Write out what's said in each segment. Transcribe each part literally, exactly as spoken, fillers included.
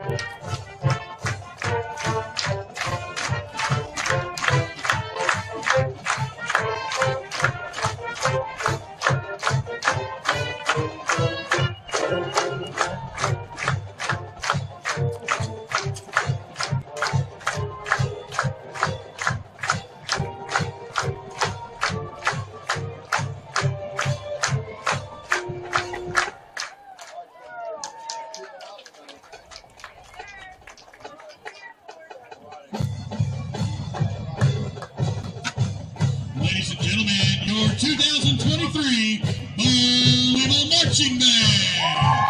Ladies and gentlemen, your two thousand twenty-three Weevil Marching Band.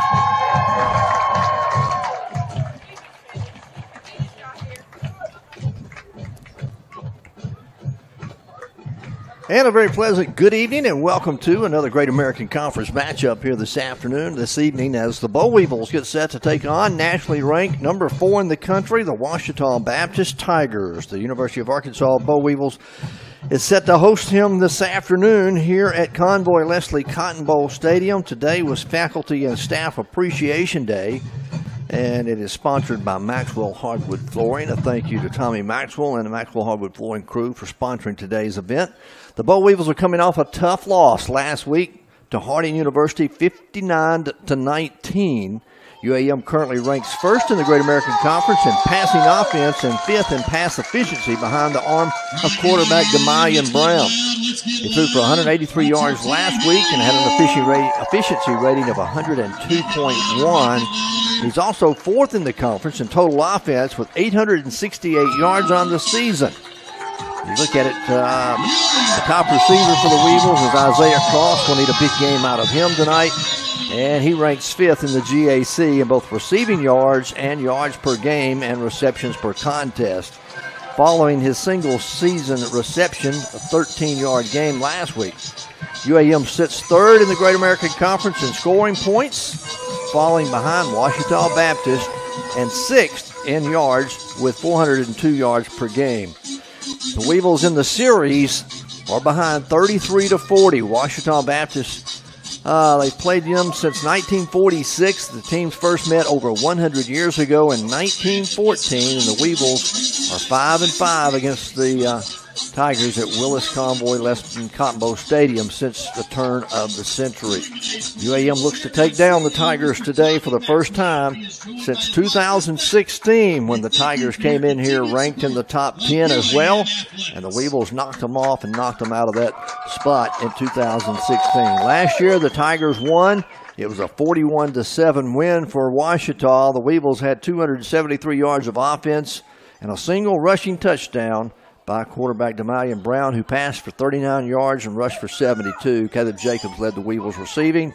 And a very pleasant good evening and welcome to another Great American Conference matchup here this afternoon, this evening, as the Bo Weevils get set to take on nationally ranked number four in the country, the Ouachita Baptist Tigers. The University of Arkansas Bo Weevils is set to host him this afternoon here at Convoy Leslie Cotton Bowl Stadium. Today was Faculty and Staff Appreciation Day, and it is sponsored by Maxwell Hardwood Flooring. A thank you to Tommy Maxwell and the Maxwell Hardwood Flooring crew for sponsoring today's event. The Bo Weevils are coming off a tough loss last week to Harding University, fifty-nine to nineteen. U A M currently ranks first in the Great American Conference in passing offense and fifth in pass efficiency behind the arm of quarterback 𝗗𝗜𝗦𝗖𝗟𝗔𝗜𝗠𝗘𝗥. He threw for one hundred eighty-three yards last week and had an efficiency rating of one hundred two point one. He's also fourth in the conference in total offense with eight hundred sixty-eight yards on the season. You look at it, uh, the top receiver for the Weevils is Isaiah Cross. We'll need a big game out of him tonight. And he ranks fifth in the G A C in both receiving yards and yards per game and receptions per contest, following his single-season reception, a thirteen-yard game last week. U A M sits third in the Great American Conference in scoring points, falling behind Ouachita Baptist, and sixth in yards with four hundred two yards per game. The Weevils in the series are behind thirty-three to forty. Ouachita Baptist, uh, they've played them since nineteen forty-six. The teams first met over one hundred years ago in nineteen fourteen, and the Weevils are five and five against the uh, Tigers at Willis Convoy Leslie Cotton Bowl Stadium since the turn of the century. U A M looks to take down the Tigers today for the first time since two thousand sixteen, when the Tigers came in here ranked in the top ten as well, and the Weevils knocked them off and knocked them out of that spot in two thousand sixteen. Last year, the Tigers won. It was a forty-one to seven win for Ouachita. The Weevils had two hundred seventy-three yards of offense and a single rushing touchdown by quarterback 𝗗𝗦𝗖𝗟𝗔𝗜𝗠𝗘𝗥, who passed for thirty-nine yards and rushed for seventy-two. Caleb Jacobs led the Weevils receiving.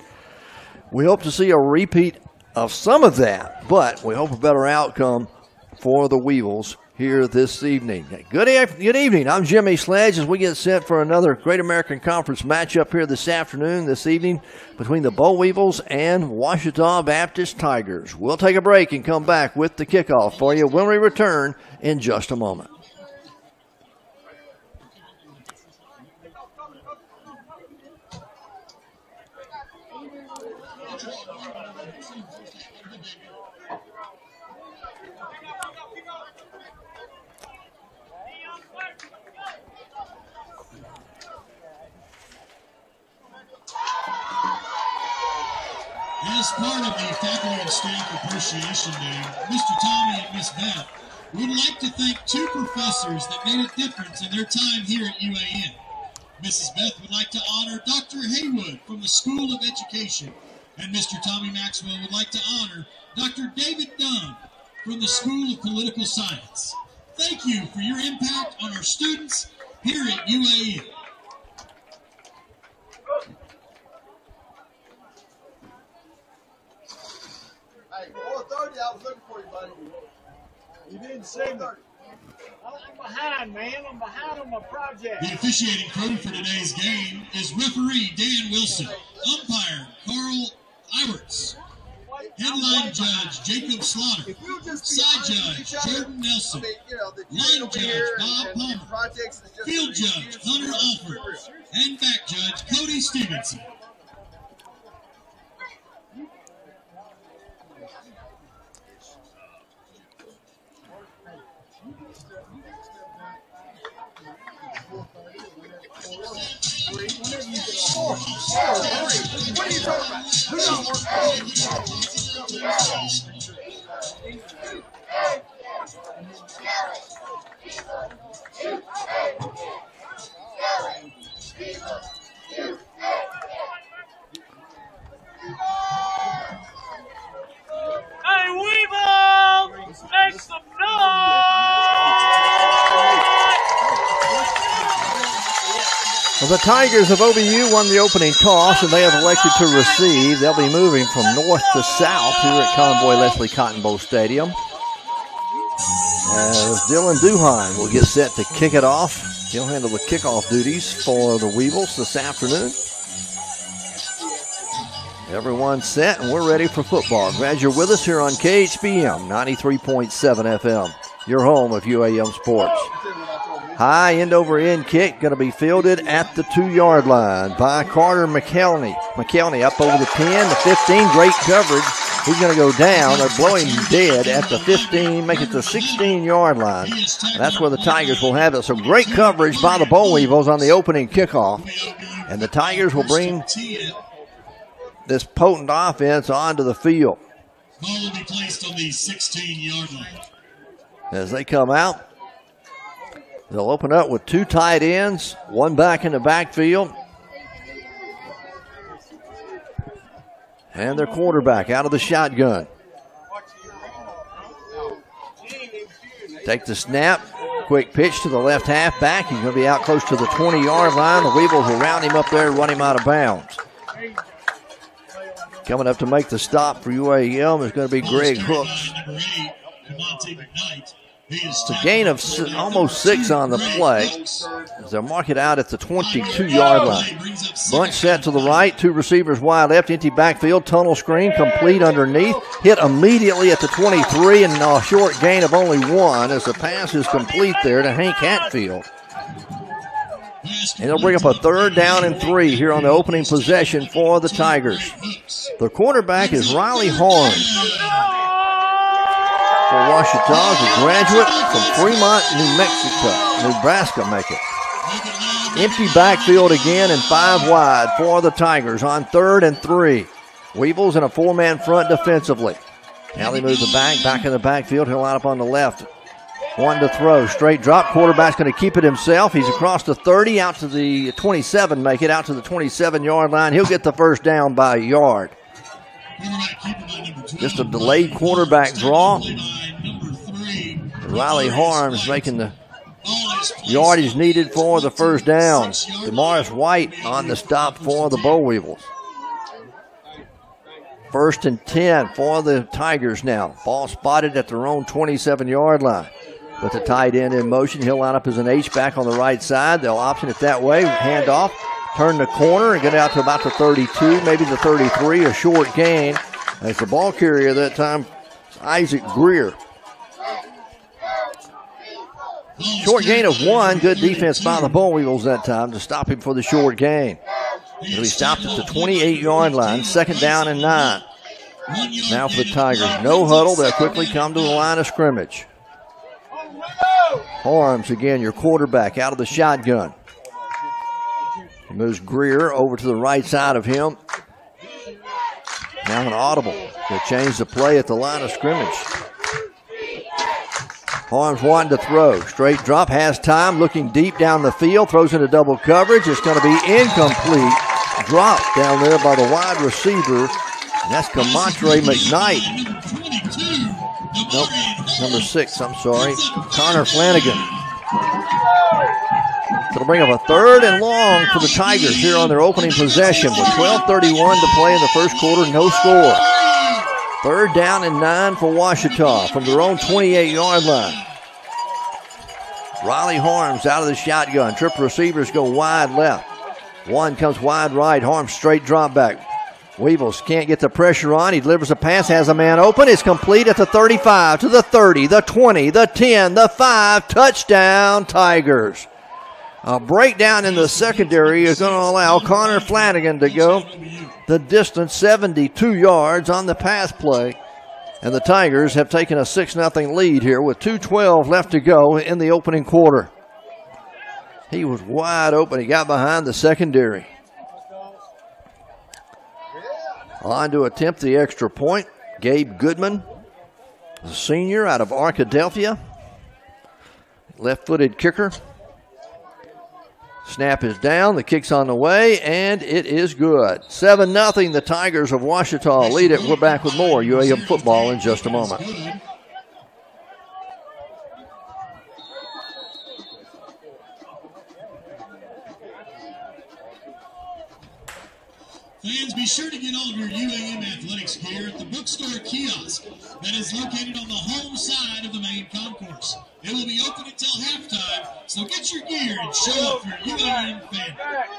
We hope to see a repeat of some of that, but we hope a better outcome for the Weevils here this evening. Good, good evening. I'm Jimmy Sledge as we get set for another Great American Conference matchup here this afternoon, this evening, between the Bo Weevils and Ouachita Baptist Tigers. We'll take a break and come back with the kickoff for you when we return in just a moment. As part of the Faculty and Staff Appreciation Day, Mister Tommy and Miss Beth would like to thank two professors that made a difference in their time here at U A M. Missus Beth would like to honor Doctor Haywood from the School of Education, and Mister Tommy Maxwell would like to honor Doctor David Dunn from the School of Political Science. Thank you for your impact on our students here at U A M. Hey, four thirty, I was looking for you, buddy. You didn't see me. I'm behind, man. I'm behind on my project. The officiating crew for today's game is referee Dan Wilson, umpire Carl Iwerts, headline judge Jacob Slaughter, side judge Jordan Nelson, line judge Bob Palmer, field judge Hunter Alford, and back judge Cody Stevenson. What are you talking about? Who don't work? Hey, Weevil! Make some noise! Well, the Tigers of O B U won the opening toss, and they have elected to receive. They'll be moving from north to south here at Convoy Leslie Cotton Bowl Stadium. As Dylan Duhon will get set to kick it off. He'll handle the kickoff duties for the Weevils this afternoon. Everyone's set, and we're ready for football. Glad you're with us here on K H B M ninety-three point seven F M, your home of U A M Sports. High end-over-end kick going to be fielded at the two-yard line by Carter McKelney. McKelney up over the ten, the fifteen, great coverage. He's going to go down. They're blowing him dead at the fifteen, make it the sixteen-yard line. That's where the Tigers will have it. So great coverage by the Boll Weevils on the opening kickoff. And the Tigers will bring this potent offense onto the field. Ball will be placed on the sixteen-yard line. As they come out, they'll open up with two tight ends, one back in the backfield. And their quarterback out of the shotgun. Take the snap. Quick pitch to the left halfback. He's going to be out close to the twenty-yard line. The Weevils will round him up there and run him out of bounds. Coming up to make the stop for U A M is going to be Greg Hooks. It's a gain of almost six on the play as they'll mark it out at the twenty-two-yard line. Bunch set to the right, two receivers wide left, empty backfield, tunnel screen, complete underneath. Hit immediately at the twenty-three and a short gain of only one as the pass is complete there to Hank Hatfield. And they'll bring up a third down and three here on the opening possession for the Tigers. The quarterback is Riley Horn. For Ouachita, a graduate from Fremont, New Mexico, Nebraska make it. Empty backfield again and five wide for the Tigers on third and three. Weevils in a four-man front defensively. Now they move the back, back in the backfield. He'll line up on the left. One to throw, straight drop. Quarterback's going to keep it himself. He's across the thirty, out to the twenty-seven, make it out to the twenty-seven-yard line. He'll get the first down by a yard. Just a delayed quarterback draw. Riley Harms making the yardage needed for the first down. Damaris White on the stop for the Boll Weevils. First and ten for the Tigers now. Ball spotted at their own twenty-seven-yard line. With the tight end in motion, he'll line up as an H-back on the right side. They'll option it that way. Hand off, turn the corner, and get out to about the thirty-two, maybe the thirty-three, a short gain. As the ball carrier that time, Isaac Greer. Short gain of one. Good defense by the Boll Weevils that time to stop him for the short gain. He'll be stopped at the twenty-eight-yard line, second down and nine. Now for the Tigers. No huddle. They'll quickly come to the line of scrimmage. Harms, again, your quarterback out of the shotgun. He moves Greer over to the right side of him. Now an audible. They'll change the play at the line of scrimmage. Harms wanting to throw. Straight drop, has time, looking deep down the field, throws into double coverage. It's going to be incomplete. Drop down there by the wide receiver. And that's 𝗗𝗦𝗖𝗟𝗔𝗜𝗍𝗔. Nope, number six, I'm sorry. Connor Flanagan. It'll bring up a third and long for the Tigers here on their opening possession with twelve thirty-one to play in the first quarter, no score. Third down and nine for Ouachita from their own twenty-eight-yard line. Riley Harms out of the shotgun. Triple receivers go wide left. One comes wide right. Harms straight drop back. Weevils can't get the pressure on. He delivers a pass, has a man open. It's complete at the thirty-five, to the thirty, the twenty, the ten, the five. Touchdown, Tigers. A breakdown in the secondary is going to allow Connor Flanagan to go the distance, seventy-two yards on the pass play. And the Tigers have taken a six nothing lead here with two twelve left to go in the opening quarter. He was wide open. He got behind the secondary. On to attempt the extra point, Gabe Goodman, the senior out of Arkadelphia. Left-footed kicker. Snap is down, the kick's on the way, and it is good. seven nothing, the Tigers of Ouachita lead it. We're back with more U A M football in just a moment. Fans, be sure to get all of your U A M Athletics gear at the bookstore kiosk that is located on the home side of the main concourse. It will be open until halftime, so get your gear and show off your U A M family.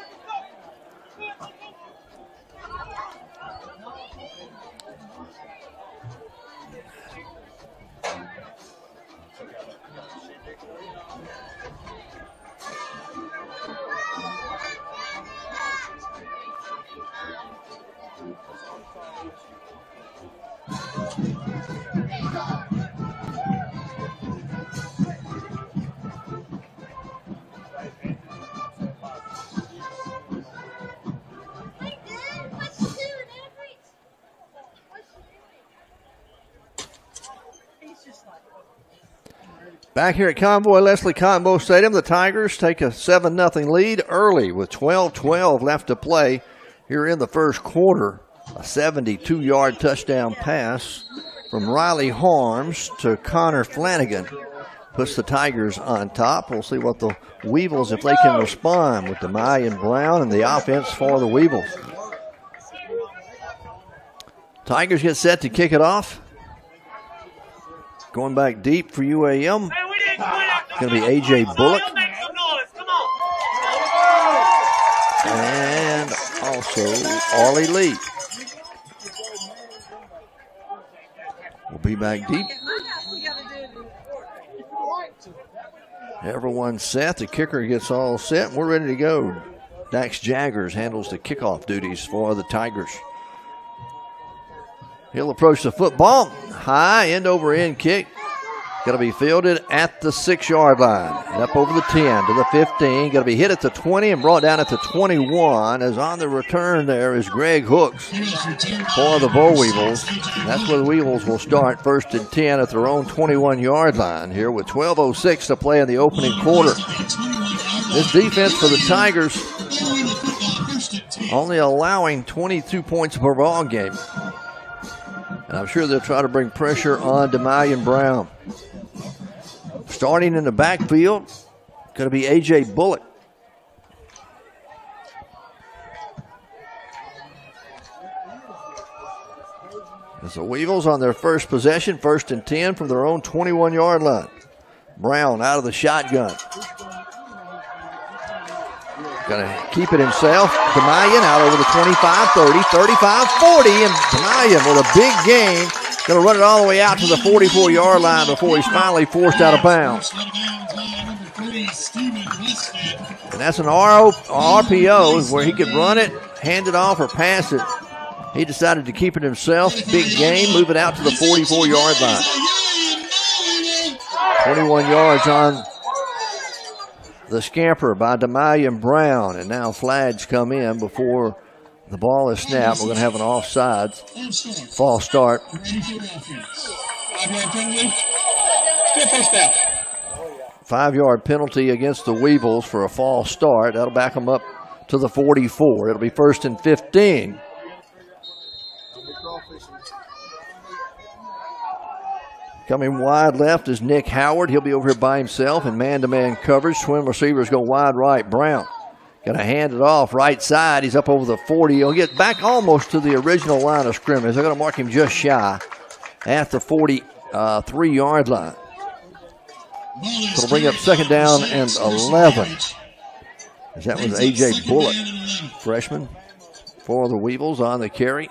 Back here at Convoy Leslie Convo Stadium, the Tigers take a seven nothing lead early with twelve twelve left to play here in the first quarter. A seventy-two yard touchdown pass from Riley Harms to Connor Flanagan puts the Tigers on top. We'll see what the Weevils, if they can respond with 𝗗𝗦𝗖𝗟𝗔𝗜𝗠𝗘𝗥 and Brown and the offense for the Weevils. Tigers get set to kick it off. Going back deep for U A M. It's going to be A J Bullock. And also Arlie Lee. We'll be back deep. Everyone's set. The kicker gets all set. We're ready to go. Dax Jaggers handles the kickoff duties for the Tigers. He'll approach the football. High end over end kick. Going to be fielded at the six yard line. And up over the ten to the fifteen. Going to be hit at the twenty and brought down at the twenty-one. As on the return there is Greg Hooks for the Boll Weevils. That's where the Weevils will start first and ten at their own twenty-one yard line here with twelve oh six to play in the opening quarter. This defense for the Tigers only allowing twenty-two points per ball game. And I'm sure they'll try to bring pressure on 𝗗𝗦𝗖𝗟𝗏 Brown. Starting in the backfield, going to be A J Bullock. As the Weevils on their first possession, first and ten from their own twenty-one yard line. Brown out of the shotgun. Going to keep it himself. 𝗗𝗏𝗧𝗏 out over the twenty-five, thirty, thirty-five, forty, and 𝗗𝗏𝗧𝗏 with a big gain. Going to run it all the way out to the forty-four yard line before he's finally forced out of bounds. And that's an R P O where he could run it, hand it off, or pass it. He decided to keep it himself. Big gain, move it out to the forty-four yard line. twenty-one yards on the scamper by 𝗗𝗏𝗧𝗏 Brown. And now flags come in before the ball is snapped. We're going to have an offsides false start. Five yard penalty against the Weevils for a false start. That'll back them up to the forty-four. It'll be first and fifteen. Coming wide left is Nick Howard. He'll be over here by himself in man-to-man coverage. Twin receivers go wide right. Brown going to hand it off right side. He's up over the forty. He'll get back almost to the original line of scrimmage. They're going to mark him just shy at the forty-three yard line. So it'll bring up second down and eleven. As that was A J Bullock, freshman for the Weevils on the carry.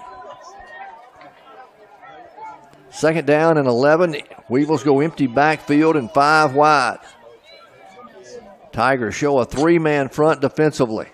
Second down and eleven. Weevils go empty backfield and five wide. Tigers show a three-man front defensively.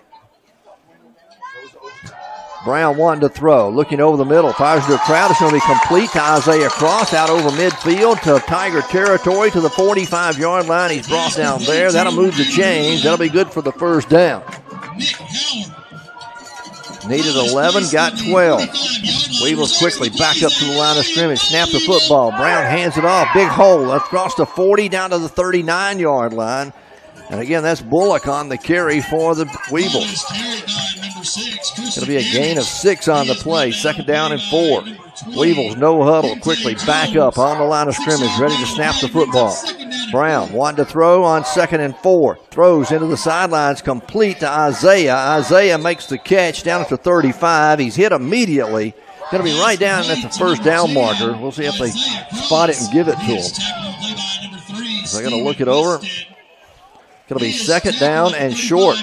Brown wanting to throw, looking over the middle, fires to a crowd. It's going to be complete to Isaiah Cross out over midfield to Tiger territory to the forty-five yard line. He's brought down there. That'll move the chains. That'll be good for the first down. Needed eleven, got twelve. Weevils quickly back up to the line of scrimmage. Snap the football. Brown hands it off. Big hole across the forty down to the thirty-nine-yard line. And again, that's Bullock on the carry for the Weevils. It's going to be a gain of six on the play. Second down and four. Weevils, no huddle, quickly back up on the line of scrimmage, ready to snap the football. Brown wanting to throw on second and four. Throws into the sidelines, complete to Isaiah. Isaiah makes the catch down at the thirty-five. He's hit immediately. Going to be right down at the first down marker. We'll see if they spot it and give it to him. So they're going to look it over. Going to be second down and short.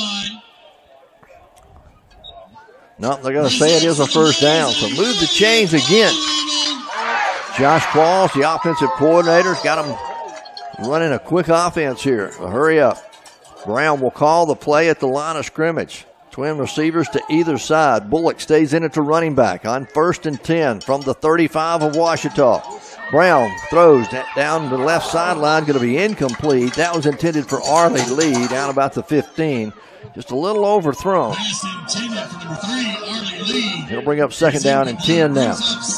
No, they're going to say it is a first down. So move the chains again. Josh Qualls, the offensive coordinator, has got them running a quick offense here. So hurry up. Brown will call the play at the line of scrimmage. Twin receivers to either side. Bullock stays in it to running back on first and ten from the thirty-five of Ouachita. Brown throws down the left sideline, going to be incomplete. That was intended for Arlie Lee down about the fifteen. Just a little overthrown. He'll bring up second down and ten now.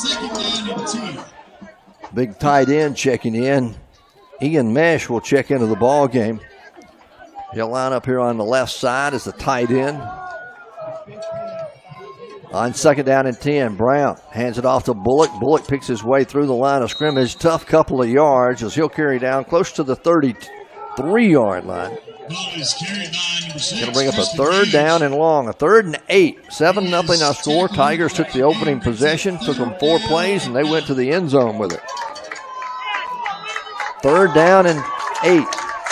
Big tight end checking in. Ian Mesh will check into the ball game. He'll line up here on the left side as the tight end. On second down and ten, Brown hands it off to Bullock. Bullock picks his way through the line of scrimmage. Tough couple of yards as he'll carry down close to the thirty-three-yard line. Going to bring up a third down and long, a third and eight. seven nothing our score. Tigers took the opening possession, took them four plays, and they went to the end zone with it. Third down and eight.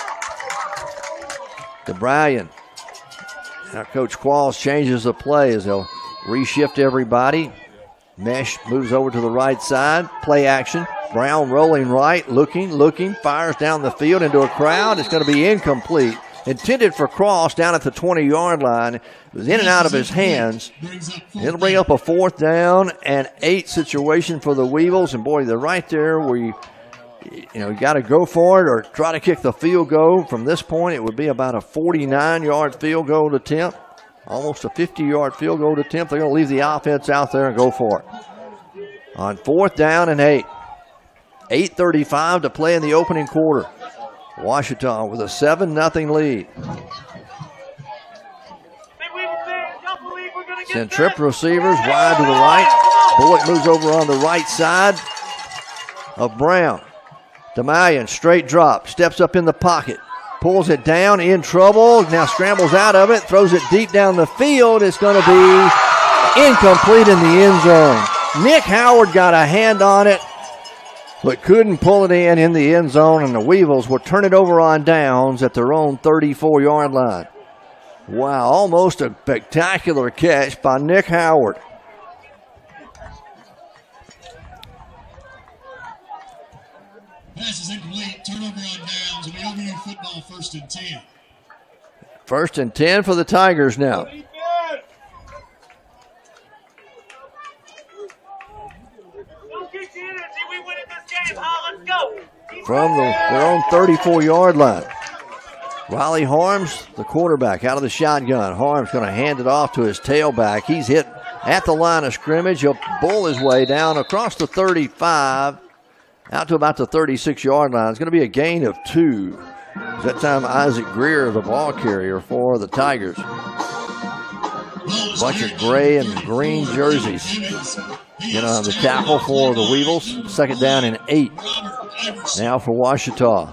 DeBryan. Now Coach Qualls changes the play as they'll reshift everybody. Mesh moves over to the right side. Play action. Brown rolling right, looking, looking, fires down the field into a crowd. It's going to be incomplete. Intended for Cross down at the twenty-yard line. It was in and out of his hands. It'll bring up a fourth down and eight situation for the Weevils. And boy, they're right there where you, you know, you got to go for it or try to kick the field goal. From this point, it would be about a forty-nine-yard field goal attempt. Almost a fifty-yard field goal attempt. They're going to leave the offense out there and go for it. On fourth down and eight. eight thirty-five to play in the opening quarter. Ouachita with a seven nothing lead. Send trip receivers wide to the right. Bullock moves over on the right side of Brown. 𝗗𝗦𝗖𝗟𝗔𝗜𝗠😅 straight drop. Steps up in the pocket. Pulls it down, in trouble. Now scrambles out of it. Throws it deep down the field. It's going to be incomplete in the end zone. Nick Howard got a hand on it, but couldn't pull it in in the end zone, and the Weevils will turn it over on downs at their own thirty-four-yard line. Wow, almost a spectacular catch by Nick Howard. Pass is incomplete. Turnover on downs. It'll be O V U football first and ten. First and ten for the Tigers now. From the, their own thirty-four-yard line. Riley Harms, the quarterback, out of the shotgun. Harms going to hand it off to his tailback. He's hit at the line of scrimmage. He'll bull his way down across the thirty-five, out to about the thirty-six-yard line. It's going to be a gain of two. That time Isaac Greer, the ball carrier for the Tigers. Bunch of gray and green jerseys. You know, the tackle for the Weevils. Second down and eight. Now for Ouachita.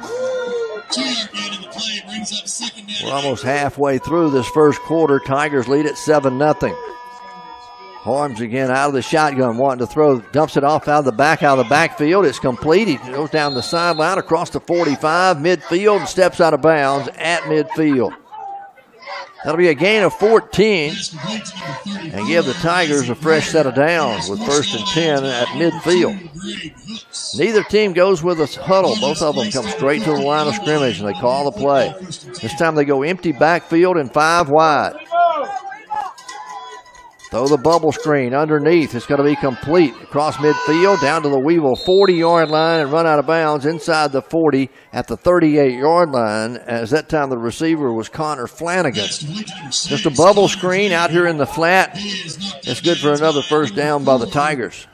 We're almost halfway through this first quarter. Tigers lead at seven nothing. Harms again out of the shotgun, wanting to throw. Dumps it off out of the back, out of the backfield. It's complete. He goes down the sideline across the forty-five, midfield, and steps out of bounds at midfield. That'll be a gain of fourteen and give the Tigers a fresh set of downs with first and ten at midfield. Neither team goes with a huddle. Both of them come straight to the line of scrimmage and they call the play. This time they go empty backfield and five wide. Throw the bubble screen underneath. It's going to be complete. Across midfield, down to the Weevil forty-yard line and run out of bounds inside the forty at the thirty-eight-yard line, as that time the receiver was Connor Flanagan. Just a bubble screen out here in the flat. It's good for another first down by the Tigers.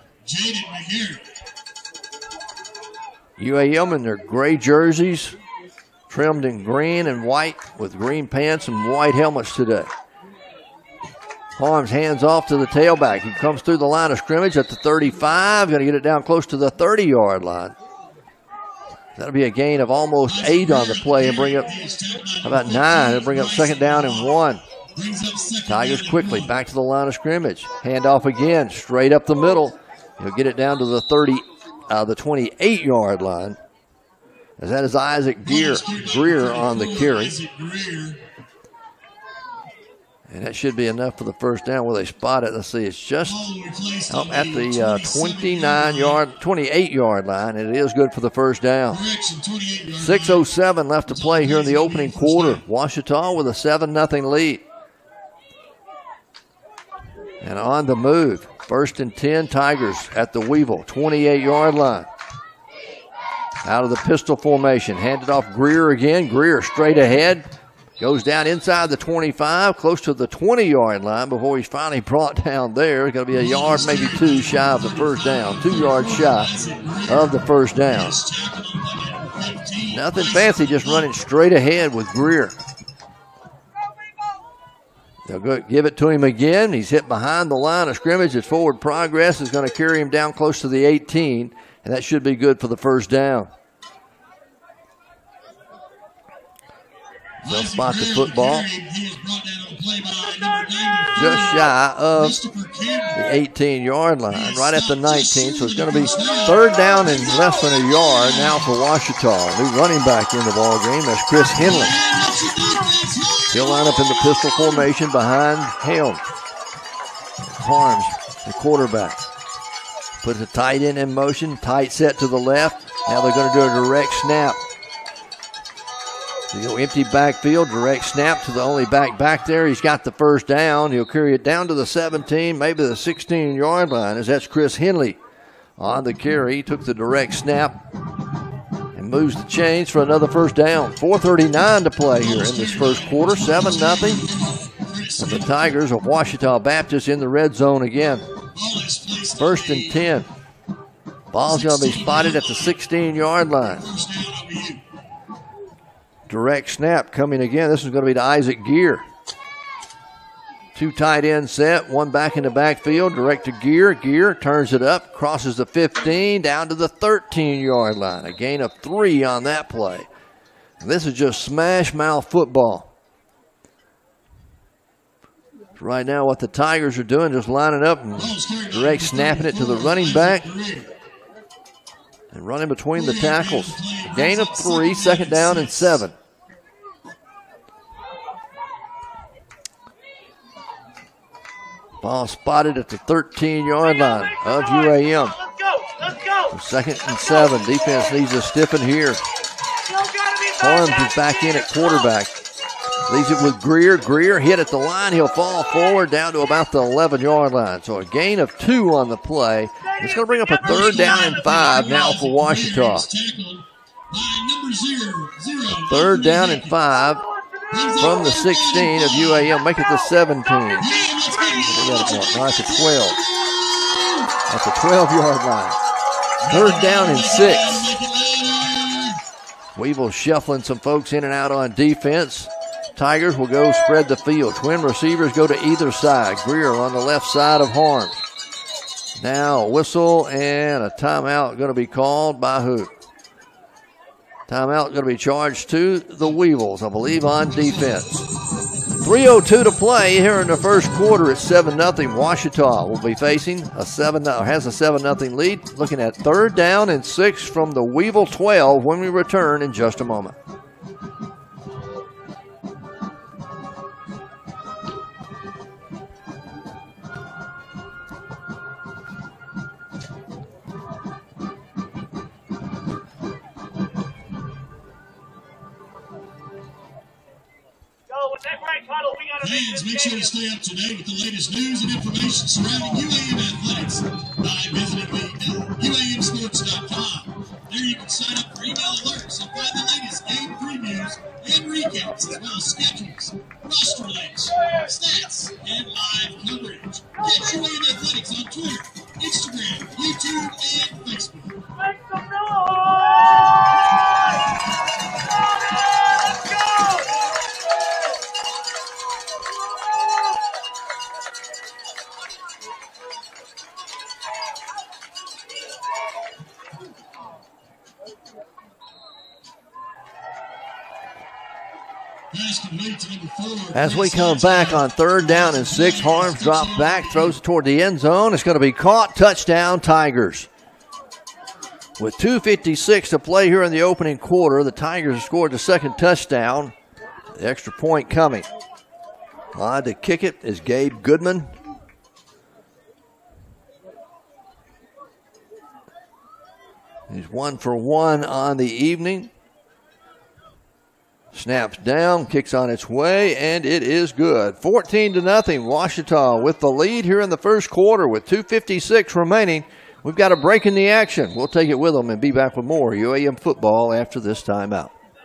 U A M in their gray jerseys, trimmed in green and white with green pants and white helmets today. Harms hands off to the tailback. He comes through the line of scrimmage at the thirty-five. Going to get it down close to the thirty-yard line. That'll be a gain of almost eight on the play and bring up, how about nine? It'll bring up second down and one. Tigers quickly back to the line of scrimmage. Hand off again, straight up the middle. He'll get it down to the thirty, uh, the twenty-eight-yard line. As that is Isaac Greer, Greer on the carry. And that should be enough for the first down. Will they spot it? Let's see. It's just up at the uh, twenty-nine-yard, twenty-eight-yard line. And it is good for the first down. six oh seven left to play here in the opening quarter. Ouachita with a seven nothing lead. And on the move. First and ten, Tigers at the Weevil, twenty-eight-yard line. Out of the pistol formation. Handed off Greer again. Greer straight ahead. Goes down inside the twenty-five, close to the twenty-yard line before he's finally brought down there. It's going to be a yard, maybe two, shy of the first down. Two yards shy of the first down. Nothing fancy, just running straight ahead with Greer. They'll go give it to him again. He's hit behind the line of scrimmage. His forward progress is going to carry him down close to the eighteen, and that should be good for the first down. They'll spot the football just shy of the eighteen-yard line, right at the nineteen. So it's going to be third down and less than a yard now for Ouachita. New running back in the ball game. That's Chris Henley. He'll line up in the pistol formation behind Helm. Harms, the quarterback. Puts the tight end in motion. Tight set to the left. Now they're going to do a direct snap. He'll empty backfield, direct snap to the only back back there. He's got the first down. He'll carry it down to the seventeen, maybe the sixteen-yard line, as that's Chris Henley on the carry. He took the direct snap and moves the chains for another first down. four thirty-nine to play here in this first quarter, seven nothing. And the Tigers of Ouachita Baptist in the red zone again. First and ten. Ball's going to be spotted at the sixteen-yard line. Direct snap coming again. This is going to be to Isaac Greer. Two tight end set, one back in the backfield, direct to Greer. Greer turns it up, crosses the fifteen, down to the thirteen-yard line. A gain of three on that play. This is just smash mouth football. Right now what the Tigers are doing, just lining up and direct snapping it to the running back and running between the tackles. A gain of three, second down and seven. Ball spotted at the thirteen-yard line of U A M. Let's go. Let's go. Second and seven. Defense needs to stiffen here. Harms is back in at quarterback. Leaves it with Greer. Greer hit at the line. He'll fall forward down to about the eleven-yard line. So a gain of two on the play. It's going to bring up a third down and five now for Ouachita. Third down and five from the sixteen of U A M. Make it the seventeen. No, it's a twelve. At the twelve-yard line. Third down and six. Weevil shuffling some folks in and out on defense. Tigers will go spread the field. Twin receivers go to either side. Greer on the left side of Harms. Now a whistle and a timeout going to be called by who? Timeout going to be charged to the Weevils, I believe, on defense. three oh two to play here in the first quarter. It's seven nothing. Ouachita will be facing a seven, or has a seven nothing lead. Looking at third down and six from the Weevil twelve when we return in just a moment. Puddle, we gotta make Fans, this make sure to game. stay up to date with the latest news and information surrounding U A M Athletics by visiting the U A M sports dot com. There you can sign up for email alerts and find the latest game previews and recaps, as well as schedules, roster links, stats, and live coverage. Catch U A M Athletics on Twitter, Instagram, YouTube, and Facebook. Make some noise! Let's go! As we come back on third down and six, Harms drops back, throws it toward the end zone. It's going to be caught. Touchdown, Tigers. With two fifty-six to play here in the opening quarter, the Tigers have scored the second touchdown. The extra point coming. On to kick it is Gabe Goodman. He's one for one on the evening. Snaps down, kicks on its way, and it is good. fourteen to nothing, Ouachita with the lead here in the first quarter with two fifty-six remaining. We've got a break in the action. We'll take it with them and be back with more U A M football after this timeout.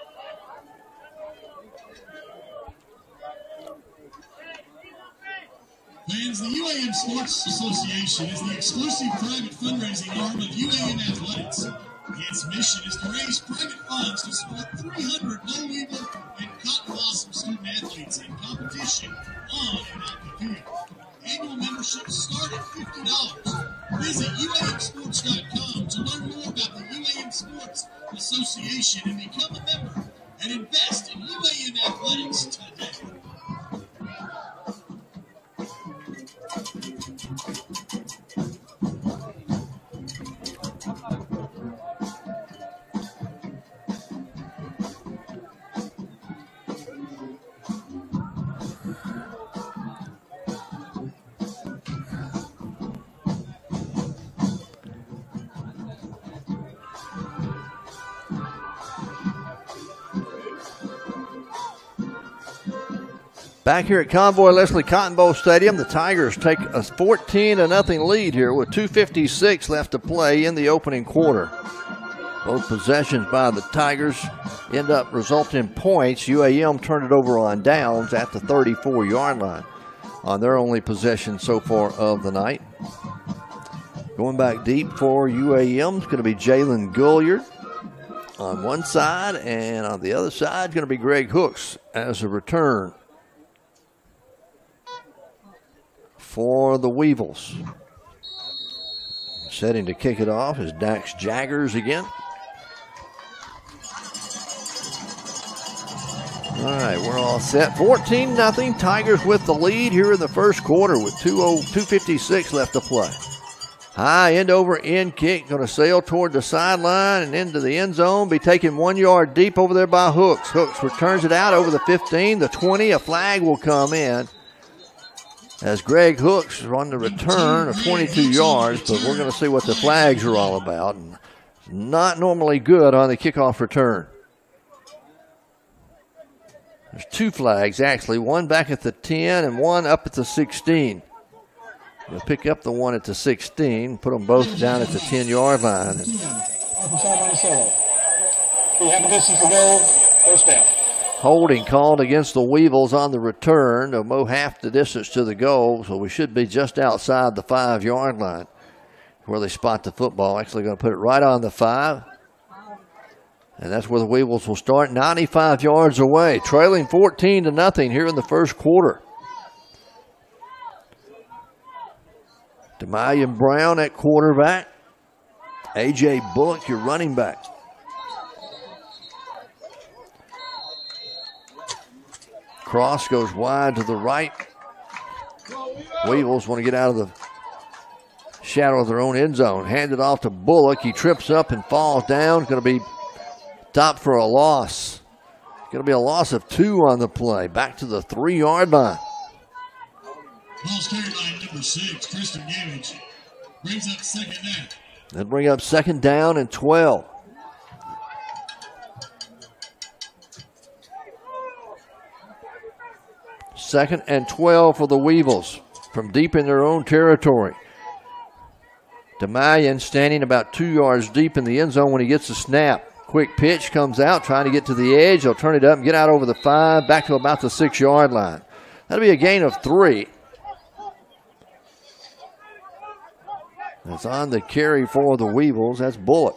Fans, the U A M Sports Association is the exclusive private fundraising arm of U A M Athletics. Its mission is to raise private funds to support three hundred low Weevil and Cotton Blossom student athletes in competition on and off the field. Annual memberships start at fifty dollars. Visit U A M sports dot com to learn more about the U A M Sports Association and become a member and invest in U A M Athletics today. Back here at Convoy Leslie Cotton Bowl Stadium, the Tigers take a fourteen to nothing lead here with two fifty-six left to play in the opening quarter. Both possessions by the Tigers end up resulting in points. U A M turned it over on downs at the thirty-four yard line on their only possession so far of the night. Going back deep for U A M is going to be Jalen Gilliard on one side, and on the other side is going to be Greg Hooks as a return for the Weevils. Setting to kick it off is Dax Jaggers again. All right, we're all set. fourteen nothing. Tigers with the lead here in the first quarter with two fifty-six left to play. High end over end kick, going to sail toward the sideline and into the end zone. Be taken one yard deep over there by Hooks. Hooks returns it out over the fifteen, the twenty. A flag will come in as Greg Hooks is on the return of twenty-two yards, but we're going to see what the flags are all about. And not normally good on the kickoff return. There's two flags, actually, one back at the ten and one up at the sixteen. We'll pick up the one at the sixteen, put them both down at the ten yard line. Monticello. We have a distance to go, first down. Holding called against the Weevils on the return to mow half the distance to the goal, so we should be just outside the five yard line where they spot the football. Actually going to put it right on the five. And that's where the Weevils will start, ninety-five yards away, trailing fourteen to nothing here in the first quarter. 𝗗𝗦𝗢𝗓𝗓 Brown at quarterback. A J Bullock, your running back. Cross goes wide to the right. Weevils want to get out of the shadow of their own end zone. Hand it off to Bullock. He trips up and falls down. Going to be stopped for a loss. Going to be a loss of two on the play. Back to the three yard line. Ball's carried by number six, Kristen Gavage. Brings up second down. They'll bring up second down and twelve. Second and twelve for the Weevils from deep in their own territory. 𝗗𝗦𝗧𝗓𝗏 standing about two yards deep in the end zone when he gets the snap. Quick pitch comes out, trying to get to the edge. He'll turn it up and get out over the five, back to about the six-yard line. That'll be a gain of three. That's on the carry for the Weevils. That's Bullock.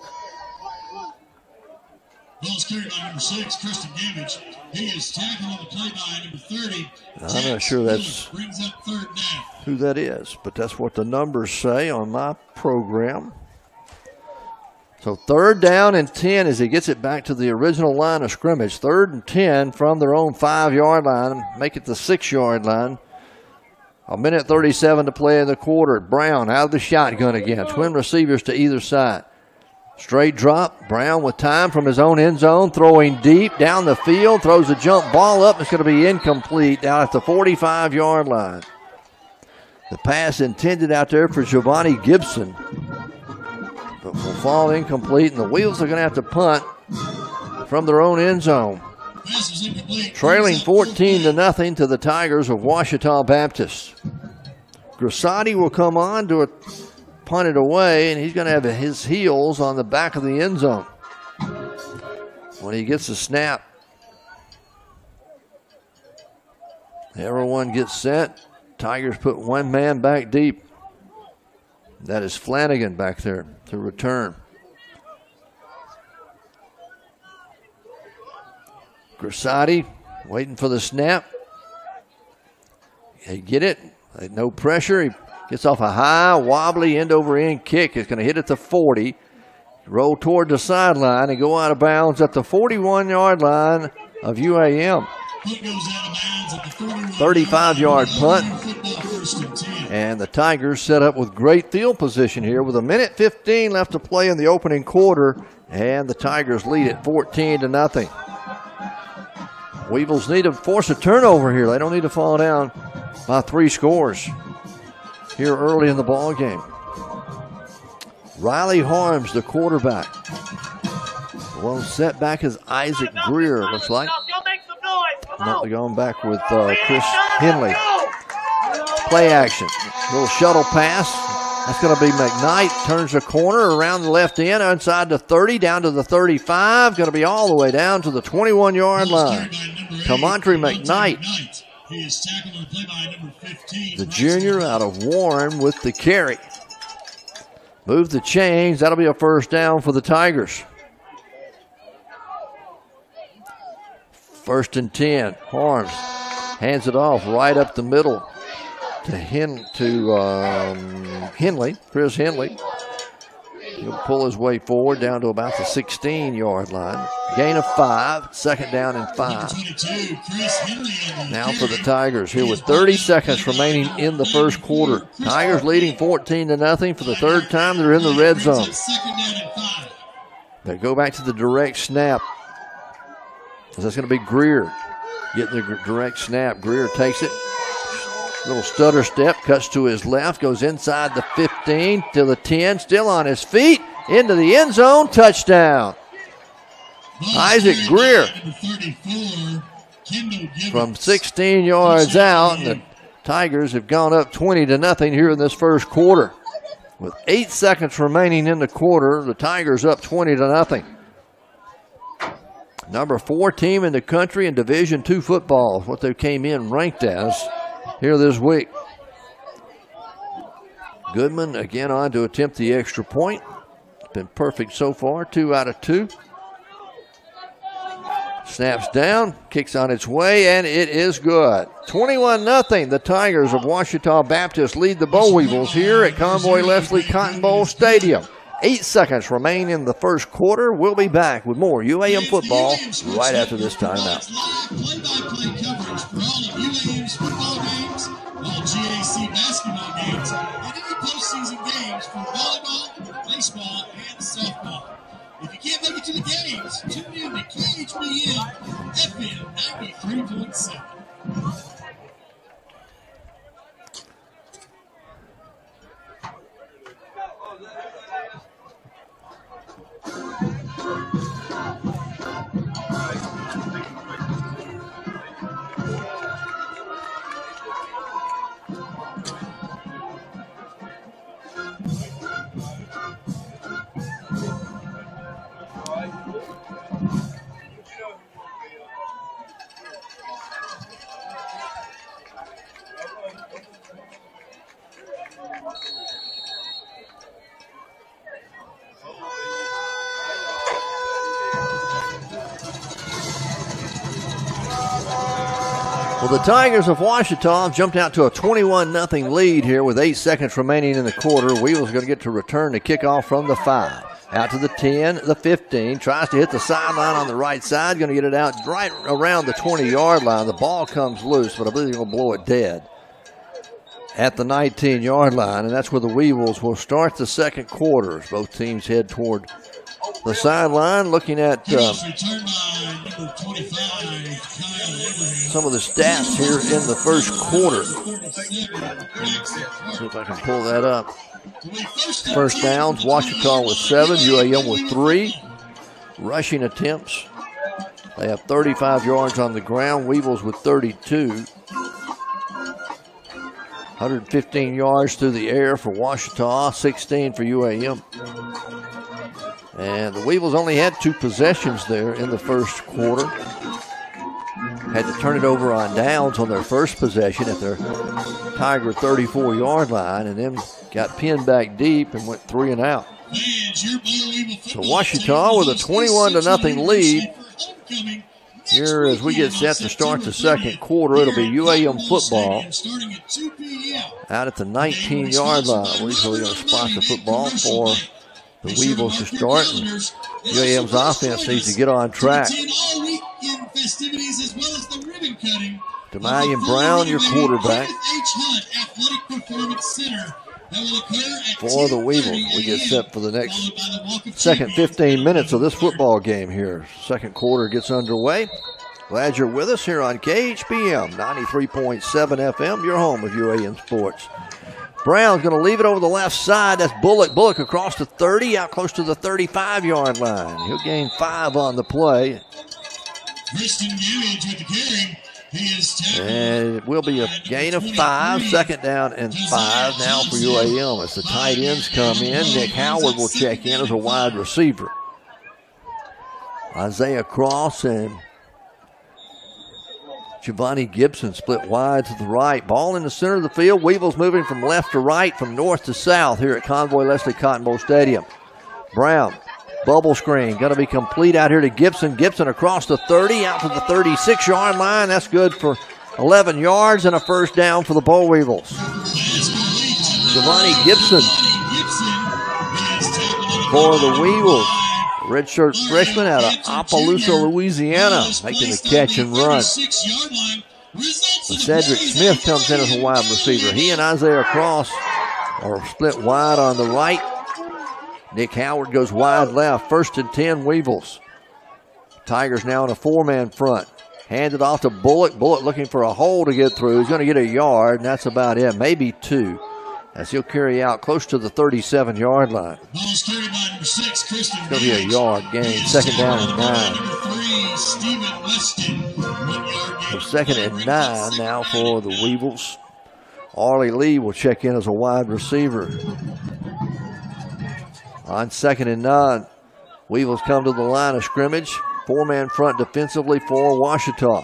Ball's carried by number six, Tristan Gamage. He is tackled on the play by number thirty. I'm not sure that's brings up third down. Who that is, but that's what the numbers say on my program. So third down and ten as he gets it back to the original line of scrimmage. Third and ten from their own five-yard line. Make it the six-yard line. A minute thirty-seven to play in the quarter. Brown out of the shotgun again. Twin receivers to either side. Straight drop. Brown with time from his own end zone. Throwing deep down the field. Throws a jump ball up. It's going to be incomplete down at the forty-five-yard line. The pass intended out there for Giovanni Gibson, but will fall incomplete, and the Weevils are going to have to punt from their own end zone. Trailing fourteen to nothing to the Tigers of Ouachita Baptist. 𝗗𝗜𝗦𝗧𝗓𝗏 will come on to a punt it away, and he's going to have his heels on the back of the end zone when he gets the snap. Everyone gets set. Tigers put one man back deep. That is Flanagan back there to return. 𝗗𝗓𝗏𝗧𝗓𝗏 waiting for the snap. They get it. No pressure. He gets off a high, wobbly, end-over-end kick. It's going to hit at the forty. Roll toward the sideline and go out of bounds at the forty-one-yard line of U A M. thirty-five-yard punt. And the Tigers set up with great field position here with a minute fifteen left to play in the opening quarter. And the Tigers lead at fourteen to nothing. Weevils need to force a turnover here. They don't need to fall down by three scores here early in the ball game. Riley Harms, the quarterback. The one set back is Isaac Greer, looks like. Not going back with uh, Chris Henley. Play action. Little shuttle pass. That's going to be McKnight. Turns the corner around the left end, inside the thirty, down to the thirty-five. Going to be all the way down to the twenty-one-yard line. 𝗗𝗏𝗧𝗓𝗏 McKnight, the junior out of Warren, with the carry. Move the chains. That'll be a first down for the Tigers. First and ten. Harms hands it off right up the middle to Hen to um, Henley, Chris Henley. He'll pull his way forward down to about the sixteen-yard line. Gain of five, second down and five. Now for the Tigers here with thirty seconds remaining in the first quarter. Tigers leading fourteen to nothing for the third time. They're in the red zone. They go back to the direct snap. That's going to be Greer getting the direct snap. Greer takes it. Little stutter step, cuts to his left, goes inside the fifteen to the ten, still on his feet, into the end zone, touchdown. Isaac Greer from sixteen yards out, and the Tigers have gone up twenty to nothing here in this first quarter. With eight seconds remaining in the quarter, the Tigers up twenty to nothing. Number four team in the country in Division two football, what they came in ranked as here this week. Goodman again on to attempt the extra point. It's been perfect so far, two out of two. Snaps down, kicks on its way, and it is good. twenty-one nothing. The Tigers of Ouachita Baptist lead the Boll Weevils here at Convoy Leslie Cotton Bowl Stadium. Eight seconds remain in the first quarter. We'll be back with more U A M football right after this timeout. Play-by-play coverage for all of U A M's football games, all G A C basketball games, and any postseason games for volleyball, baseball, and softball. If you can't make it to the games, tune in to K H B M F M ninety-three point seven. Well, the Tigers of Ouachita jumped out to a twenty-one nothing lead here with eight seconds remaining in the quarter. Weevils going to get to return the kickoff from the five. Out to the ten, the fifteen. Tries to hit the sideline on the right side. Going to get it out right around the twenty-yard line. The ball comes loose, but I believe they're going to blow it dead at the nineteen-yard line, and that's where the Weevils will start the second quarter. Both teams head toward the sideline, looking at uh, some of the stats here in the first quarter. See if I can pull that up. First downs, Ouachita with seven, U A M with three. Rushing attempts, they have thirty-five yards on the ground. Weevils with thirty-two. one hundred fifteen yards through the air for Ouachita, sixteen for U A M. And the Weevils only had two possessions there in the first quarter. Had to turn it over on downs on their first possession at their Tiger thirty-four-yard line, and then got pinned back deep and went three and out. So Ouachita with a twenty-one to nothing lead. Here as we get set to start the second quarter, it'll be U A M football out at the nineteen-yard line. We're going to spot the football for the Weevils to start. And U A M's offense needs to get on track. 𝗗𝗜𝗦𝗖𝗟𝗔𝗜𝗠𝗘𝗥, your quarterback. For the Weevils, we get set for the next second fifteen minutes of this football game here. Second quarter gets underway. Glad you're with us here on K H P M ninety-three point seven F M, your home of U A M Sports. Brown's going to leave it over the left side. That's Bullock. Bullock across the thirty, out close to the thirty-five-yard line. He'll gain five on the play. And it will be a gain of five. Second down and five now for U A M as the tight ends come in. Nick Howard will check in as a wide receiver. Isaiah Cross and Giovanni Gibson split wide to the right. Ball in the center of the field. Weevils moving from left to right, from north to south here at Convoy Leslie Cotton Bowl Stadium. Brown, bubble screen, going to be complete out here to Gibson. Gibson across the thirty, out to the thirty-six-yard line. That's good for eleven yards and a first down for the Boll Weevils. Giovanni Gibson for the Weevils. Redshirt freshman out of Opelousas, Louisiana, making the catch and run. Cedric Smith comes in as a wide receiver. He and Isaiah Cross are split wide on the right. Nick Howard goes wide left. First and ten, Weevils. Tigers now in a four-man front. Handed off to Bullock. Bullock looking for a hole to get through. He's going to get a yard, and that's about it. Maybe two, as he'll carry out close to the thirty-seven-yard line. Ball's carried by number six, Kristen. It's going to be a yard gain. Second down and nine. Number three, Stephen Weston. One yard gain. So second and nine now for the Weevils. Arlie Lee will check in as a wide receiver. On second and nine, Weevils come to the line of scrimmage. Four-man front defensively for Ouachita.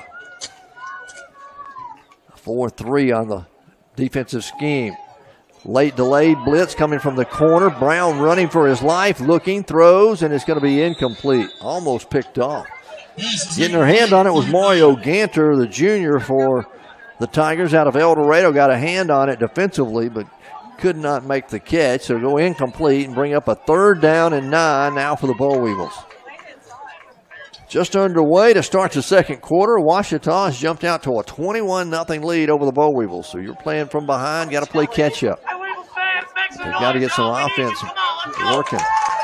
four three on the defensive scheme. Late delayed blitz coming from the corner. Brown running for his life, looking, throws, and it's going to be incomplete. Almost picked off. Getting her hand on it was Mario Ganter, the junior for the Tigers out of El Dorado. Got a hand on it defensively, but could not make the catch. So go incomplete and bring up a third down and nine now for the Boll Weevils. Just underway to start the second quarter. Ouachita has jumped out to a twenty-one nothing lead over the Boll Weevils. So you're playing from behind, got to play catch up. They've got to get some offense working.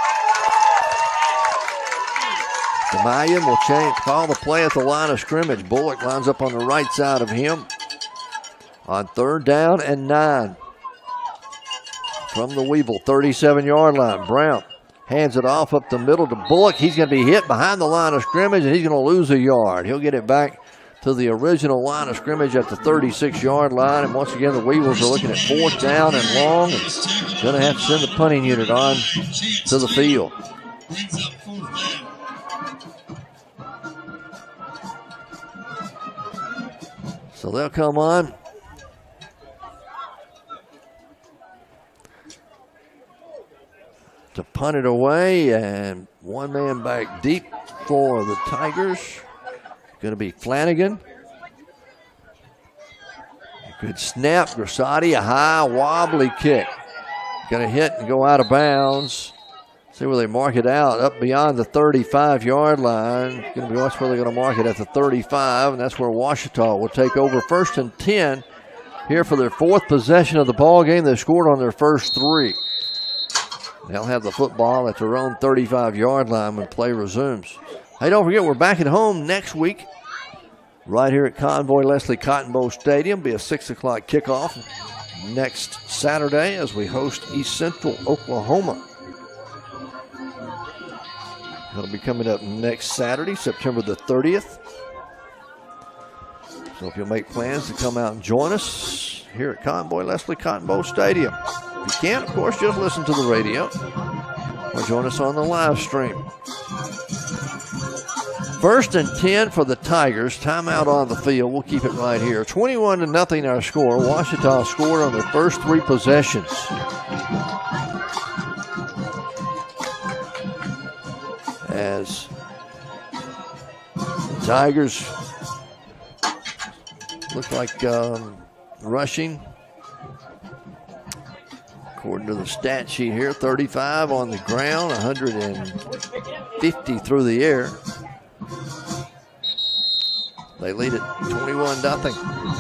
𝗗𝗦𝗖𝗟𝗔𝗜𝗠𝗘𝗥 will change, call the play at the line of scrimmage. Bullock lines up on the right side of him on third down and nine from the Weevil thirty-seven-yard line. Brown hands it off up the middle to Bullock. He's going to be hit behind the line of scrimmage, and he's going to lose a yard. He'll get it back to the original line of scrimmage at the thirty-six-yard line. And once again, the Weevils are looking at fourth down and long. And going to have to send the punting unit on to the field. So they'll come on. To punt it away, and one man back deep for the Tigers. Going to be Flanagan. Good snap. 𝗗𝗓𝗦𝗖𝗟𝗔𝗜𝗠𝗘𝗥, a high wobbly kick. Going to hit and go out of bounds. See where they mark it out, up beyond the thirty-five yard line. Going to be watch where they're going to mark it at the thirty-five, and that's where Ouachita will take over. First and ten here for their fourth possession of the ball game. They scored on their first three. They'll have the football at their own thirty-five yard line when play resumes. Hey, don't forget, we're back at home next week, right here at Convoy Leslie Cotton Bowl Stadium. Be a six o'clock kickoff next Saturday as we host East Central Oklahoma. That'll be coming up next Saturday, September the thirtieth. So if you'll make plans to come out and join us here at Convoy Leslie Cotton Bowl Stadium. If you can't, of course, just listen to the radio or join us on the live stream. First and ten for the Tigers. Timeout on the field. We'll keep it right here. twenty-one to nothing our score. Ouachita scored on their first three possessions. As the Tigers look like um, rushing. According to the stat sheet here, thirty-five on the ground, one hundred fifty through the air. They lead it twenty-one nothing.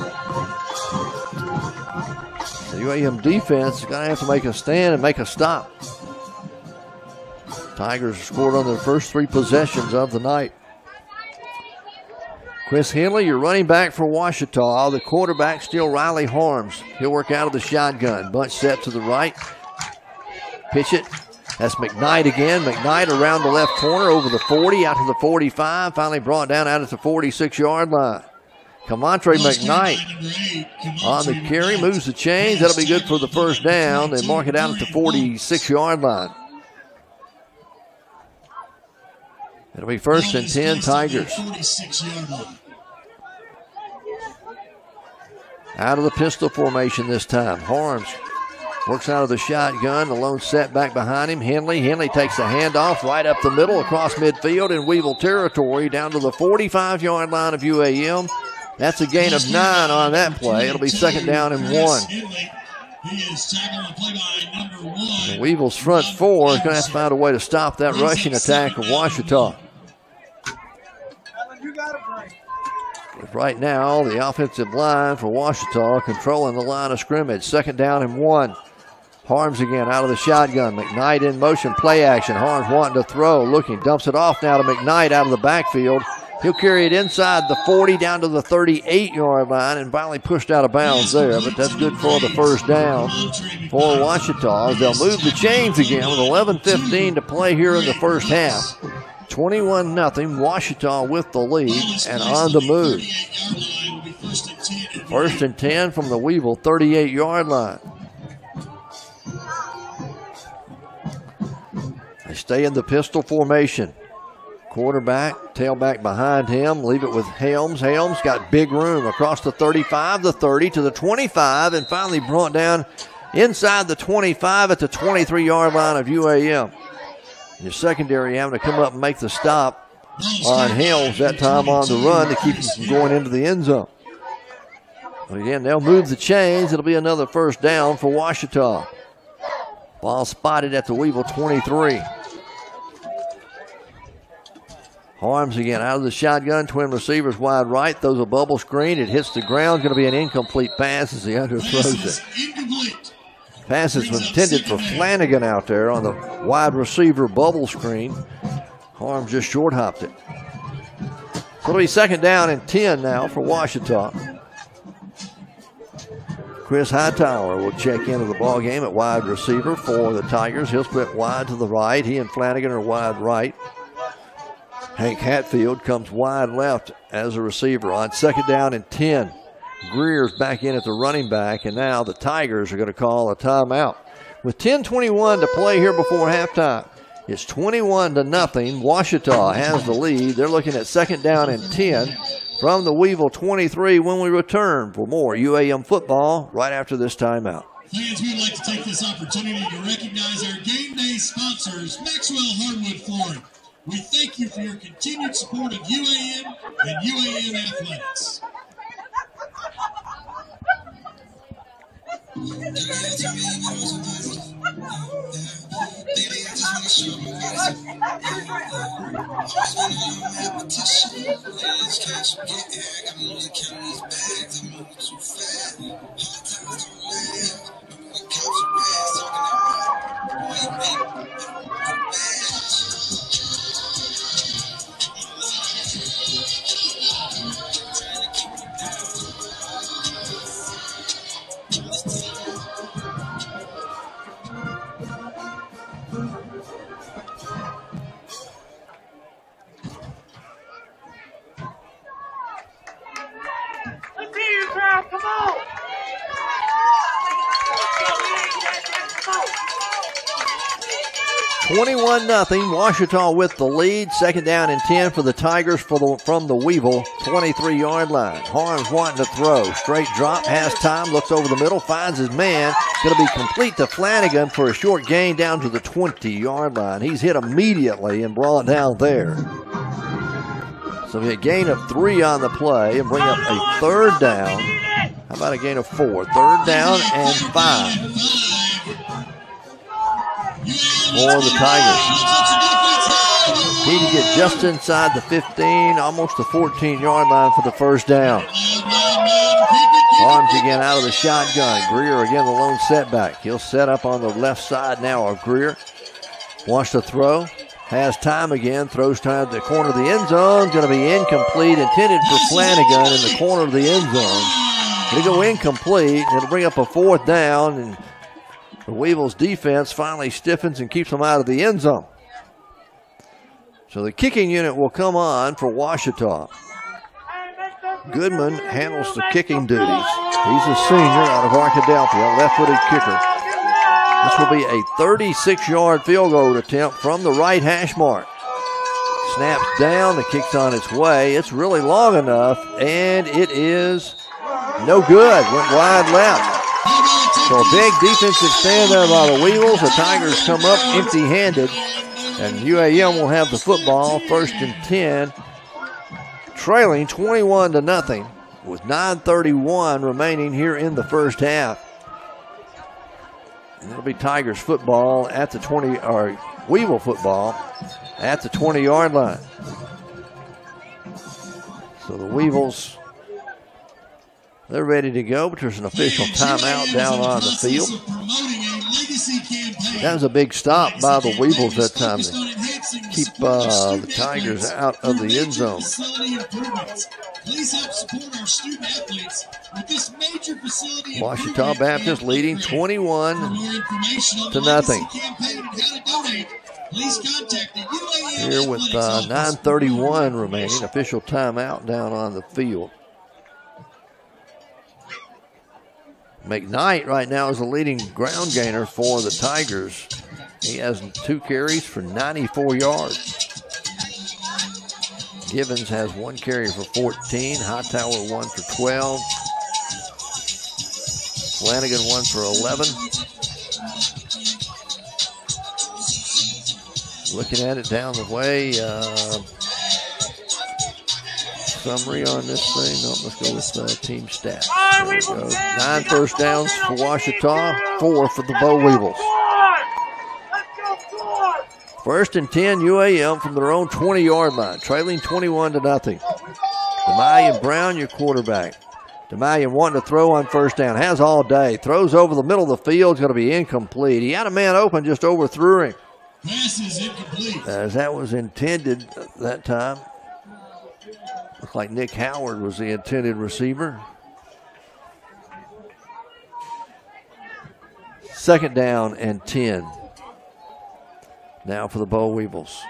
The U A M defense is going to have to make a stand and make a stop. Tigers scored on their first three possessions of the night. Chris Henley, your running back for Ouachita. The quarterback still Riley Harms. He'll work out of the shotgun. Bunch set to the right. Pitch it. That's McKnight again. McKnight around the left corner over the forty, out to the forty-five. Finally brought down out at the forty-six yard line. Kamontre McKnight on the carry. Moves the chains. That'll be good for the first down. They mark it out at the forty-six yard line. It'll be first and ten Tigers. Out of the pistol formation this time. Harms works out of the shotgun. The lone set back behind him. Henley. Henley takes the handoff right up the middle across midfield in Weevil territory down to the forty-five yard line of U A M. That's a gain of nine on that play. It'll be second down and one. The Weevils front four is going to have to find a way to stop that rushing attack of Ouachita. Right now, the offensive line for Ouachita controlling the line of scrimmage. Second down and one. Harms again out of the shotgun. McKnight in motion, play action. Harms wanting to throw, looking, dumps it off now to McKnight out of the backfield. He'll carry it inside the forty down to the thirty-eight yard line and finally pushed out of bounds there, but that's good for the first down for Ouachita. They'll move the chains again with eleven fifteen to play here in the first half. twenty-one nothing, Ouachita with the lead and on the move. First and ten from the Weevil thirty-eight yard line. They stay in the pistol formation. Quarterback, tailback behind him, leave it with Helms. Helms got big room across the thirty-five, the thirty to the twenty-five, and finally brought down inside the twenty-five at the twenty-three yard line of U A M. Your secondary having to come up and make the stop on Helms, that time on the run to keep him from going into the end zone. But again, they'll move the chains. It'll be another first down for Ouachita. Ball spotted at the Weevil twenty-three. Harms again out of the shotgun. Twin receivers wide right. Throws a bubble screen. It hits the ground. Going to be an incomplete pass as he underthrows it. Pass is intended for Flanagan out there on the wide receiver bubble screen. Harms just short hopped it. So it'll be second down and ten now for Ouachita. Chris Hightower will check into the ball game at wide receiver for the Tigers. He'll split wide to the right. He and Flanagan are wide right. Hank Hatfield comes wide left as a receiver on second down and ten. Greer's back in at the running back, and now the Tigers are going to call a timeout. With ten twenty-one to play here before halftime, It's twenty-one to nothing. Ouachita has the lead. They're looking at second down and ten from the Weevil twenty-three when we return for more U A M football right after this timeout. Fans, we'd like to take this opportunity to recognize our game day sponsors, Maxwell Hardwood Flooring. We thank you for your continued support of U A M and U A M Athletics. twenty-one nothing. Ouachita with the lead. Second down and ten for the Tigers for the, from the Weevil twenty-three yard line. Harms wanting to throw. Straight drop. Has time. Looks over the middle. Finds his man. Going to be complete to Flanagan for a short gain down to the twenty yard line. He's hit immediately and brought down there. So a gain of three on the play and bring up a third down. How about a gain of four? Third down and five for the Tigers. Need to get just inside the fifteen, almost the fourteen yard line for the first down. Arms again out of the shotgun. Greer again the lone setback. He'll set up on the left side now of Greer. Wants to throw. Has time again. Throws time to the corner of the end zone. Going to be incomplete. Intended for Flanagan in the corner of the end zone. Going to go incomplete. It'll bring up a fourth down. And the Weevils defense finally stiffens and keeps them out of the end zone. So the kicking unit will come on for Ouachita. Goodman handles the kicking duties. He's a senior out of Arkadelphia, left-footed kicker. This will be a thirty-six yard field goal attempt from the right hash mark. Snaps down, the kick's on its way. It's really long enough, and it is no good. Went wide left. So a big defensive stand there by the Weevils. The Tigers come up empty-handed, and U A M will have the football, first and ten, trailing twenty-one to nothing with nine thirty-one remaining here in the first half. And it'll be Tigers football at the twenty, or Weevil football at the twenty yard line. So the Weevils, they're ready to go, but there's an official timeout down on the field. That was a big stop by the Weevils that time to keep uh, the Tigers out of the end zone. Please help support our student athletes with this major facility. Ouachita Baptist leading twenty-one to nothing. Here with uh, nine thirty-one remaining, official timeout down on the field. McKnight right now is the leading ground gainer for the Tigers. He has two carries for ninety-four yards. Givens has one carry for fourteen. Hightower one for twelve. Flanagan one for eleven. Looking at it down the way. Uh, summary on this thing. No, let's go with uh, team stats. There we go. Nine first downs for Ouachita, four for the Bow Weevils. First and ten, U A M from their own twenty yard line, trailing twenty-one to nothing. Demalion Brown, your quarterback. Demalion wanting to throw on first down, has all day. Throws over the middle of the field, going to be incomplete. He had a man open, just overthrew him. Pass is incomplete. As that was intended that time. Looks like Nick Howard was the intended receiver. Second down and ten. Now for the Bow Weevils.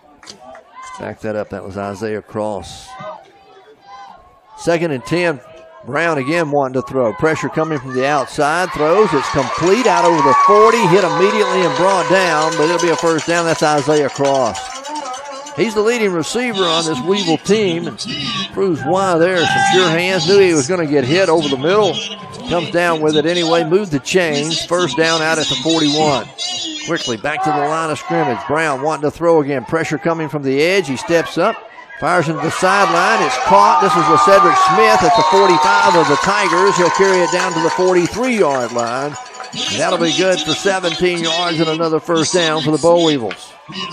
Back that up. That was Isaiah Cross. Second and ten Brown again wanting to throw. Pressure coming from the outside. Throws. It's complete out over the forty. Hit immediately and brought down, but it'll be a first down. That's Isaiah Cross. He's the leading receiver on this Weevil team. And proves why there. Some sure hands. Knew he was going to get hit over the middle. Comes down with it anyway. Moved the chains. First down out at the forty-one. Quickly back to the line of scrimmage. Brown wanting to throw again. Pressure coming from the edge. He steps up. Fires into the sideline. It's caught. This is with Cedric Smith at the forty-five of the Tigers. He'll carry it down to the forty-three-yard line. And that'll be good for seventeen yards and another first down for the Boll Weevils.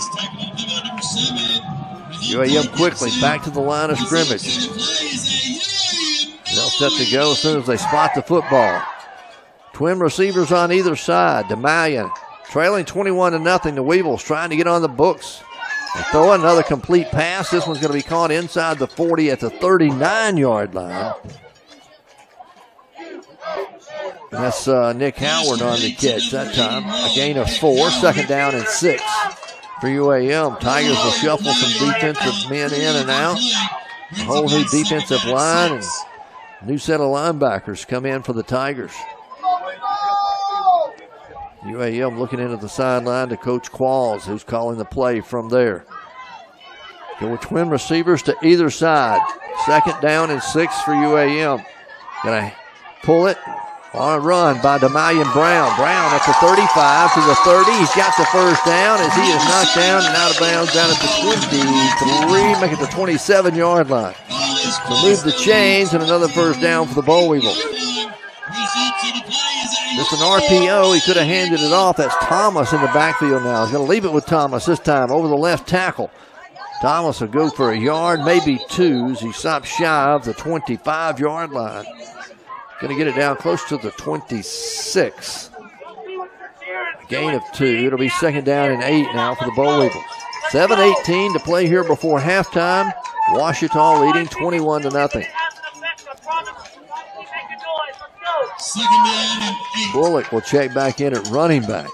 U A M quickly back to the line of scrimmage. They'll set to go as soon as they spot the football. Twin receivers on either side. 𝗗𝗦𝗧𝗏 trailing twenty-one to nothing. The Weevils trying to get on the books. They throw another complete pass. This one's going to be caught inside the forty at the thirty-nine-yard line. And that's uh, Nick Howard on the catch that time. A gain of four. Second down and six for U A M. Tigers will shuffle some defensive men in and out. A whole new defensive line and a new set of linebackers come in for the Tigers. U A M looking into the sideline to Coach Qualls, who's calling the play from there. Go with twin receivers to either side. Second down and six for U A M. Gonna pull it on a run by 𝗗𝗦𝗧𝗏 Brown. Brown at the thirty-five to the thirty. He's got the first down as he is knocked down and out of bounds down at the twenty-three, make it the twenty-seven-yard line. So move the chains and another first down for the Boll Weevils. Just an R P O. He could have handed it off. That's Thomas in the backfield now. He's going to leave it with Thomas this time over the left tackle. Thomas will go for a yard, maybe two, as he stops shy of the twenty-five-yard line. Going to get it down close to the twenty-six. Gain of two. It'll be second down and eight now for the Boll Weevils. seven eighteen to play here before halftime. Ouachita leading twenty-one to nothing. Second down and eight. Bullock will check back in at running back.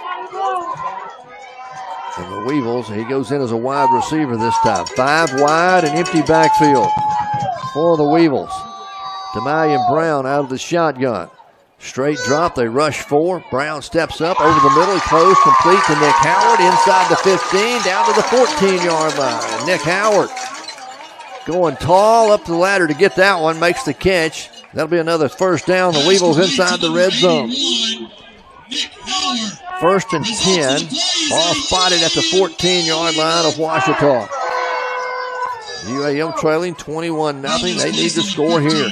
And the Weevils, he goes in as a wide receiver this time. Five wide and empty backfield for the Weevils. 𝗗𝗦𝗧𝗏 Brown out of the shotgun. Straight drop, they rush four. Brown steps up over the middle. He throws complete to Nick Howard inside the fifteen, down to the fourteen-yard line. And Nick Howard going tall up the ladder to get that one, makes the catch. That'll be another first down. The Weevils inside the red zone. First and ten, all spotted at the fourteen-yard line of Ouachita. U A M trailing twenty-one nothing. They need to score here.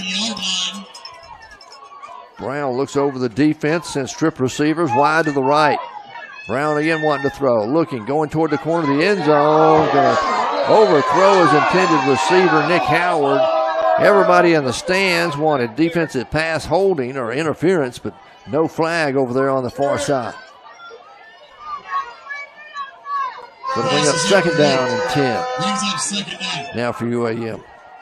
Brown looks over the defense, sends strip receivers wide to the right. Brown again wanting to throw, looking, going toward the corner of the end zone. Going to overthrow his intended receiver, Nick Howard. Everybody in the stands wanted defensive pass holding or interference, but no flag over there on the far side. So to bring up second down and ten. Now for U A M.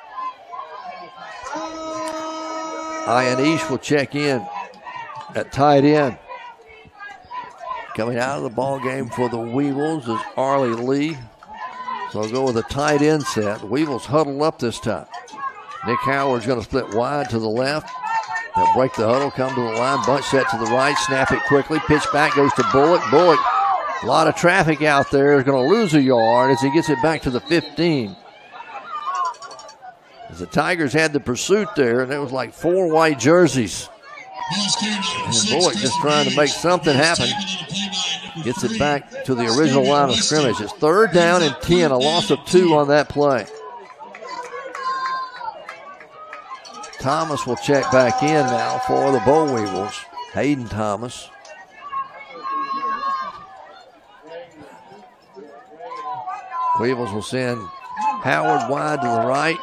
Iyanish will check in at tight end. Coming out of the ball game for the Weevils is Arlie Lee. So I'll go with a tight end set. The Weevils huddle up this time. Nick Howard's going to split wide to the left. They'll break the huddle, come to the line, bunch set to the right, snap it quickly. Pitch back goes to Bullock. Bullock, a lot of traffic out there, is going to lose a yard as he gets it back to the fifteen. As the Tigers had the pursuit there, and it was like four white jerseys. And Bullock just trying to make something happen. Gets it back to the original line of scrimmage. It's third down and ten, a loss of two on that play. Thomas will check back in now for the Boll Weevils. Hayden Thomas. Weevils will send Howard wide to the right.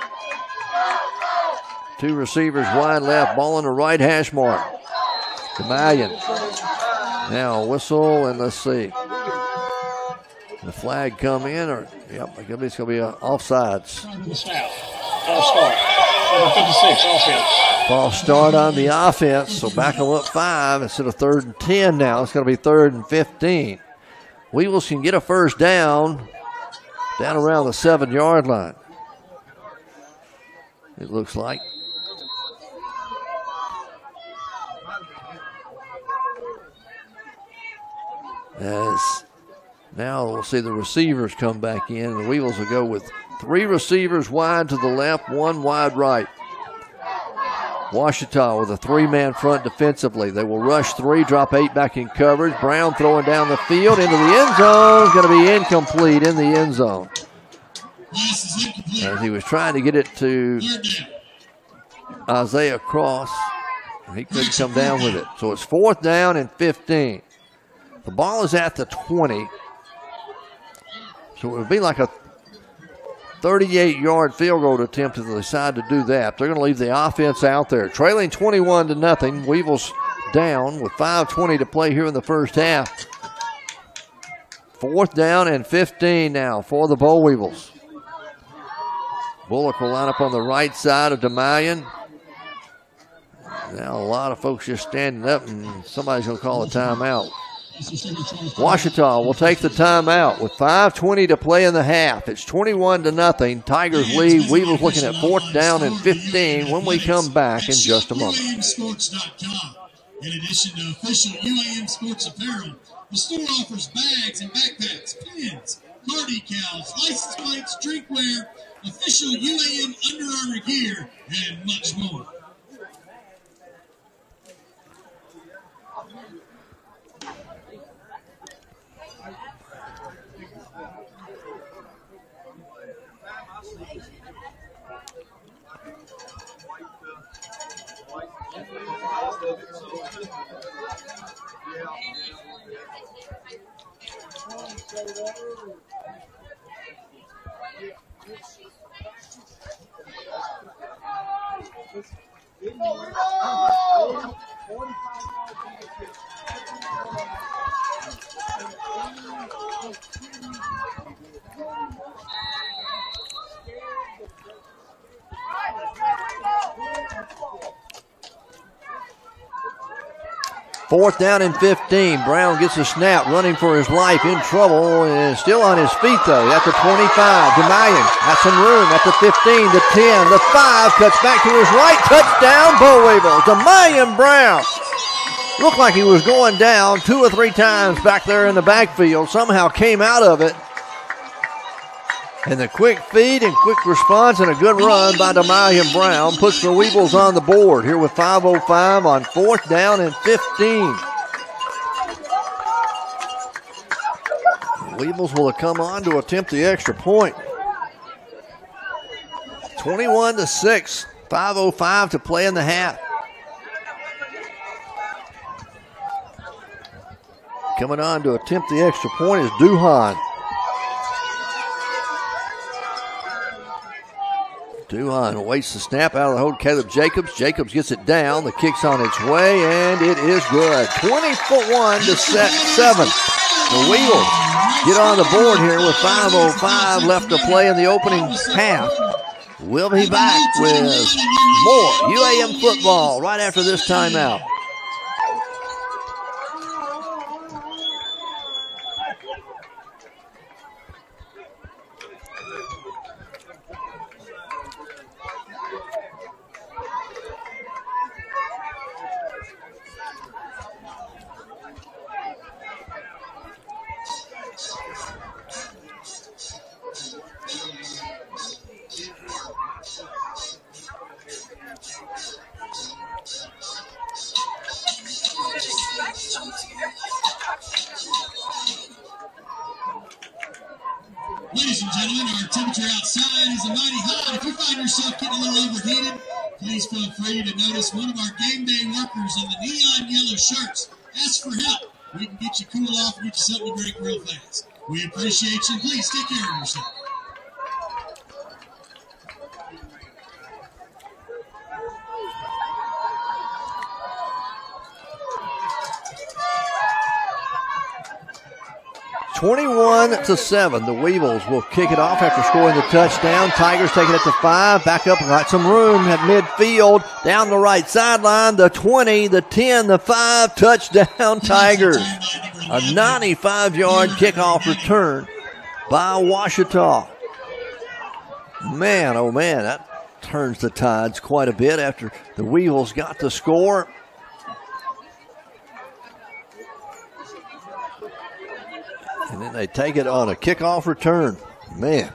Two receivers wide left, ball on the right hash mark. 𝗗𝗦𝗧𝗏. Now a whistle, and let's see. The flag come in, or, yep, it's going to be uh, offsides. False start. Number fifty-six, offense. False start on the offense, so back them up five instead of third and ten now. It's going to be third and fifteen. Weevils can get a first down, down around the seven-yard line. It looks like. As now we'll see the receivers come back in. The Weevils will go with three receivers wide to the left, one wide right. Ouachita with a three-man front defensively. They will rush three, drop eight back in coverage. Brown throwing down the field into the end zone. It's going to be incomplete in the end zone. As he was trying to get it to Isaiah Cross, he couldn't come down with it. So it's fourth down and fifteen. The ball is at the twenty. So it would be like a thirty-eight yard field goal attempt if they decide to do that. They're going to leave the offense out there. Trailing twenty-one to nothing. Weevils down with five twenty to play here in the first half. Fourth down and fifteen now for the Boll Weevils. Bullock will line up on the right side of 𝗗𝗦𝗠𝗖𝗟𝗔𝗜𝗠𝗘𝗥. Now a lot of folks just standing up, and somebody's going to call a timeout. Ouachita will take the timeout with five twenty to play in the half. It's twenty-one to nothing. Tigers lead. Weevils looking at fourth down and fifteen when we come back in just a moment. U A M Sports dot com. In addition to official U A M Sports apparel, the store offers bags and backpacks, pins, car decals, license plates, drinkware, official U A M Under Armour gear, and much more. Fourth down and fifteen. Brown gets a snap, running for his life, in trouble, and still on his feet, though. At the twenty-five, 𝗗𝗦𝗠𝗖𝗟𝗓𝗏 has some room. At the fifteen, the ten, the five, cuts back to his right. Touchdown, Boll Weevils. 𝗗𝗦𝗠𝗖𝗟𝗓𝗏 Brown. Looked like he was going down two or three times back there in the backfield. Somehow came out of it. And the quick feed and quick response and a good run by 𝗗𝗦𝗠𝗖𝗟𝗏 Brown puts the Weevils on the board here with five oh five on fourth down and fifteen. The Weevils will have come on to attempt the extra point. twenty-one to six, five oh five to play in the half. Coming on to attempt the extra point is 𝗗𝗜𝗦𝗓𝗏. 𝗗𝗜𝗏𝗓𝗏 waits the snap out of the hold. Caleb Jacobs. Jacobs gets it down. The kick's on its way, and it is good. twenty-one to seven. The Weevils get on the board here with five oh five left to play in the opening half. We'll be back with more U A M football right after this timeout. Ladies and gentlemen, our temperature outside is a mighty hot. If you find yourself getting a little overheated, please feel free to notice one of our game day workers in the neon yellow shirts. Ask for help. We can get you cool off and get you something to drink real fast. We appreciate you. Please take care of yourself. twenty-one to seven. The Weevils will kick it off after scoring the touchdown. Tigers take it at the five. Back up and got some room at midfield. Down the right sideline. The twenty, the ten, the five. Touchdown Tigers. A ninety-five yard kickoff return by Ouachita. Man, oh man, that turns the tides quite a bit after the Weevils got the score. And then they take it on a kickoff return. Man.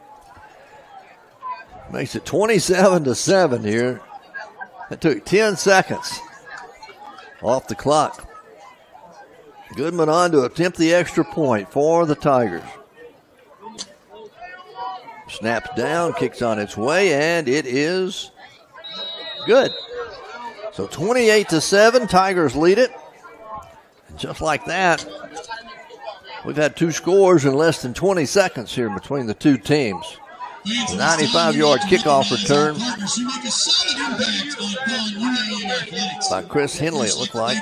Makes it twenty-seven to seven here. It took ten seconds off the clock. Goodman on to attempt the extra point for the Tigers. Snaps down, kicks on its way, and it is good. So twenty-eight to seven, Tigers lead it. And just like that, we've had two scores in less than twenty seconds here between the two teams. ninety-five-yard kickoff return by Chris Henley, it looked like.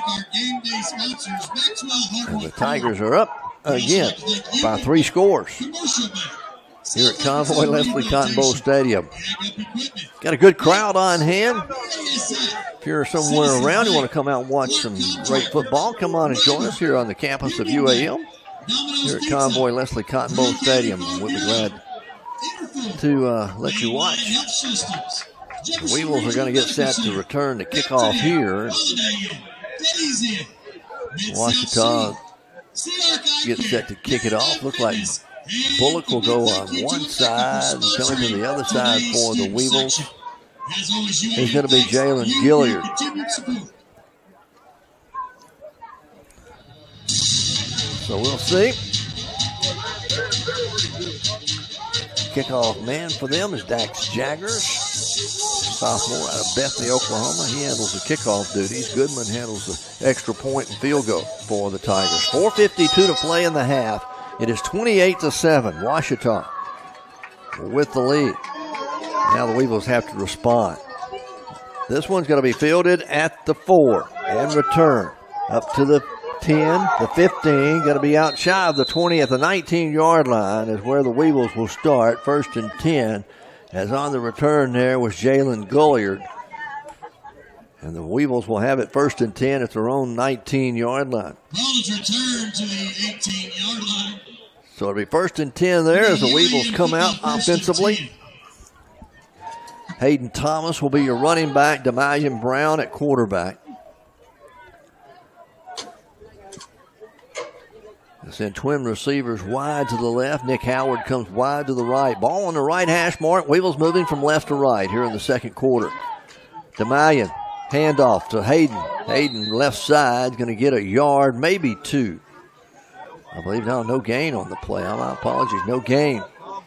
And the Tigers are up again by three scores here at Convoy Leslie Cotton Bowl Stadium. Got a good crowd on hand. If you're somewhere around, you want to come out and watch some great football, come on and join us here on the campus of U A M here at Convoy Leslie Cotton Bowl Stadium. We'll be glad to uh, let you watch. The Weevils are going to get set to return the kickoff here. Ouachita gets set to kick it off. Looks like Bullock will go on one side and coming to the other side for the Weevils. He's going to be Jalen 𝗗𝗜𝗦𝗖𝗟𝗔𝗜𝗠𝗘𝗥. So we'll see. Kickoff man for them is Dax Jaggers, sophomore out of Bethany, Oklahoma. He handles the kickoff duties. Goodman handles the extra point and field goal for the Tigers. four fifty-two to play in the half. It is twenty-eight to seven. Ouachita with the lead. Now the Weevils have to respond. This one's going to be fielded at the four and return up to the ten, the fifteen, going to be out shy of the twenty at the nineteen-yard line is where the Weevils will start. First and ten, as on the return there was Jalen 𝗗𝗜𝗦𝗖𝗟𝗔𝗜𝗍. And the Weevils will have it first and ten at their own nineteen-yard line. Ball's returned to the eighteen-yard line. So it'll be first and ten there as the Weevils come out offensively. Hayden Thomas will be your running back. 𝗗𝗦𝗧𝗏𝗏 Brown at quarterback. Send twin receivers wide to the left. Nick Howard comes wide to the right. Ball on the right hash mark. Weevils moving from left to right here in the second quarter. 𝗗𝗏𝗧𝗏, handoff to Hayden. Hayden left side, going to get a yard, maybe two. I believe now no gain on the play. My apologies, no gain.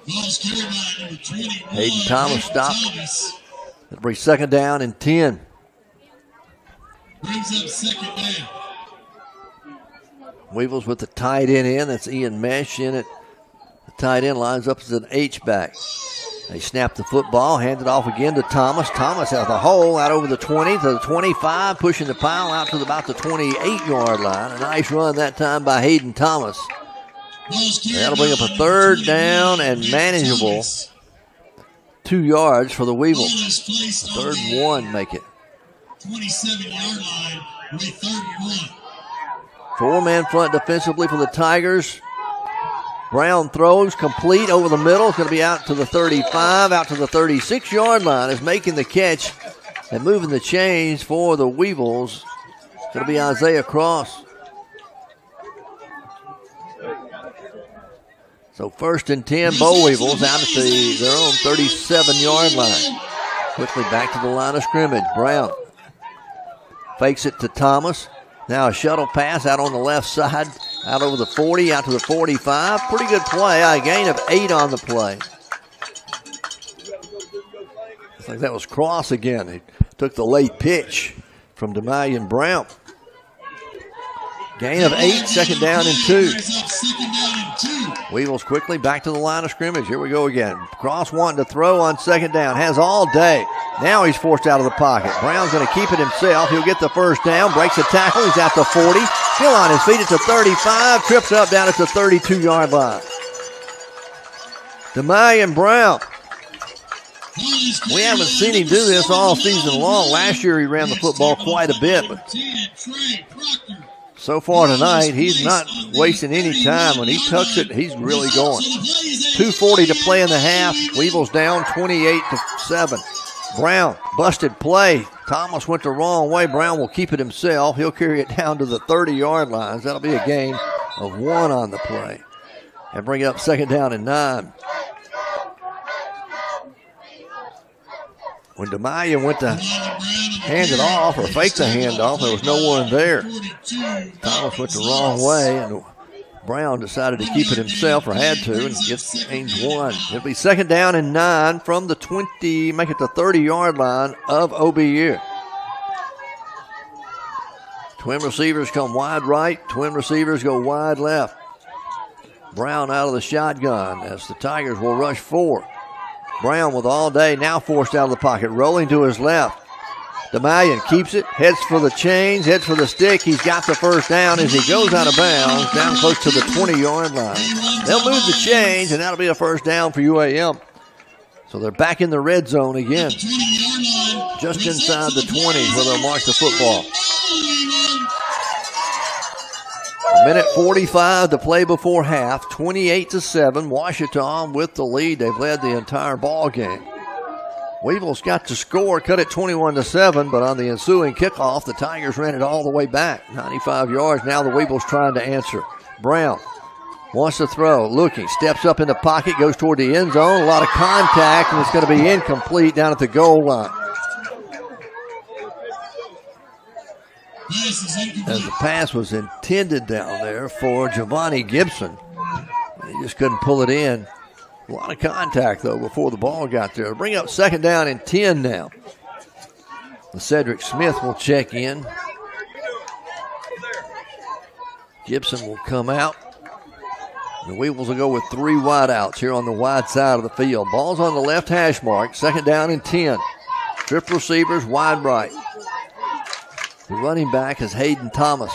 Hayden Thomas stopped. It'll be second down and ten. Brings up second down. Weevils with the tight end in. That's Ian Mesh in it. The tight end lines up as an H-back. They snap the football, hand it off again to Thomas. Thomas out the hole, out over the twenty to the twenty-five, pushing the pile out to about the twenty-eight-yard line. A nice run that time by Hayden Thomas. That'll bring up a third down and manageable. Two yards for the Weevils. Third and one make it. twenty-seven-yard line with third and one. Four-man front defensively for the Tigers. Brown throws complete over the middle. It's going to be out to the thirty-five, out to the thirty-six-yard line. Is making the catch and moving the chains for the Weevils. It's going to be Isaiah Cross. So first and ten, Boll Weevils out at the, their own thirty-seven-yard line. Quickly back to the line of scrimmage. Brown fakes it to Thomas. Now a shuttle pass out on the left side, out over the forty, out to the forty-five. Pretty good play. A gain of eight on the play. Looks like that was Cross again. He took the late pitch from 𝗗𝗏𝗧𝗏 Brown. Gain of eight, second down and two. Weevils quickly back to the line of scrimmage. Here we go again. Cross wanting to throw on second down. Has all day. Now he's forced out of the pocket. Brown's going to keep it himself. He'll get the first down. Breaks the tackle. He's at the forty. Still on his feet at the thirty-five. Trips up down at the thirty-two-yard line. 𝗗𝗏𝗧𝗏 Brown. We haven't seen him do this all season long. Last year he ran the football quite a bit, but so far tonight, he's not wasting any time. When he tucks it, he's really going. two forty to play in the half. Weevils down twenty-eight to seven. Brown, busted play. Thomas went the wrong way. Brown will keep it himself. He'll carry it down to the thirty-yard lines. That'll be a gain of one on the play. and bring it up second down and nine. When 𝗗𝗦𝗧𝗓 went to hand it off or fake the handoff, there was no one there. Thomas went the wrong way, and Brown decided to keep it himself, or had to, and gets gains one. It'll be second down and nine from the twenty, make it the thirty-yard line of O B U. Twin receivers come wide right, twin receivers go wide left. Brown out of the shotgun as the Tigers will rush four. Brown with all day, now forced out of the pocket, rolling to his left. 𝗗𝗦𝗧𝗓 keeps it, heads for the chains, heads for the stick. He's got the first down as he goes out of bounds, down close to the twenty-yard line. They'll move the chains, and that'll be a first down for U A M. So they're back in the red zone again, just inside the twenty where they'll mark the football. A minute forty-five to play before half, twenty-eight to seven. Ouachita with the lead. They've led the entire ball game. Weevils got to score, cut it twenty-one to seven, but on the ensuing kickoff, the Tigers ran it all the way back, ninety-five yards. Now the Weevils trying to answer. Brown wants to throw, looking, steps up in the pocket, goes toward the end zone. A lot of contact, and it's going to be incomplete down at the goal line. As the pass was intended down there for Giovanni Gibson. He just couldn't pull it in. A lot of contact, though, before the ball got there. Bring up second down and ten now. And Cedric Smith will check in. Gibson will come out. The Weevils will go with three wideouts here on the wide side of the field. Ball's on the left hash mark. Second down and ten. Trip receivers wide right. The running back is Hayden Thomas.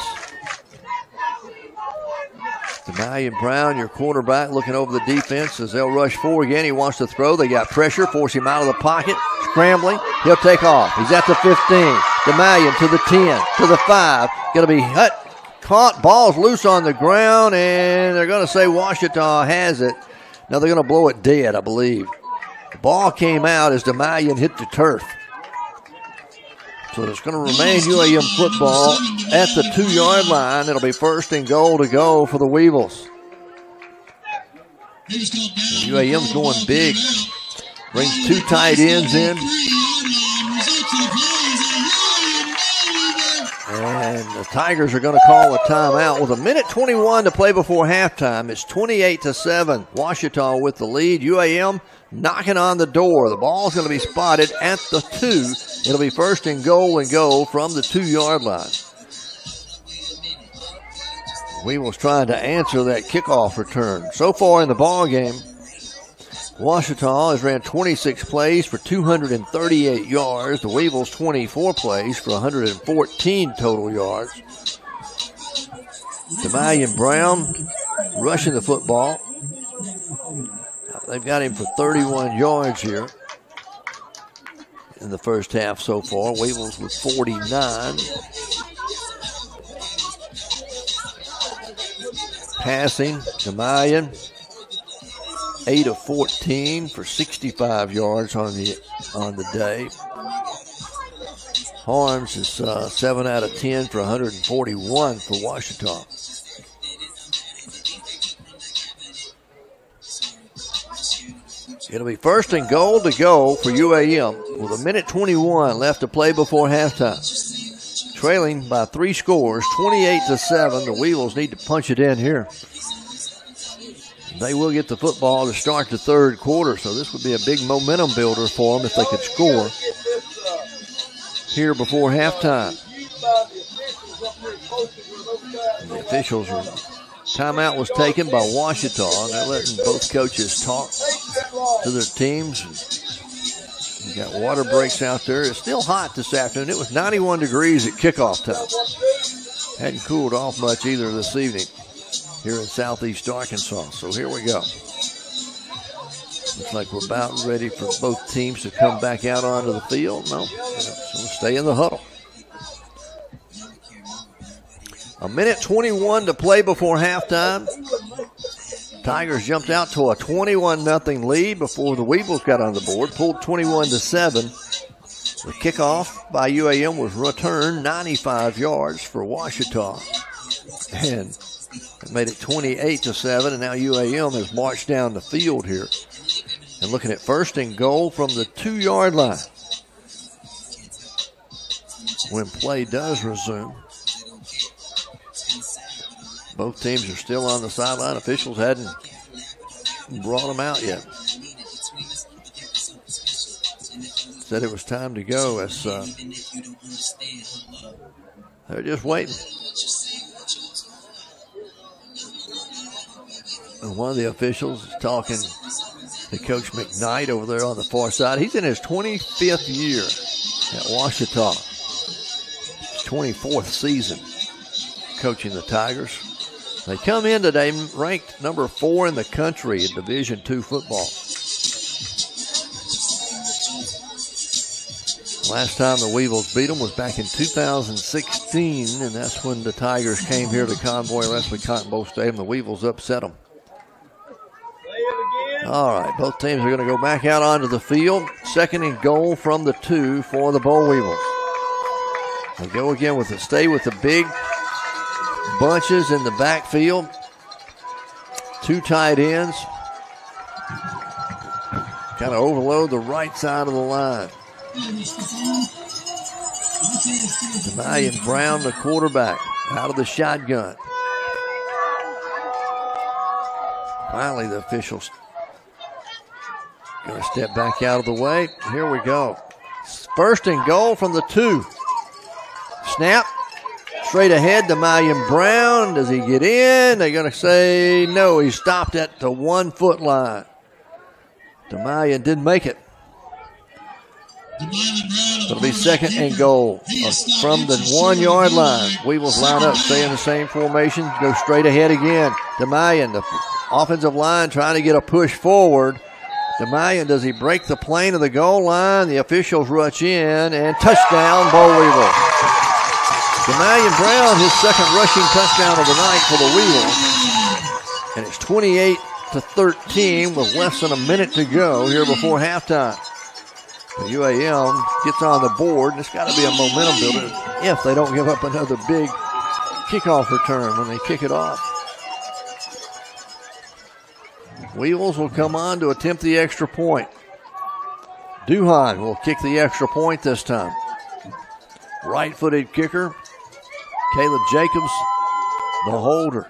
𝗗𝗦𝗧𝗓 Brown, your quarterback, looking over the defense as they'll rush four again. He wants to throw. They got pressure, force him out of the pocket. Scrambling. He'll take off. He's at the fifteen. 𝗗𝗦𝗧𝗓 to the ten, to the five. Going to be hut, caught. Ball's loose on the ground, and they're going to say Ouachita has it. Now they're going to blow it dead, I believe. The ball came out as 𝗗𝗦𝗧𝗓 hit the turf. So it's going to remain U A M football at the two-yard line. It'll be first and goal to go for the Weevils. And U A M's going big. Brings two tight ends in. And the Tigers are going to call a timeout with a minute twenty-one to play before halftime. It's twenty-eight to seven. Ouachita with the lead. U A M knocking on the door. The ball's going to be spotted at the two. It'll be first and goal and go from the two-yard line. Weevils trying to answer that kickoff return. So far in the ball game, Ouachita has ran twenty-six plays for two hundred thirty-eight yards. The Weevils twenty-four plays for one hundred fourteen total yards. 𝗗𝗦𝗧𝗓 Brown rushing the football. They've got him for thirty-one yards here in the first half so far. Weevils with forty-nine. Passing, 𝗗𝗦𝗧𝗓, eight of fourteen for sixty-five yards on the on the day. Harms is uh, seven out of ten for one hundred forty-one for Ouachita. It'll be first and goal to go for U A M with a minute twenty-one left to play before halftime. Trailing by three scores, twenty-eight to seven. The Weevils need to punch it in here. They will get the football to start the third quarter, so this would be a big momentum builder for them if they could score here before halftime. The officials are, timeout was taken by Ouachita, and they're letting both coaches talk to their teams. You got water breaks out there. It's still hot this afternoon. It was ninety-one degrees at kickoff time. Hadn't cooled off much either this evening here in southeast Arkansas. So here we go. Looks like we're about ready for both teams to come back out onto the field. No, so we'll stay in the huddle. A minute twenty-one to play before halftime. Tigers jumped out to a twenty-one nothing lead before the Weevils got on the board, pulled twenty-one to seven. The kickoff by U A M was returned ninety-five yards for Ouachita. And It made it twenty-eight to seven, and now U A M has marched down the field here. And looking at first and goal from the two-yard line when play does resume. Both teams are still on the sideline. Officials hadn't brought them out yet. Said it was time to go as uh, they're just waiting. And one of the officials is talking to Coach McKnight over there on the far side. He's in his twenty-fifth year at Ouachita. His twenty-fourth season coaching the Tigers. They come in today ranked number four in the country in Division two football. Last time the Weevils beat them was back in two thousand sixteen, and that's when the Tigers came here to Convoy Wrestling Cotton Bowl Stadium. The Weevils upset them. All right, both teams are going to go back out onto the field. Second and goal from the two for the Boll Weevils. They go again with the stay with the big bunches in the backfield. Two tight ends. Kind of overload the right side of the line. 𝗗𝗜𝗦𝗖𝗟𝗔𝗜𝗠𝗘𝗥, Brown, the quarterback, out of the shotgun. Finally, the officials going to step back out of the way. Here we go. First and goal from the two. Snap. Straight ahead to 𝗗𝗏𝗡𝗏 Brown. Does he get in? They're going to say no. He stopped at the one-foot line. 𝗗𝗏𝗡𝗏 didn't make it. It'll be second and goal from the one-yard line. Weevils line up, stay in the same formation, go straight ahead again. 𝗗𝗏𝗡𝗏, the offensive line trying to get a push forward. 𝗗𝗏𝗡𝗏, does he break the plane of the goal line? The officials rush in, and touchdown, Boll Weevil. 𝗗𝗏𝗡𝗏 Brown, his second rushing touchdown of the night for the Weevils. And it's twenty-eight to thirteen with less than a minute to go here before halftime. The U A M gets on the board, and it's got to be a momentum builder if they don't give up another big kickoff return when they kick it off. Weevils will come on to attempt the extra point. 𝗗𝗜𝗏𝗏 will kick the extra point this time. Right-footed kicker, Caleb Jacobs, the holder.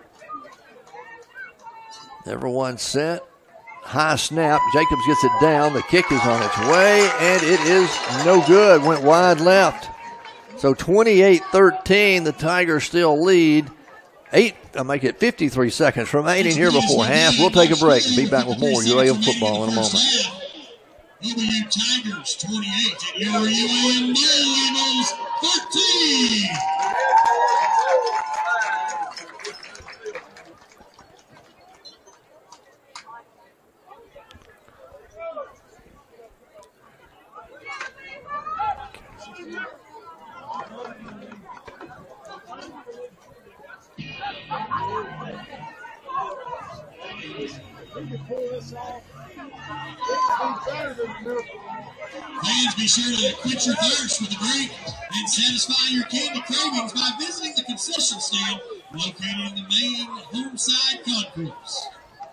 Everyone set. High snap. Jacobs gets it down. The kick is on its way, and it is no good. Went wide left. So twenty-eight thirteen, the Tigers still lead. Eight, I'll make it fifty-three seconds remaining here before half. We'll take a break and be back with more U A M football in a moment. W Tigers twenty-eight and your U A M Weevils thirteen. Fans, be sure to quench your thirst with a drink and satisfy your candy cravings by visiting the concession stand located in the main home side concourse.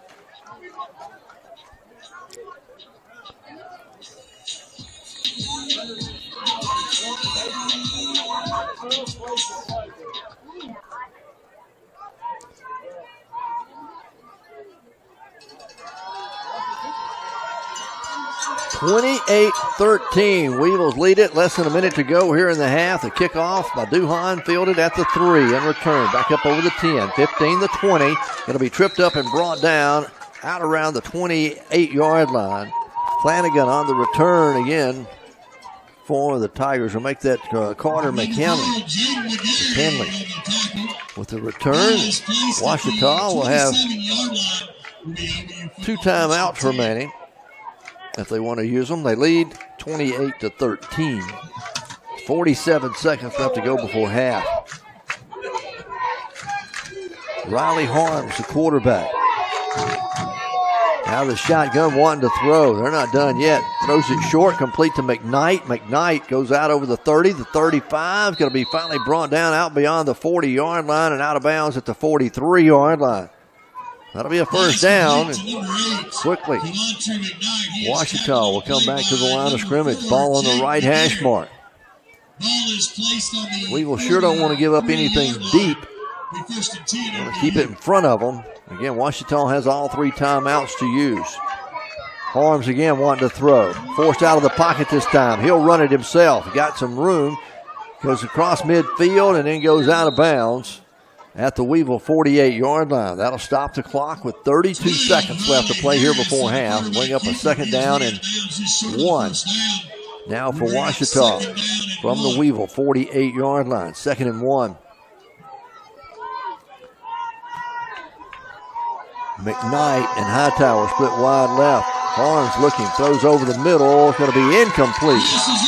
twenty-eight thirteen. Weevils lead it. Less than a minute to go here in the half. The kickoff by 𝗗𝗜𝗏𝗏 fielded at the three and return. Back up over the ten. fifteen to twenty. Going to be tripped up and brought down out around the twenty-eight-yard line. Flanagan on the return again for the Tigers. Will make that uh, Carter McKinley. McKinley with the return. Ouachita will have two timeouts remaining. If they want to use them, they lead twenty-eight to thirteen. forty-seven seconds left to go before half. Riley Harms, the quarterback. Now the shotgun wanting to throw. They're not done yet. Throws it short, complete to McKnight. McKnight goes out over the thirty, the thirty-five. Going to be finally brought down out beyond the forty-yard line and out of bounds at the forty-three-yard line. That'll be a first down. And quickly, Ouachita will come back to the line of scrimmage. Ball on the right hash mark. Weevil sure don't want to give up anything deep. Keep it in front of them. Again, Ouachita has all three timeouts to use. Harms again wanting to throw. Forced out of the pocket this time. He'll run it himself. He got some room. Goes across midfield and then goes out of bounds at the Weevil forty-eight-yard line. That'll stop the clock with thirty-two seconds left to play here before half. Bring up a second down and one. Now for Ouachita from the Weevil forty-eight-yard line. Second and one. McKnight and Hightower split wide left. Harms looking, throws over the middle. It's going to be incomplete.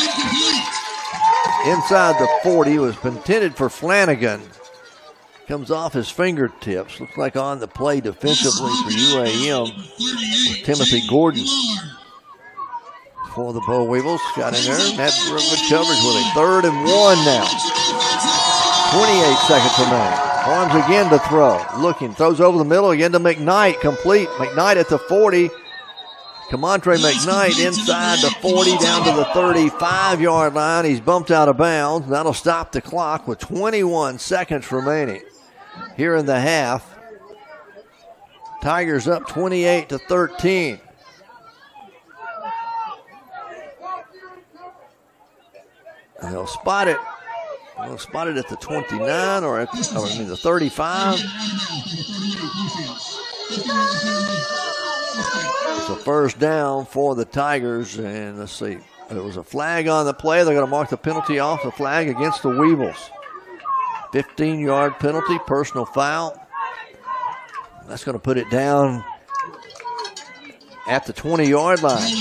Inside the forty, was intended for Flanagan. Comes off his fingertips. Looks like on the play defensively for U A M. Timothy Gordon for the Boll Weevils. Got in there and had good coverage with a third and one now. twenty-eight seconds remaining. Harms again to throw. Looking, throws over the middle again to McKnight. Complete. McKnight at the forty. 𝗗𝗦𝗧𝗓 McKnight inside the forty down to the thirty-five-yard line. He's bumped out of bounds. That'll stop the clock with twenty-one seconds remaining here in the half. Tigers up twenty-eight to thirteen. And they'll spot it. They'll spot it at the twenty-nine or at oh, I mean the thirty-five. It's a first down for the Tigers, and let's see. There was a flag on the play. They're going to mark the penalty off the flag against the Weevils. fifteen-yard penalty, personal foul. That's going to put it down at the twenty-yard line.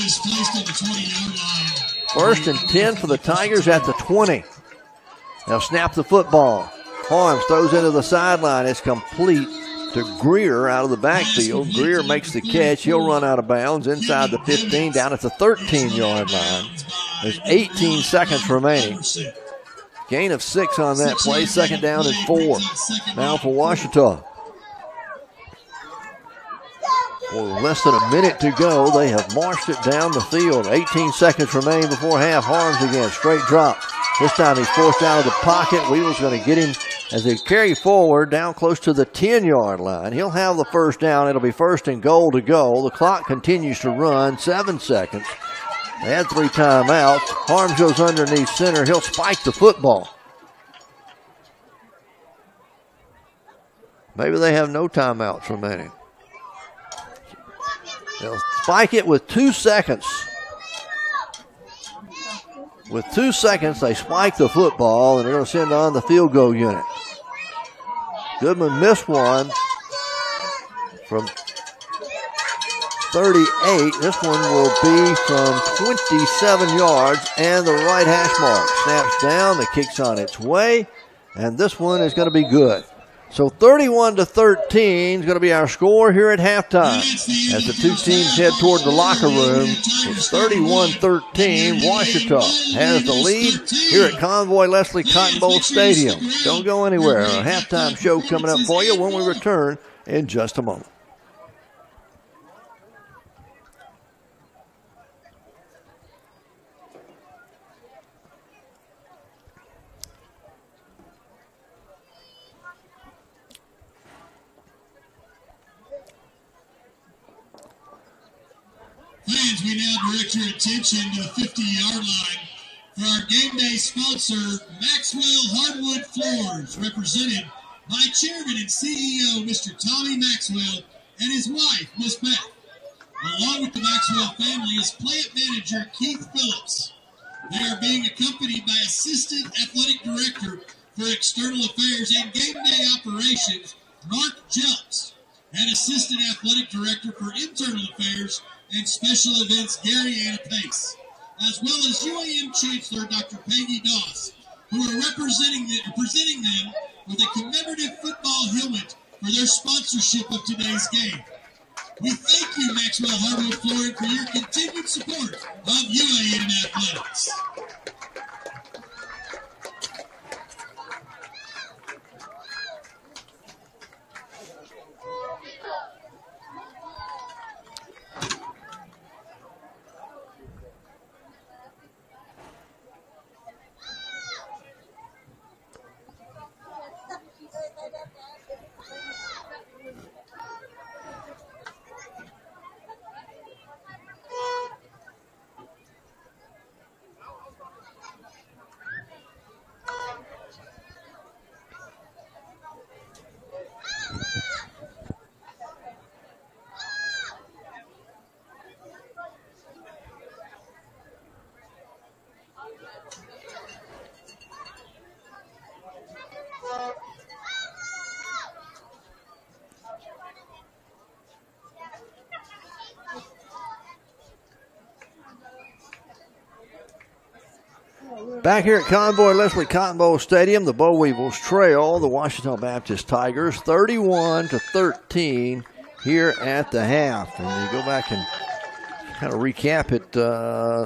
First and ten for the Tigers at the twenty. They'll snap the football. Harms throws into the sideline. It's complete to Greer out of the backfield. Greer makes the catch. He'll run out of bounds inside the fifteen, down at the thirteen-yard line. There's eighteen seconds remaining. Gain of six on that play. Second down and four. Now for Ouachita. With less than a minute to go, they have marched it down the field. eighteen seconds remaining before half. Harms again, straight drop. This time he's forced out of the pocket. Weevil's going to get him as they carry forward down close to the ten-yard line. He'll have the first down. It'll be first and goal to go. The clock continues to run, seven seconds. They had three timeouts. Harms goes underneath center. He'll spike the football. Maybe they have no timeouts remaining. They'll spike it with two seconds. With two seconds, they spike the football, and they're going to send on the field goal unit. Goodman missed one from thirty-eight. This one will be from twenty-seven yards and the right hash mark. Snaps down, the kick's on its way, and this one is going to be good. So thirty-one to thirteen is going to be our score here at halftime. As the two teams head toward the locker room, it's thirty-one thirteen. Ouachita has the lead here at Convoy Leslie Cotton Bowl Stadium. Don't go anywhere. A halftime show coming up for you when we return in just a moment. Fans, we now direct your attention to the fifty-yard line for our game day sponsor, Maxwell Hardwood Floors, represented by Chairman and C E O, Mister Tommy Maxwell, and his wife, Miss Beth. Along with the Maxwell family is plant manager Keith Phillips. They are being accompanied by Assistant Athletic Director for External Affairs and Game Day Operations, Mark Jelks, and Assistant Athletic Director for Internal Affairs and Special Events, Gary Anna Pace, as well as U A M Chancellor Doctor Peggy Doss, who are representing them, presenting them with a commemorative football helmet for their sponsorship of today's game. We thank you, Maxwell Hardwood Flooring, for your continued support of U A M Athletics. Back here at Convoy Leslie Cotton Bowl Stadium, the Bo Weevils trail the Ouachita Baptist Tigers thirty-one to thirteen here at the half. And you go back and kind of recap it. Uh,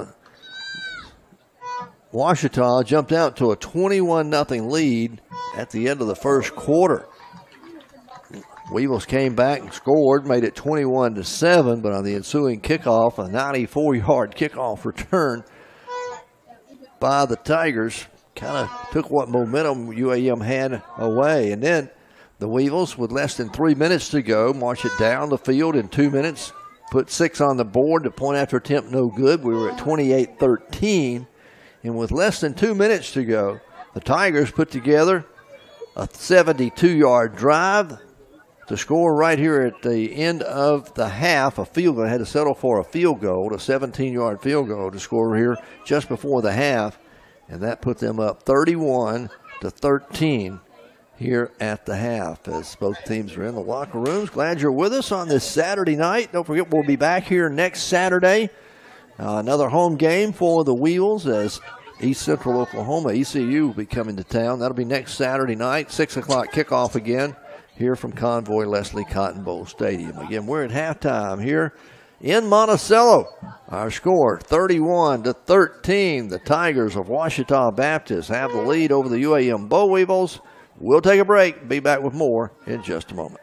Ouachita jumped out to a twenty-one nothing lead at the end of the first quarter. Weevils came back and scored, made it twenty-one to seven, but on the ensuing kickoff, a ninety-four yard kickoff return by the Tigers kind of took what momentum U A M had away. And then the Weevils, with less than three minutes to go, march it down the field in two minutes, put six on the board. The point after attempt no good. We were at twenty-eight thirteen. And with less than two minutes to go, the Tigers put together a seventy-two yard drive to score right here at the end of the half. A field goal. They had to settle for a field goal, a seventeen yard field goal to score here just before the half. And that put them up thirty-one to thirteen here at the half as both teams are in the locker rooms. Glad you're with us on this Saturday night. Don't forget, we'll be back here next Saturday. Uh, another home game for the Weevils as East Central Oklahoma, E C U, will be coming to town. That'll be next Saturday night, six o'clock kickoff again here from Convoy Leslie Cotton Bowl Stadium. Again, we're at halftime here in Monticello. Our score, thirty-one to thirteen. The Tigers of Ouachita Baptist have the lead over the U A M Bo Weevils. We'll take a break. Be back with more in just a moment.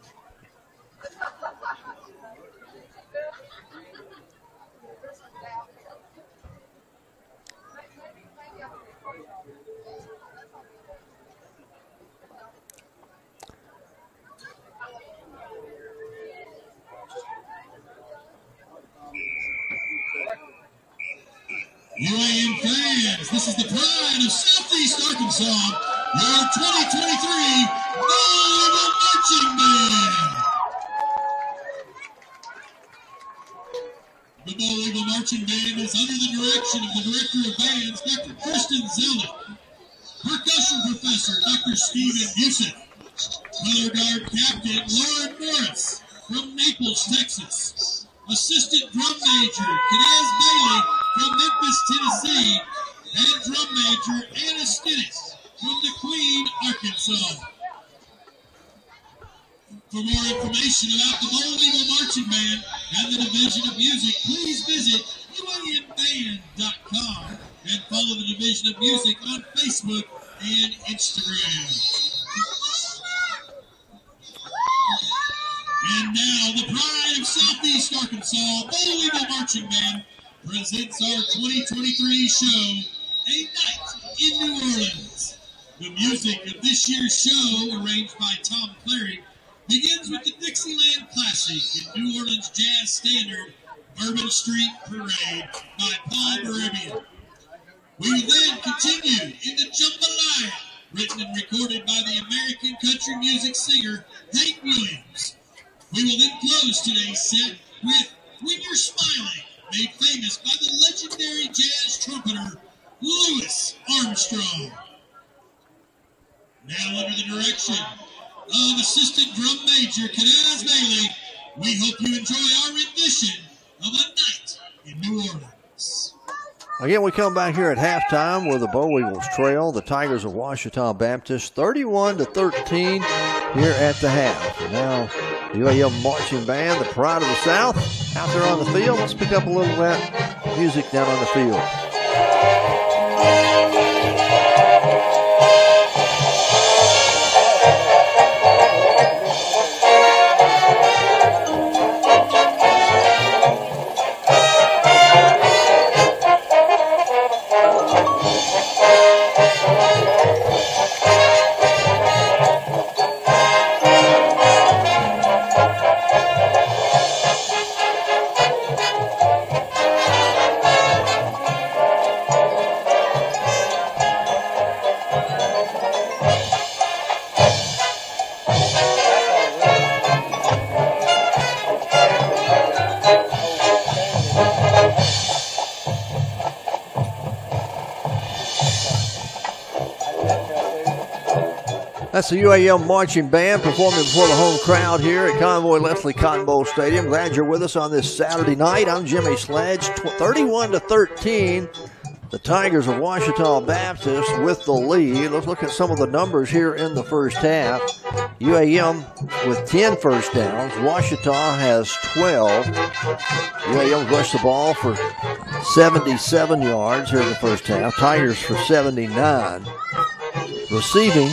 U A M fans, this is the pride of Southeast Arkansas, your twenty twenty-three Weevil Marching Band. The Weevil Marching Band is under the direction of the Director of Bands, Doctor Kristen Zelda, Percussion Professor, Doctor Stephen Busett, Color Guard Captain Lauren Morris from Naples, Texas, Assistant Drum Major Kenaz Bailey from Memphis, Tennessee, and Drum Major Anna Stennis from DeQueen, Arkansas. For more information about the Bo Weevil Marching Band and the Division of Music, please visit U A M band dot com and follow the Division of Music on Facebook and Instagram. And now, the pride of Southeast Arkansas, Bo Weevil Marching Band, presents our twenty twenty-three show, A Night in New Orleans. The music of this year's show, arranged by Tom Clary, begins with the Dixieland Classic and New Orleans jazz standard, Bourbon Street Parade by Paul Barabian. We will then continue in the Jambalaya, written and recorded by the American country music singer Hank Williams. We will then close today's set with When You're Smiling, made famous by the legendary jazz trumpeter Louis Armstrong. Now, under the direction of Assistant Drum Major Kenaz Bailey, we hope you enjoy our rendition of A Night in New Orleans. Again, we come back here at halftime with the Bo Weevils trail the Tigers of Ouachita Baptist thirty-one to thirteen here at the half. And now U A M Marching Band, the pride of the South, out there on the field. Let's pick up a little of that music down on the field. That's the U A M Marching Band performing before the home crowd here at Convoy Leslie Cotton Bowl Stadium. Glad you're with us on this Saturday night. I'm Jimmy Sledge. thirty-one to thirteen. The Tigers of Ouachita Baptist with the lead. Let's look at some of the numbers here in the first half. U A M with ten first downs. Ouachita has twelve. U A M rushed the ball for seventy-seven yards here in the first half. Tigers for seventy-nine. Receiving,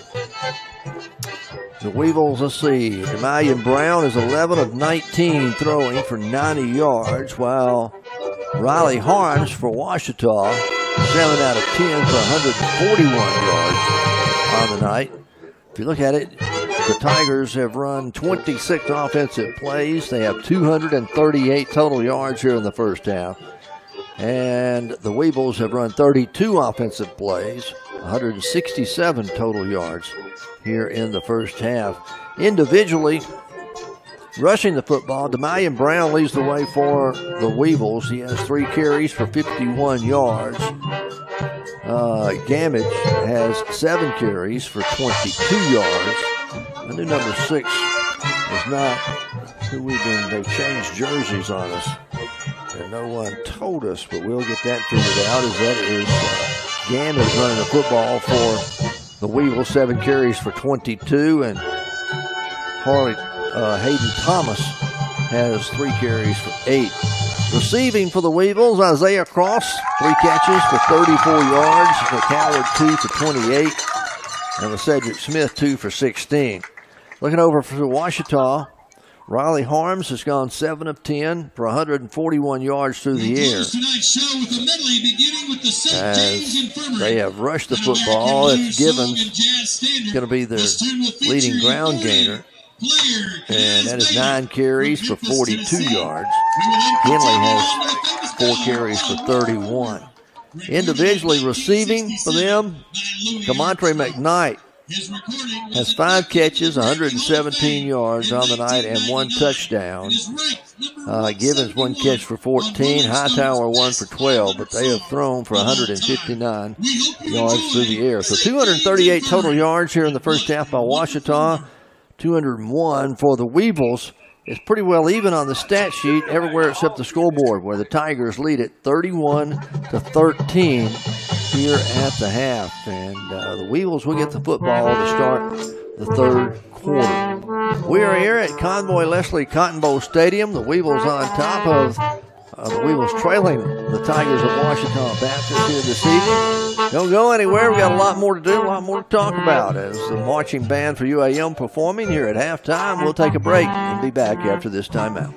the Weevils, let's see, 𝗗𝗦𝗧𝗏𝗏 Brown is eleven of nineteen throwing for ninety yards, while Riley Harms for Ouachita, seven out of ten for one hundred forty-one yards on the night. If you look at it, the Tigers have run twenty-six offensive plays. They have two hundred thirty-eight total yards here in the first half. And the Weevils have run thirty-two offensive plays, one hundred sixty-seven total yards here in the first half. Individually, rushing the football, 𝗗𝗦𝗧𝗏𝗏 Brown leads the way for the Weevils. He has three carries for fifty-one yards. Uh, 𝗗𝗏𝗦 has seven carries for twenty-two yards. I knew number six is not who we've been, they've changed jerseys on us. And no one told us, but we'll get that figured out, as that is uh, 𝗗𝗏𝗏's running the football for the Weevils, seven carries for twenty-two, and Harley uh, Hayden Thomas has three carries for eight. Receiving for the Weevils, Isaiah Cross, three catches for thirty-four yards, McCoward two for twenty-eight, and the Cedric Smith two for sixteen. Looking over for Ouachita, Riley Harms has gone seven of ten for one hundred forty-one yards through the air. As they have rushed the football, it's Givens going to be their leading ground gainer. And that is nine carries for forty-two yards. Henley has four carries for thirty-one. Individually receiving for them, 𝗗𝗏𝗏𝗏 McKnight has five catches, one hundred seventeen yards on the night, and one touchdown. Uh, Givens one catch for fourteen, Hightower one for twelve, but they have thrown for one hundred fifty-nine yards through the air. So two hundred thirty-eight total yards here in the first half by Ouachita, two hundred one for the Weevils. It's pretty well even on the stat sheet everywhere except the scoreboard, where the Tigers lead it thirty-one to thirteen here at the half. And uh, the Weevils will get the football to start the third quarter. We are here at Convoy Leslie Cotton Bowl Stadium. The Weevils on top of uh, the Weevils trailing the Tigers of Ouachita Baptist here this evening. Don't go anywhere. We've got a lot more to do, a lot more to talk about as the marching band for U A M performing here at halftime. We'll take a break and be back after this timeout.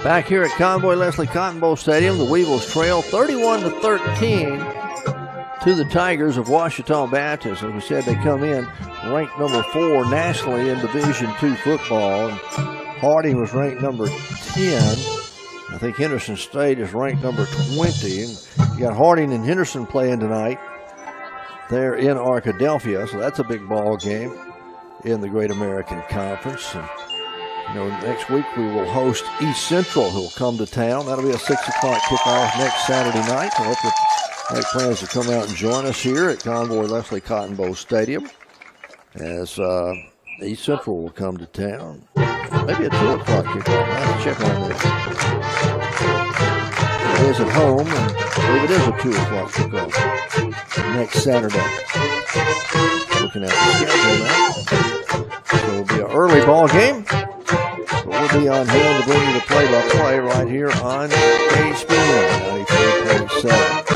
Back here at Convoy Leslie Cotton Bowl Stadium, the Weevils trail thirty-one to thirteen to the Tigers of Ouachita Baptist. As we said, they come in ranked number four nationally in Division two football. And Harding was ranked number ten. I think Henderson State is ranked number twenty. And you got Harding and Henderson playing tonight. They're in Arkadelphia, so that's a big ball game in the Great American Conference. And, you know, next week we will host East Central, who will come to town. That'll be a six o'clock kickoff next Saturday night. I hope you make plans to come out and join us here at Convoy Leslie Cotton Bowl Stadium as uh, East Central will come to town. Maybe a two o'clock kickoff. I have to check on this. It is at home, and I believe it is a two o'clock kickoff next Saturday. Looking at the schedule now. So it'll be an early ball game. We'll be on hand to bring you the play-by-play right here on K H B N ninety-three point seven.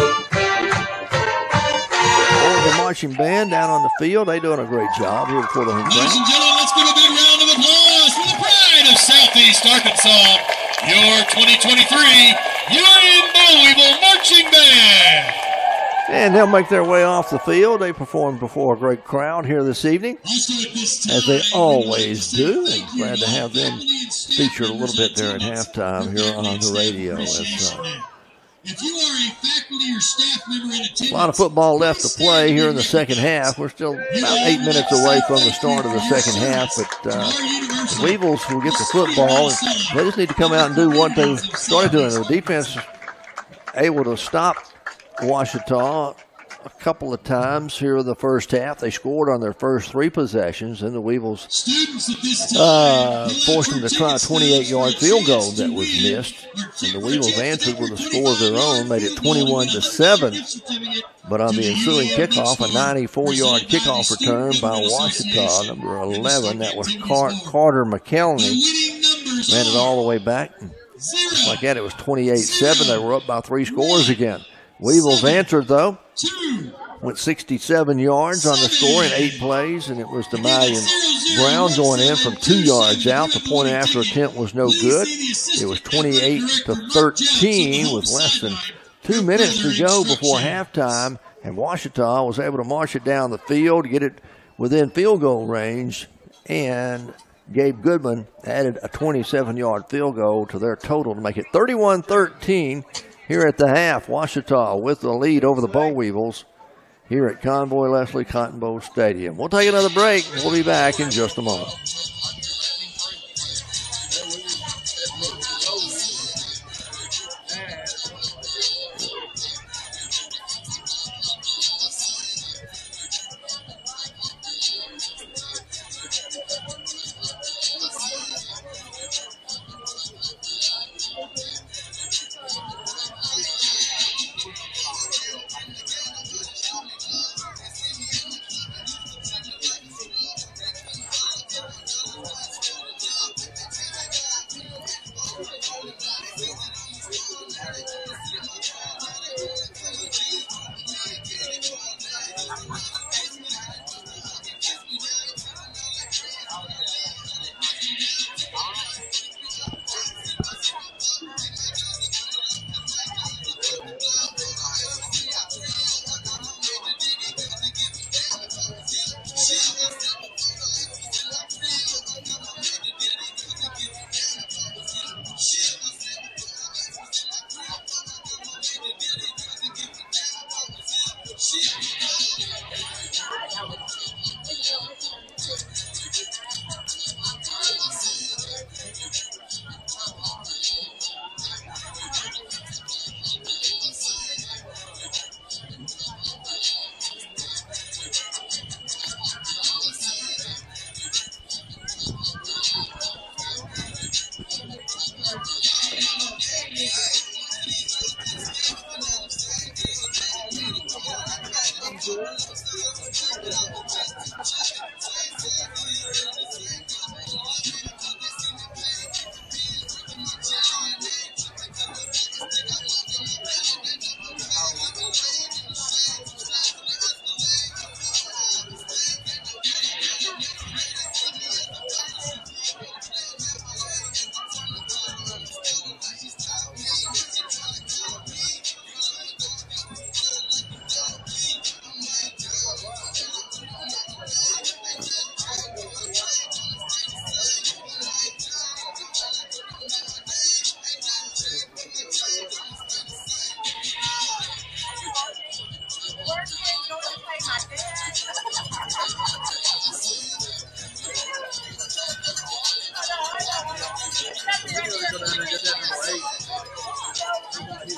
Oh, the marching band down on the field, they're doing a great job here before the home Ladies crowd. and gentlemen, let's give a big round of applause for the pride of Southeast Arkansas, your twenty twenty-three U A M Weevil Marching Band. And they'll make their way off the field. They performed before a great crowd here this evening, as they always do. And glad to have them featured a little bit there at halftime here on the radio. As, uh, If you are a faculty or staff member in attendance, a lot of football left to play here in the second half. We're still about eight minutes away from the start of the second half, but uh, the Weevils will get the football. And they just need to come out and do what they started doing. The defense is able to stop Ouachita a couple of times here in the first half. They scored on their first three possessions, and the Weevils uh, forced them to try a twenty-eight yard field goal that was missed. And the Weevils answered with a score of their own, made it twenty-one to seven. But on the ensuing kickoff, a ninety-four yard kickoff return by Ouachita, number eleven, that was Car Carter McKelney, ran it all the way back. Just like that, it was twenty-eight seven. They were up by three scores again. Weevils answered, though, went sixty-seven yards on the score in eight plays, and it was 𝗗𝗏𝗧𝗏 Brown going in from two yards out. The point after attempt was no good. It was twenty-eight to thirteen with less than two minutes to go before halftime, and Ouachita was able to march it down the field, get it within field goal range, and Gabe Goodman added a twenty-seven yard field goal to their total to make it thirty-one thirteen. Here at the half, Ouachita with the lead over the Boll Weevils here at Convoy Leslie Cotton Bowl Stadium. We'll take another break. We'll be back in just a moment.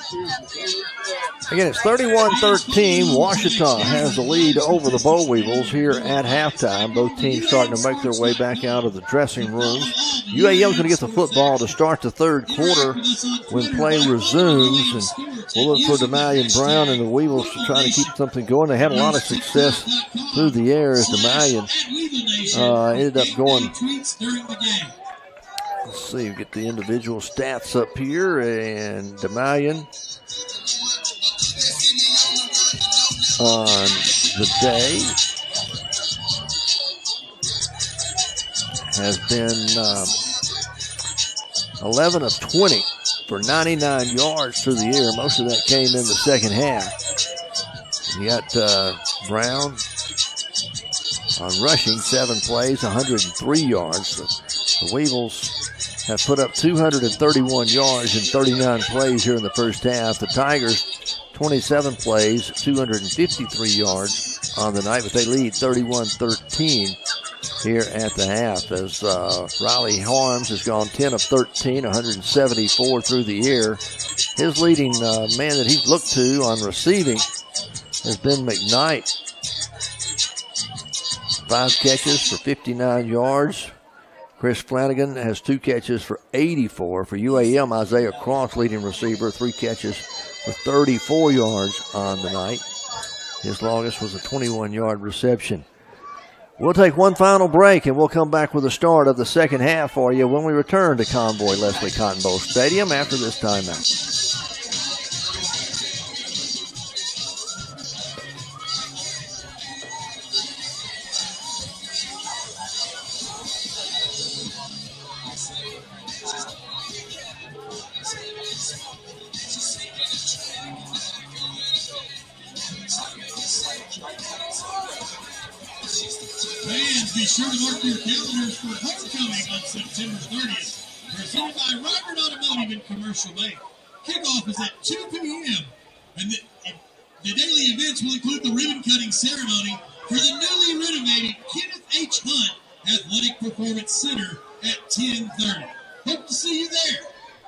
Again, it's thirty-one thirteen. Ouachita has the lead over the Boll Weevils here at halftime. Both teams starting to make their way back out of the dressing rooms. U A M's going to get the football to start the third quarter when play resumes. And we'll look for ďeMalion Brown and the Weevils to try to keep something going. They had a lot of success through the air as ďeMalion uh, ended up going. Let's see, get the individual stats up here. And ďeMalion on the day has been uh, eleven of twenty for ninety-nine yards through the air. Most of that came in the second half. You got uh, Brown on rushing, seven plays, one hundred three yards. The, the Weevils have put up two hundred thirty-one yards in thirty-nine plays here in the first half. The Tigers, twenty-seven plays, two hundred fifty-three yards on the night, but they lead thirty-one thirteen here at the half as uh, Riley Harms has gone ten of thirteen, one hundred seventy-four through the air. His leading uh, man that he's looked to on receiving has been McKnight. Five catches for fifty-nine yards. Chris Flanagan has two catches for eighty-four. For U A M, Isaiah Cross, leading receiver, three catches for thirty-four yards on the night. His longest was a twenty-one yard reception. We'll take one final break, and we'll come back with the start of the second half for you when we return to Convoy Leslie Cotton Bowl Stadium after this timeout. Fans, be sure to mark your calendars for homecoming on September thirtieth. Presented by Robert Automotive and Commercial Bank. Kickoff is at two p.m. And the, and the daily events will include the ribbon cutting ceremony for the newly renovated Kenneth H. Hunt Athletic Performance Center at ten thirty. Hope to see you there.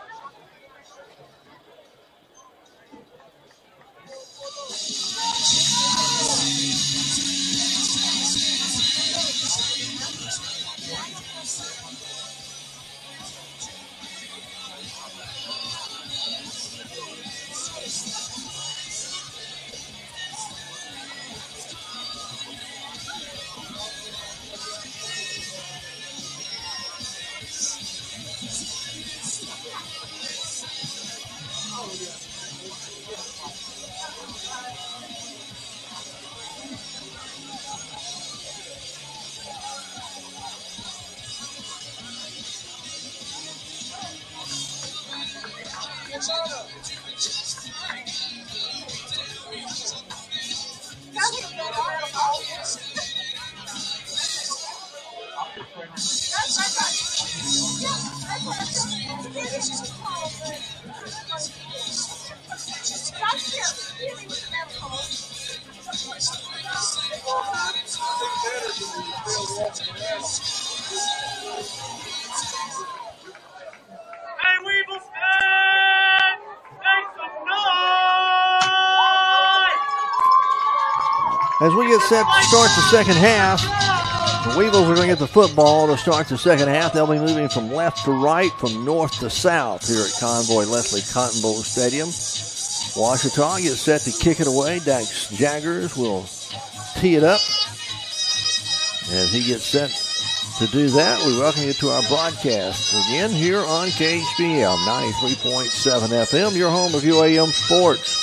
As we get set to start the second half, the Weevils are going to get the football to start the second half. They'll be moving from left to right, from north to south here at Convoy Leslie Cotton Bowl Stadium. Ouachita gets set to kick it away. Dax Jaggers will tee it up. As he gets set to do that, we welcome you to our broadcast again here on K H B M ninety-three point seven F M, your home of U A M Sports.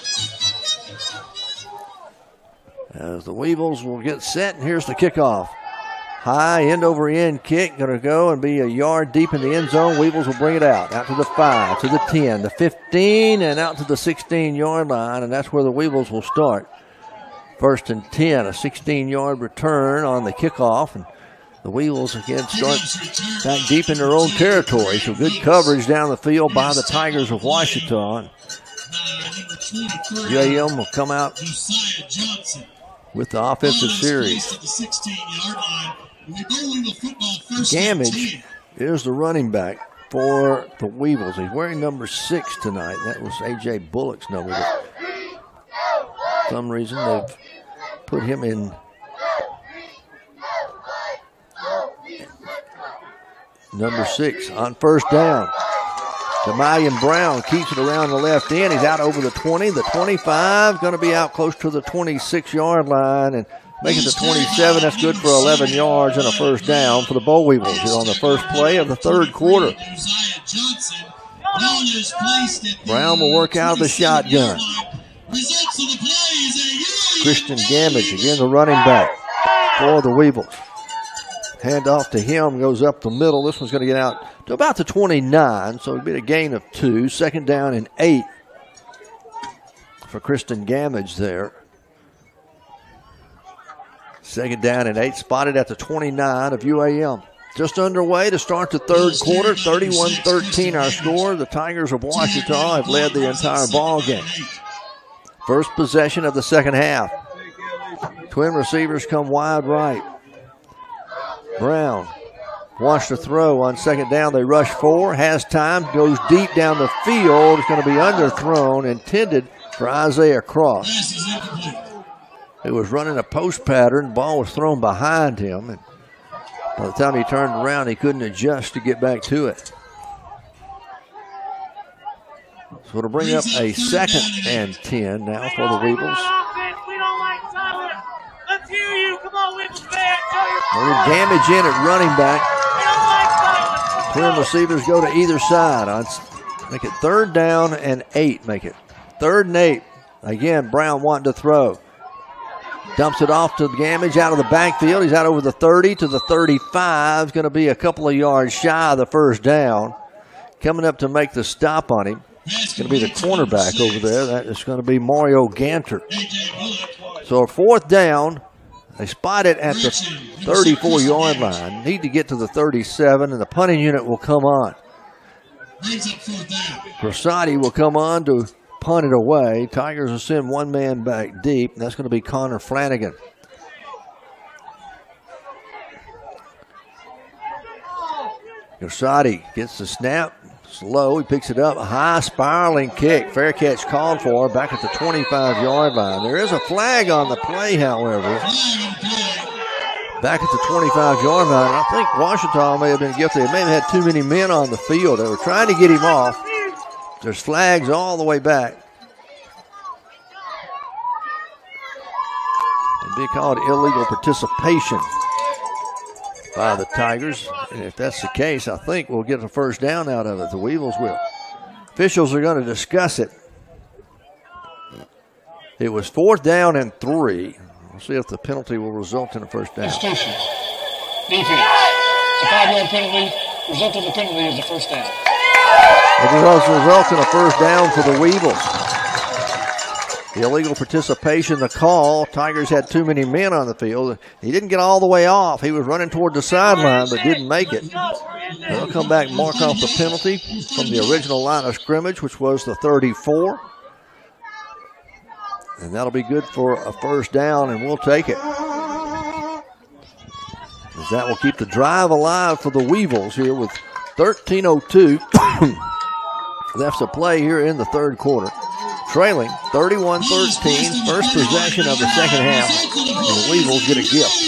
As the Weevils will get set, and here's the kickoff. High end over end kick, going to go and be a yard deep in the end zone. Weevils will bring it out, out to the five, to the ten, the fifteen, and out to the sixteen yard line, and that's where the Weevils will start. First and ten, a sixteen yard return on the kickoff, and the Weevils again start back deep in their own territory. So good coverage down the field by the Tigers of Ouachita. U A M will come out with the offensive series. Gamage is the running back. for the Weevils. He's wearing number six tonight. That was A J Bullock's number. For some reason, they've put him in number six on first down. 𝗗𝗦𝗠𝗧𝗏 Brown keeps it around the left end. He's out over the twenty, the twenty-five, going to be out close to the twenty-six-yard line and make it to twenty-seven. That's good for eleven yards and a first down for the Boll Weevils here on the first play of the third quarter. Brown will work out of the shotgun. Christian 𝗗𝗦𝗧𝗏, again the running back for the Weevils. Hand off to him, goes up the middle. This one's going to get out to about the twenty-nine, so it'll be a gain of two. Second down and eight for Christian 𝗗𝗦𝗧𝗏 there. Second down and eight, spotted at the twenty-nine of U A M. Just underway to start the third quarter, thirty-one thirteen our score. The Tigers of Ouachita have led the entire ball game. First possession of the second half. Twin receivers come wide right. Brown wants to throw on second down. They rush four, has time, goes deep down the field. It's going to be underthrown, intended for Isaiah Cross. He was running a post pattern. Ball was thrown behind him, and by the time he turned around, he couldn't adjust to get back to it. So it'll bring up a second and ten now for the Weevils. Little damage in at running back. Twin receivers go to either side. On, make it third down and eight. Make it third and eight. Again, Brown wanting to throw. Dumps it off to 𝗗𝗦𝗧𝗏 out of the backfield. He's out over the thirty to the thirty-five. It's going to be a couple of yards shy of the first down. Coming up to make the stop on him. It's going to be the cornerback over there. That is going to be Mario Ganter. So a fourth down. They spot it at the thirty-four-yard line. Need to get to the thirty-seven, and the punting unit will come on. 𝗗𝗏𝗧𝗏 will come on to punt it away. Tigers will send one man back deep, and that's going to be Connor Flanagan. 𝗗𝗏𝗧𝗏 gets the snap. Slow, he picks it up. A high spiraling kick. Fair catch called for back at the twenty-five-yard line. There is a flag on the play, however. Back at the twenty-five-yard line. I think Ouachita may have been guilty. They may have had too many men on the field. They were trying to get him off. There's flags all the way back. It'd be called illegal participation by the Tigers. And if that's the case, I think we'll get a first down out of it. The Weevils will. Officials are going to discuss it. It was fourth down and three. We'll see if the penalty will result in a first down. Defense. It's a five-yard penalty. Result of the penalty is a first down. It will result in a first down for the Weevils. The illegal participation, the call. Tigers had too many men on the field. He didn't get all the way off. He was running toward the sideline, but didn't make it. They'll come back and mark off the penalty from the original line of scrimmage, which was the thirty-four. And that'll be good for a first down, and we'll take it. As that will keep the drive alive for the Weevils here with thirteen oh two left to play here in the third quarter. Trailing thirty-one thirteen, first possession of the second half, and the Weevils get a gift.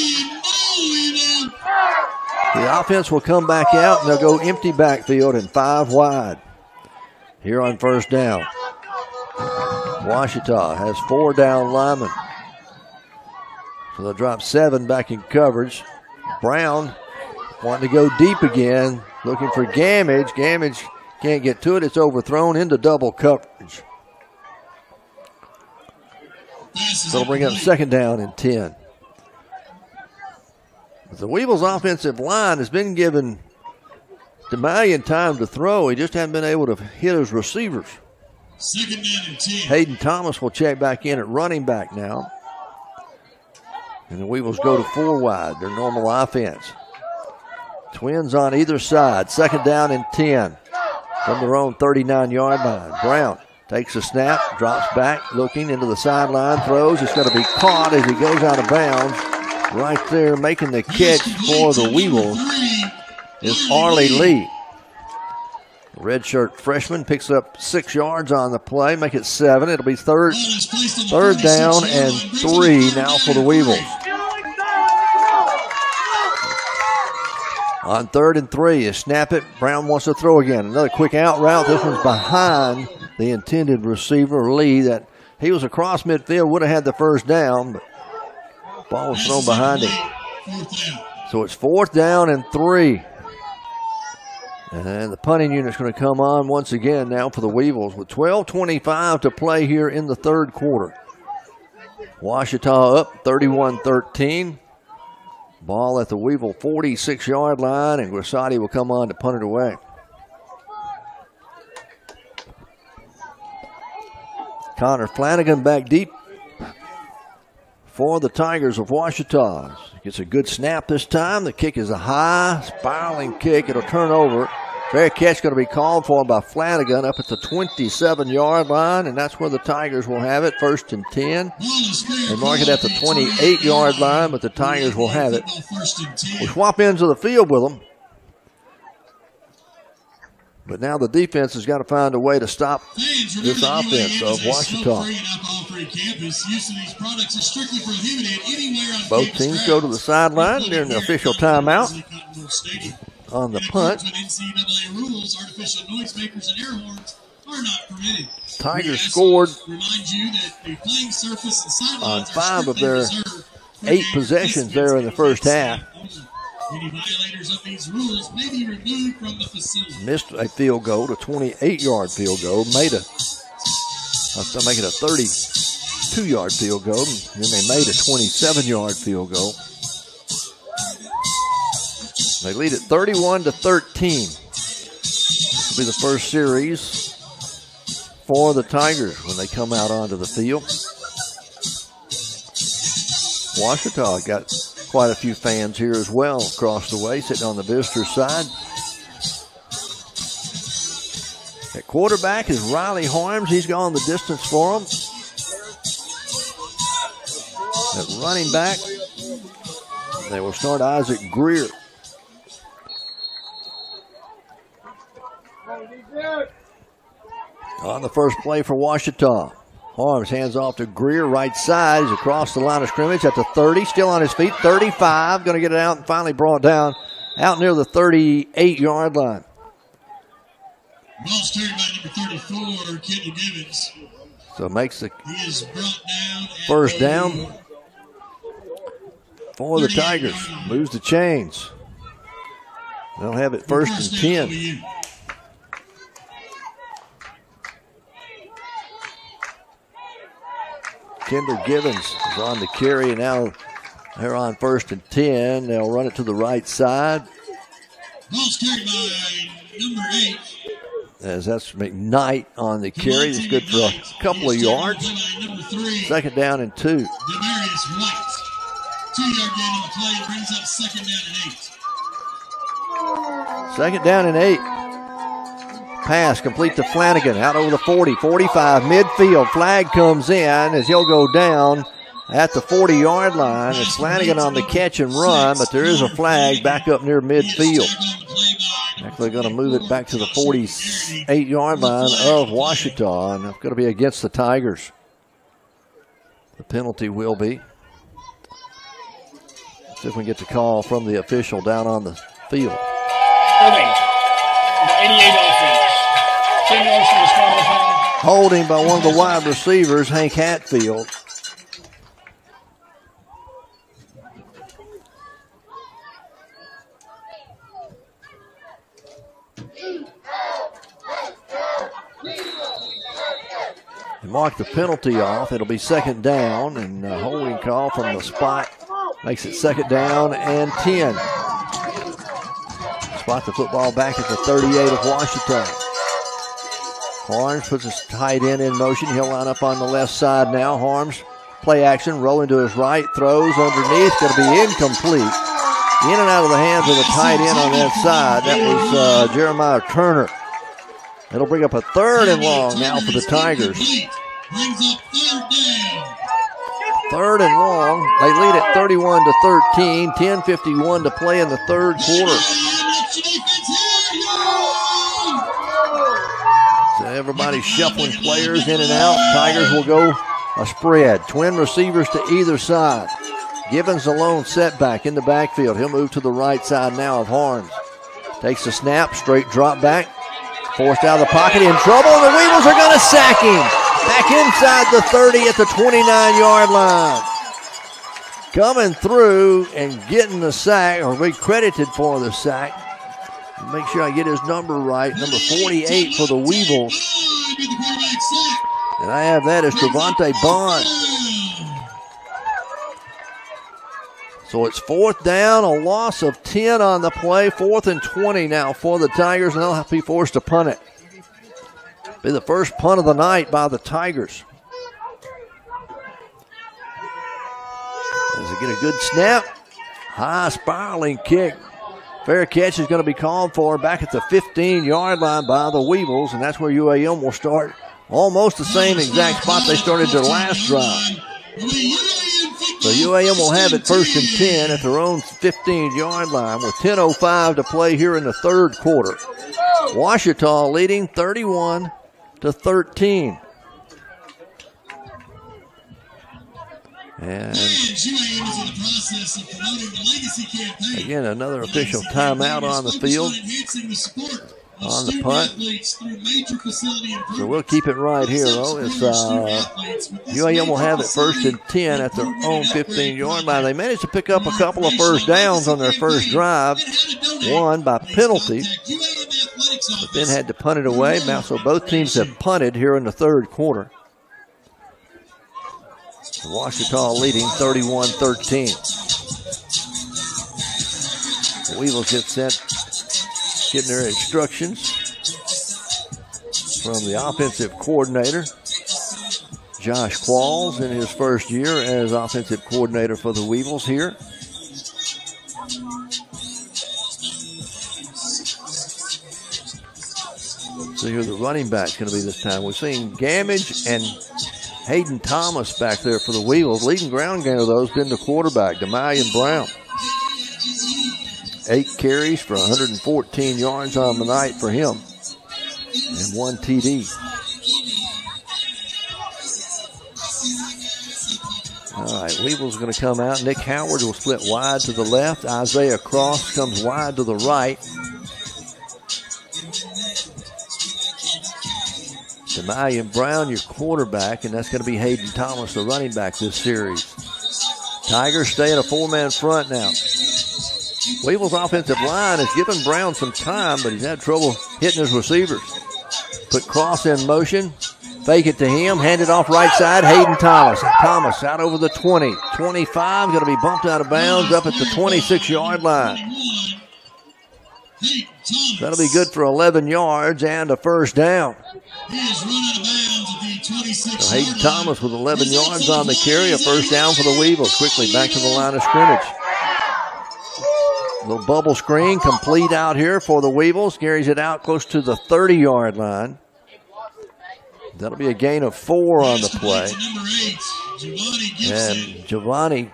The offense will come back out, and they'll go empty backfield and five wide here on first down. Ouachita has four down linemen, so they'll drop seven back in coverage. Brown wanting to go deep again, looking for 𝗗𝗦𝗧𝗏. 𝗗𝗦𝗧𝗏 can't get to it. It's overthrown into double coverage. So it'll bring up second down and ten. The Weevils' offensive line has been given 𝗗𝗏𝗧𝗏 time to throw. He just hasn't been able to hit his receivers. Second down and ten. Hayden Thomas will check back in at running back now. And the Weevils go to four wide, their normal offense. Twins on either side. Second down and ten from their own thirty-nine-yard line. Brown takes a snap, drops back, looking into the sideline, throws. It's going to be caught as he goes out of bounds. Right there making the catch for the Weevils is Arlie Lee. Redshirt freshman picks up six yards on the play, make it seven. It'll be third, third down and three now for the Weevils. On third and three, you snap it. Brown wants to throw again. Another quick out route. This one's behind the intended receiver, Lee. That he was across midfield, would have had the first down, but ball was thrown behind him. So it's fourth down and three. And the punting unit's going to come on once again now for the Weevils with twelve twenty-five to play here in the third quarter. Ouachita up thirty-one thirteen. Ball at the Weevil forty-six yard line, and 𝗗𝗜𝗦𝗘𝗥 will come on to punt it away. Connor Flanagan back deep for the Tigers of Ouachita. Gets a good snap this time. The kick is a high, spiraling kick. It'll turn over. Fair catch going to be called for by Flanagan up at the twenty-seven yard line, and that's where the Tigers will have it, first and ten. They mark it at the twenty-eight yard line, but the Tigers will have it. We'll swap ends of the field with them. But now the defense has got to find a way to stop this offense of Ouachita. Both teams go to the sideline during the official timeout on the punt. Tigers scored on five of their eight possessions there in the first half. Any violators of these rules may be removed from the facility. Missed a field goal, a twenty-eight yard field goal, made a, I'll make it a thirty-two yard field goal, and then they made a twenty-seven yard field goal. They lead it thirty-one to thirteen. This will be the first series for the Tigers when they come out onto the field. Ouachita got quite a few fans here as well across the way, sitting on the visitor side. At quarterback is Riley Harms. He's gone the distance for them. At running back, they will start Isaac Greer. On the first play for Ouachita, Harms hands off to Greer, right side. He's across the line of scrimmage at the thirty, still on his feet, thirty-five, going to get it out and finally brought down out near the thirty-eight yard line. Ball's carried by number thirty-four, 𝗗𝗜𝗦𝗖𝗟𝗔𝗜𝗠𝗘𝗥. So it makes the He is brought down first down for the Tigers. Moves the chains. They'll have it first and ten. Kendall Givens is on the carry, and now they're on first and ten. They'll run it to the right side. Ball's carried by number eight. As that's McKnight on the carry. It's good for a couple of yards. Second down and two. Demarius White. Two-yard gain on the play brings up second down and eight. Second down and eight. Pass complete to Flanagan out over the forty, forty-five, midfield. Flag comes in as he'll go down at the forty yard line. It's Flanagan on the catch and run, but there is a flag back up near midfield. Actually going to move it back to the forty-eight yard line of Ouachita, and it's going to be against the Tigers. The penalty will be. Let's see if we can get the call from the official down on the field. Irving, eighty-eight offense. ten yards from the spot of the foul. Holding by one of the wide receivers, Hank Hatfield. They mark the penalty off. It'll be second down, and a holding call from the spot makes it second down and ten. Spot the football back at the thirty-eight of Ouachita. Harms puts his tight end in motion. He'll line up on the left side now. Harms, play action, rolling to his right, throws underneath, going to be incomplete. In and out of the hands of the tight end on that side. That was uh, Jeremiah Turner. It'll bring up a third and long now for the Tigers. Third and long. They lead at thirty-one to thirteen. ten fifty-one to play in the third quarter. Everybody shuffling players in and out. Tigers will go a spread. Twin receivers to either side. Givens alone setback in the backfield. He'll move to the right side now of Harms. Takes a snap, straight drop back. Forced out of the pocket, in trouble, and the Weevils are going to sack him. Back inside the thirty at the twenty-nine-yard line. Coming through and getting the sack, or be credited for the sack. Make sure I get his number right. Number forty-eight for the Weevils. And I have that as 𝗗𝗦𝗧𝗏 Bond. So it's fourth down, a loss of ten on the play. Fourth and twenty now for the Tigers, and they'll have to be forced to punt it. Be the first punt of the night by the Tigers. As they get a good snap, high spiraling kick. Fair catch is going to be called for back at the fifteen-yard line by the Weevils, and that's where U A M will start almost the same exact spot they started their last drive. So U A M will have it first and ten at their own fifteen-yard line with ten oh five to play here in the third quarter. Ouachita leading thirty-one to thirteen. And again, another official timeout on the field on the punt. So we'll keep it right here, though. It's, uh, U A M will have it first and ten at their own fifteen-yard line. They managed to pick up a couple of first downs on their first drive, one by penalty, but then had to punt it away. Now, so both teams have punted here in the third quarter. Ouachita leading thirty-one thirteen. The Weevils get set, getting their instructions from the offensive coordinator, Josh Qualls, in his first year as offensive coordinator for the Weevils here. See who the running back's going to be this time. We're seeing 𝗗𝗓𝗏 and Hayden Thomas back there for the Weevils. Leading ground gainer, though, has been the quarterback, 𝗗𝗏𝗧𝗏 Brown. Eight carries for one hundred fourteen yards on the night for him, and one T D. All right, Weevils going to come out. Nick Howard will split wide to the left. Isaiah Cross comes wide to the right. 𝗗𝗏𝗧𝗏 Brown, your quarterback, and that's going to be Hayden Thomas, the running back this series. Tigers stay in a four-man front now. Weevils' offensive line has given Brown some time, but he's had trouble hitting his receivers. Put Cross in motion. Fake it to him. Hand it off right side. Hayden Thomas. Thomas out over the twenty. twenty-five, going to be bumped out of bounds up at the twenty-six-yard line. That'll be good for eleven yards and a first down. So Hayden Thomas with eleven yards on the carry. A first down for the Weevils. Quickly back to the line of scrimmage. Little bubble screen complete out here for the Weevils. Carries it out close to the thirty-yard line. That'll be a gain of four on the play. And Giovanni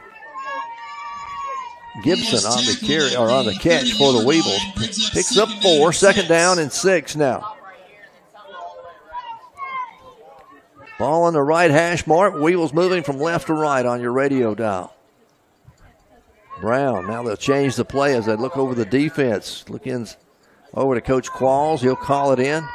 Gibson on the carry or on the catch for the Weevils. Picks up four. Second down and six now. Ball on the right hash mark. Weevils moving from left to right on your radio dial. Brown, now they'll change the play as they look over the defense. Look in over to Coach Qualls. He'll call it in.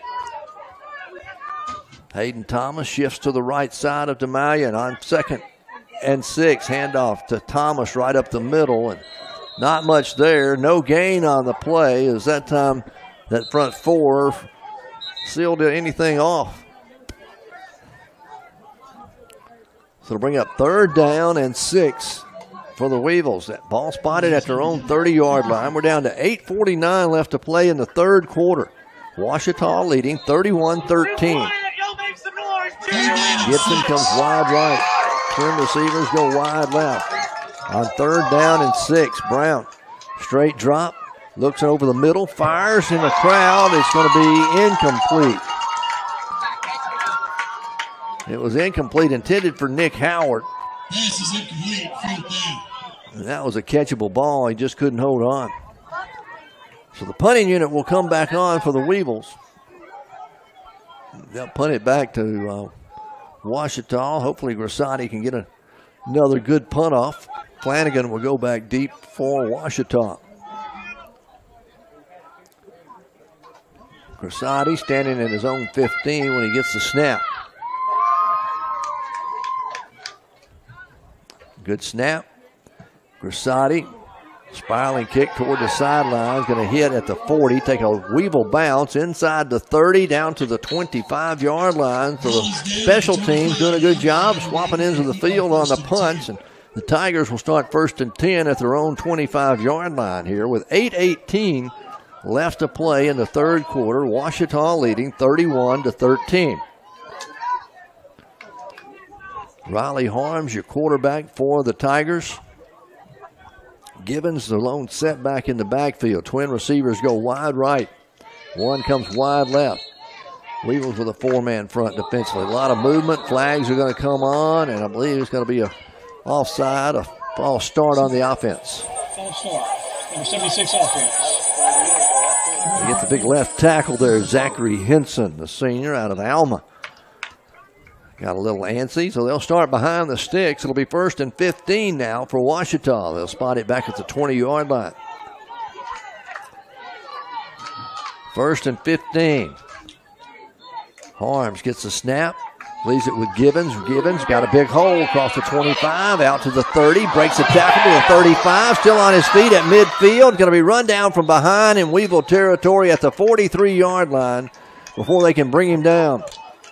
Hayden Thomas shifts to the right side of 𝗗𝗏𝗧𝗏, and on second and six, handoff to Thomas right up the middle, and not much there. No gain on the play as that time that front four sealed anything off. So it'll bring up third down and six for the Weevils. That ball spotted at their own thirty-yard line. We're down to eight forty-nine left to play in the third quarter. Ouachita leading thirty-one thirteen. Gibson comes wide right. Twin receivers go wide left. On third down and six, Brown, straight drop, looks over the middle, fires in the crowd. It's going to be incomplete. It was incomplete, intended for Nick Howard. Pass is incomplete, fourth down. And that was a catchable ball. He just couldn't hold on. So the punting unit will come back on for the Weevils. They'll punt it back to uh, Ouachita. Hopefully 𝗗𝗓𝗧 can get a, another good punt off. Flanagan will go back deep for Ouachita. 𝗗𝗓𝗧 standing in his own fifteen when he gets the snap. Good snap. 𝗗𝗓𝗧, spiraling kick toward the sideline, going to hit at the forty, take a Weevil bounce inside the thirty, down to the twenty-five-yard line. So the special teams doing a good job swapping into the field on the punts, and the Tigers will start first and ten at their own twenty-five-yard line here with eight eighteen left to play in the third quarter. Ouachita leading thirty-one to thirteen. Riley Harms, your quarterback for the Tigers. Gibbons, the lone setback in the backfield. Twin receivers go wide right. One comes wide left. Weevils with a four-man front defensively. A lot of movement. Flags are going to come on, and I believe it's going to be a offside, a false start on the offense. False start. Number seventy-six offense. We get the big left tackle there, 𝗗𝗓𝗓𝗏 Henson, the senior out of Alma. Got a little antsy, so they'll start behind the sticks. It'll be first and fifteen now for Ouachita. They'll spot it back at the twenty-yard line. First and fifteen. Harms gets the snap, leaves it with Gibbons. Gibbons got a big hole across the twenty-five, out to the thirty, breaks the tackle to the thirty-five, still on his feet at midfield. Going to be run down from behind in Weevil territory at the forty-three-yard line before they can bring him down.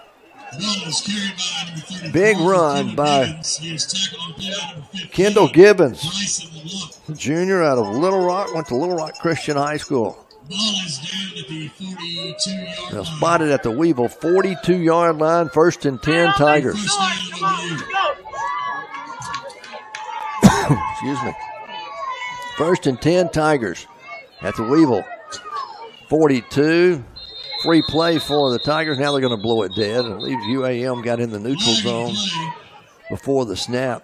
Big run by Kendall Gibbons, junior out of Little Rock, went to Little Rock Christian High School. They'll spot it at the Weevil forty-two-yard line, first and ten Tigers. Excuse me. First and ten Tigers at the Weevil forty-two. Free play for the Tigers. Now they're going to blow it dead. I believe U A M got in the neutral zone before the snap.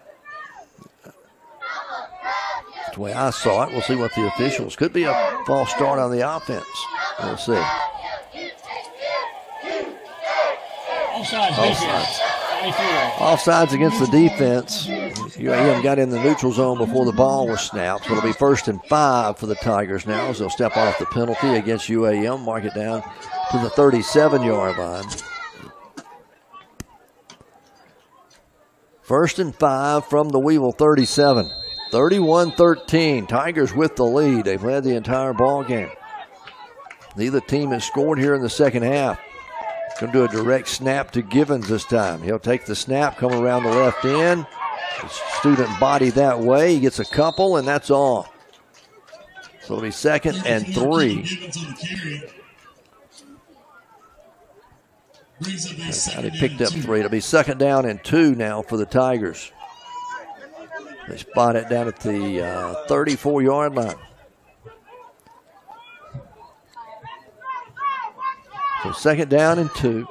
That's the way I saw it. We'll see what the officials. Could be a false start on the offense. We'll see. Offsides. Offsides. Offsides against the defense. U A M got in the neutral zone before the ball was snapped. So it'll be first and five for the Tigers now as they'll step off the penalty against U A M. Mark it down to the thirty-seven-yard line. First and five from the Weevil thirty-seven. thirty-one thirteen. Tigers with the lead. They've led the entire ball game. Neither team has scored here in the second half. Going to do a direct snap to Gibbons this time. He'll take the snap, come around the left end. The student body that way. He gets a couple, and that's all. So it'll be second and three. That's how they picked up three. It'll be second down and two now for the Tigers. They spot it down at the uh, thirty-four-yard line. So second down and two.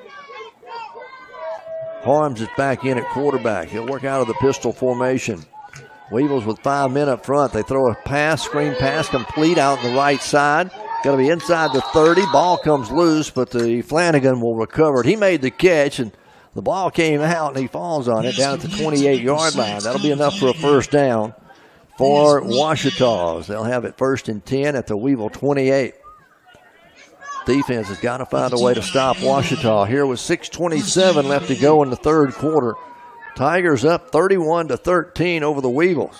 Harms is back in at quarterback. He'll work out of the pistol formation. Weevils with five men up front. They throw a pass, screen pass, complete out on the right side. Got to be inside the thirty. Ball comes loose, but the Flanagan will recover it. He made the catch, and the ball came out, and he falls on it down at the twenty-eight-yard line. That'll be enough for a first down for Ouachita. They'll have it first and ten at the Weevil twenty-eight. Defense has got to find a way to stop Ouachita. Here with six twenty-seven left to go in the third quarter. Tigers up thirty-one to thirteen over the Weevils.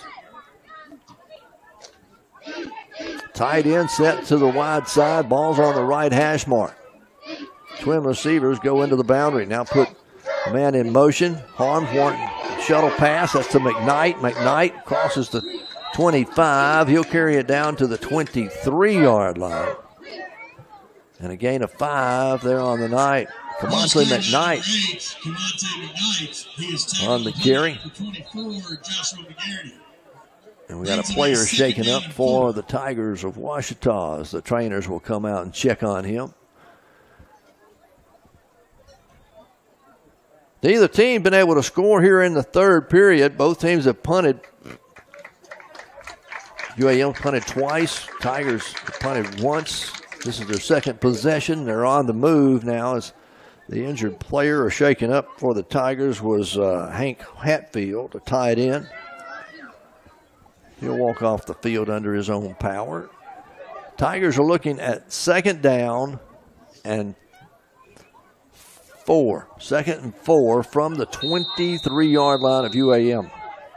Tight end set to the wide side. Ball's on the right hash mark. Twin receivers go into the boundary. Now put a man in motion. Harms one shuttle pass. That's to McKnight. McKnight crosses the twenty-five. He'll carry it down to the twenty-three-yard line. And a gain of five there on the night. 𝗗𝗦𝗖𝗟𝗔𝗜𝗠𝗘𝗥 on the carry. And we got a player shaken up for the Tigers of Ouachita as the trainers will come out and check on him. Neither team been able to score here in the third period. Both teams have punted. U A M punted twice. Tigers punted once. This is their second possession. They're on the move now as The injured player shaken up for the Tigers was uh, Hank Hatfield, a tight end. He'll walk off the field under his own power. Tigers are looking at second down and four. Second and four from the twenty-three yard line of U A M.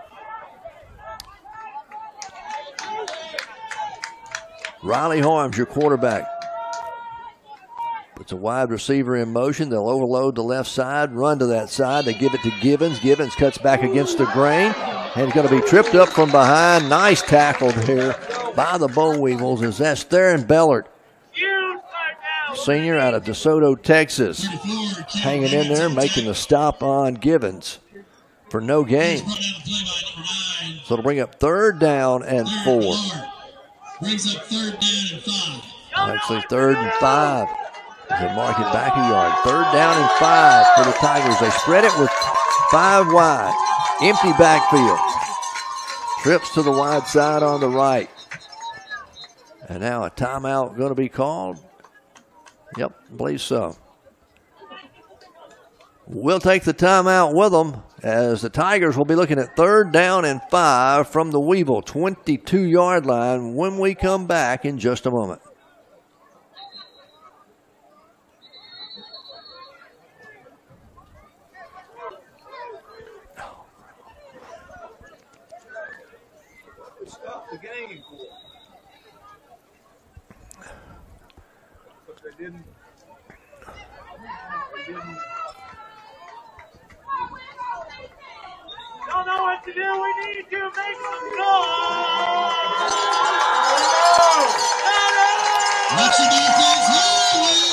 Riley Harms, your quarterback. Puts a wide receiver in motion. They'll overload the left side, run to that side. They give it to Givens. Givens cuts back against the grain and is going to be tripped up from behind. Nice tackle there by the Boll Weevils as that's Theron Bellard, senior out of DeSoto, Texas, hanging in there, making the stop on Givens for no gain. So it'll bring up third down and four. Brings up third down and five. Actually, third and five. They mark it back a yard. Third down and five for the Tigers. They spread it with five wide. Empty backfield. Trips to the wide side on the right. And now a timeout going to be called. Yep, I believe so. We'll take the timeout with them as the Tigers will be looking at third down and five from the Weevil twenty-two yard line when we come back in just a moment. Stop the game. But they didn't. They didn't. Don't know what to do. We need to make some noise. Watch your defense.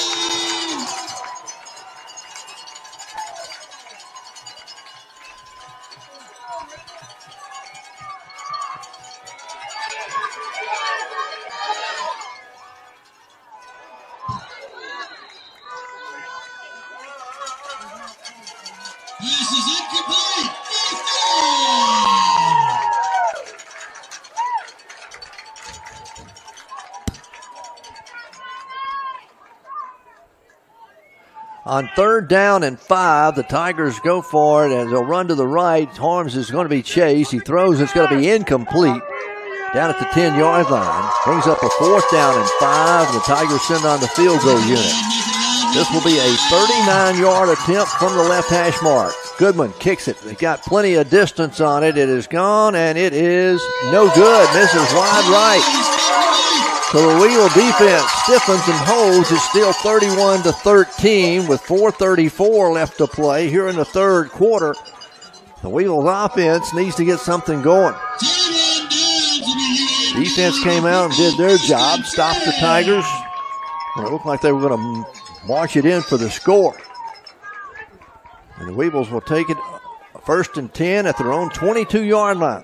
This is incomplete. On third down and five, the Tigers go for it as they'll run to the right. Harms is going to be chased. He throws. It's going to be incomplete down at the ten yard line. Brings up a fourth down and five. The Tigers send on the field goal unit. This will be a thirty-nine yard attempt from the left hash mark. Goodman kicks it. They got plenty of distance on it. It is gone, and it is no good. Misses wide right. So the Weevil defense stiffens and holds. It's still thirty-one to thirteen with four thirty-four left to play here in the third quarter. The Weevils offense needs to get something going. Defense came out and did their job, stopped the Tigers. Well, it looked like they were going to march it in for the score. And the Weevils will take it first and ten at their own twenty-two yard line.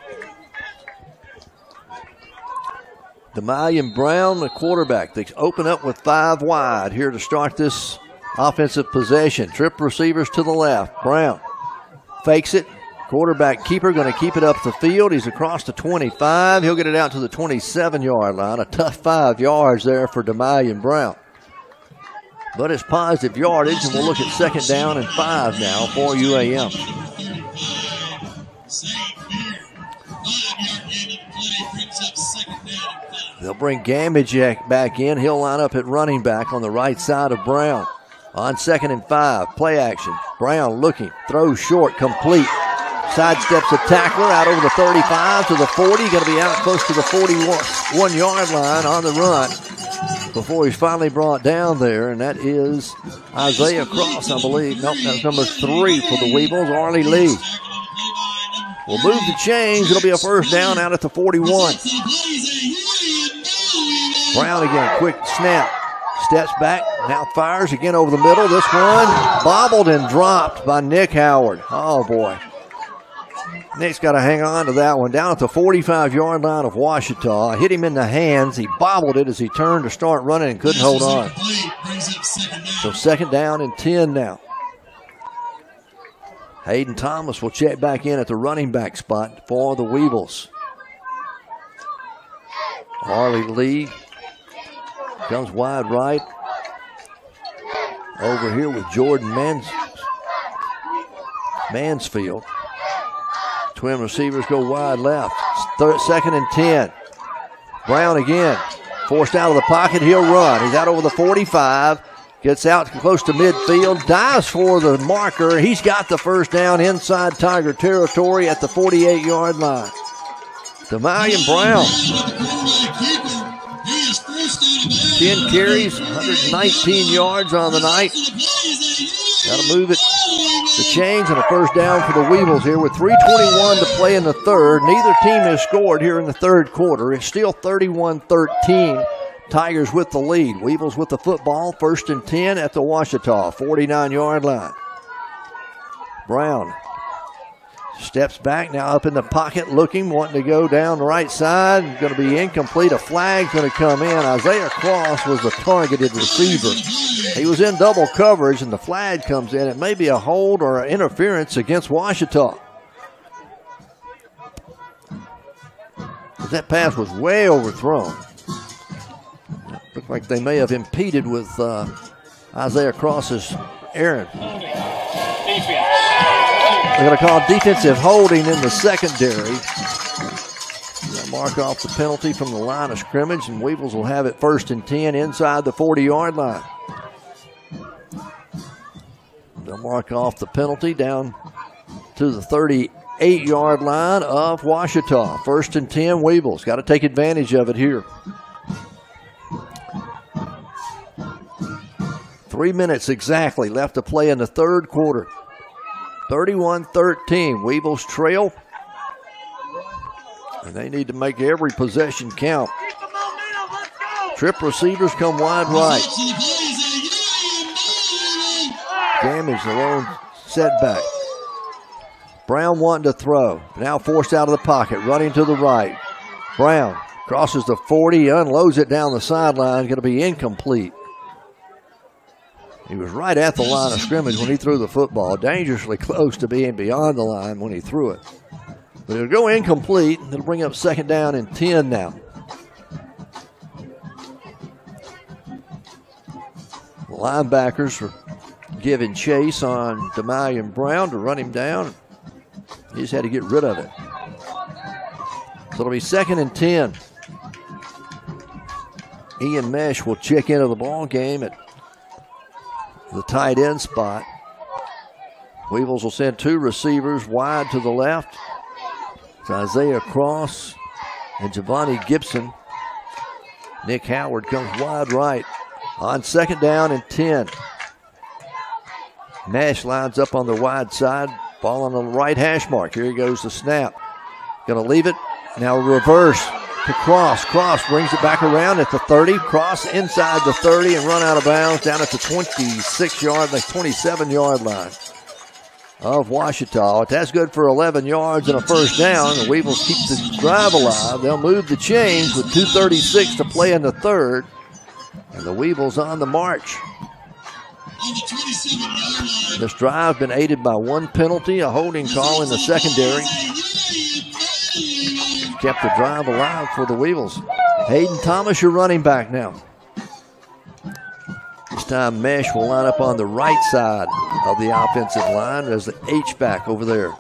𝗗𝗦𝗢𝗓𝗓 Brown, the quarterback. They open up with five wide here to start this offensive possession. Trip receivers to the left. Brown fakes it. Quarterback keeper going to keep it up the field. He's across the twenty-five. He'll get it out to the twenty-seven yard line. A tough five yards there for 𝗗𝗦𝗢𝗓𝗓 Brown. But it's positive yardage, and we'll look at second down and five now for U A M. They'll bring Gamajek back in. He'll line up at running back on the right side of Brown. On second and five, play action. Brown looking, throws short, complete. Sidesteps a tackler out over the thirty-five to the forty. Going to be out close to the forty-one yard line on the run before he's finally brought down there, and that is Isaiah Cross, I believe. Nope, that's number three for the Weevils, Arlie Lee. We'll move the chains. It'll be a first down out at the forty-one. Brown again, quick snap. Steps back, now fires again over the middle. This one bobbled and dropped by Nick Howard. Oh, boy. Nick's got to hang on to that one. Down at the forty-five yard line of Ouachita. Hit him in the hands. He bobbled it as he turned to start running and couldn't hold on. So second down and ten now. Hayden Thomas will check back in at the running back spot for the Weevils. Arlie Lee comes wide right. over here with Jordan Mans Mansfield. Twin receivers go wide left. Third, second and ten. Brown again. Forced out of the pocket. He'll run. He's out over the forty-five. Gets out close to midfield. Dives for the marker. He's got the first down inside Tiger territory at the forty-eight-yard line. 𝗗𝗦𝗢𝗠𝗘𝗥 Brown. ten carries, one hundred nineteen yards on the night. Got to move it. The change and a first down for the Weevils here with three twenty-one to play in the third. Neither team has scored here in the third quarter. It's still thirty-one thirteen. Tigers with the lead. Weevils with the football. First and ten at the Ouachita forty-nine-yard line. Brown steps back now up in the pocket looking, wanting to go down the right side. Going to be incomplete. A flag's going to come in. 𝗗𝗟𝗂𝗏 was the targeted receiver. He was in double coverage, and the flag comes in. It may be a hold or an interference against Ouachita. That pass was way overthrown. Looked like they may have impeded with uh, 𝗗𝗟𝗂𝗏's errand. They're going to call defensive holding in the secondary. They'll mark off the penalty from the line of scrimmage, and Weevils will have it first and ten inside the forty-yard line. They'll mark off the penalty down to the thirty-eight-yard line of Ouachita. First and ten, Weevils. Got to take advantage of it here. Three minutes exactly left to play in the third quarter. thirty-one thirteen. Weevils trail. And they need to make every possession count. Trip receivers come wide right. Damage the lone setback. Brown wanting to throw. Now forced out of the pocket. Running to the right. Brown crosses the forty. Unloads it down the sideline. Going to be incomplete. He was right at the line of scrimmage when he threw the football. Dangerously close to being beyond the line when he threw it. But it'll go incomplete. It'll bring up second down and ten now. The linebackers are giving chase on 𝗗𝗦𝗢𝗠𝗏 Brown to run him down. He just had to get rid of it. So it'll be second and ten. Ian Mesh will check into the ball game at the tight end spot. Weevils will send two receivers wide to the left. It's 𝗗𝗟𝗂𝗏 and Giovanni Gibson. Nick Howard comes wide right on second down and ten. Mesh lines up on the wide side. Ball on the right hash mark. Here he goes, the snap. Going to leave it. Now reverse to Cross. Cross brings it back around at the thirty. Cross inside the thirty and run out of bounds down at the twenty-six-yard, the twenty-seven-yard line of Ouachita. That's good for eleven yards and a first down. The Weevils keep the drive alive. They'll move the chains with two thirty-six to play in the third. And the Weevils on the march. This drive been aided by one penalty, a holding call in the secondary. Kept the drive alive for the Weevils. Hayden Thomas, your running back now. This time Mesh will line up on the right side of the offensive line as the H-back over there.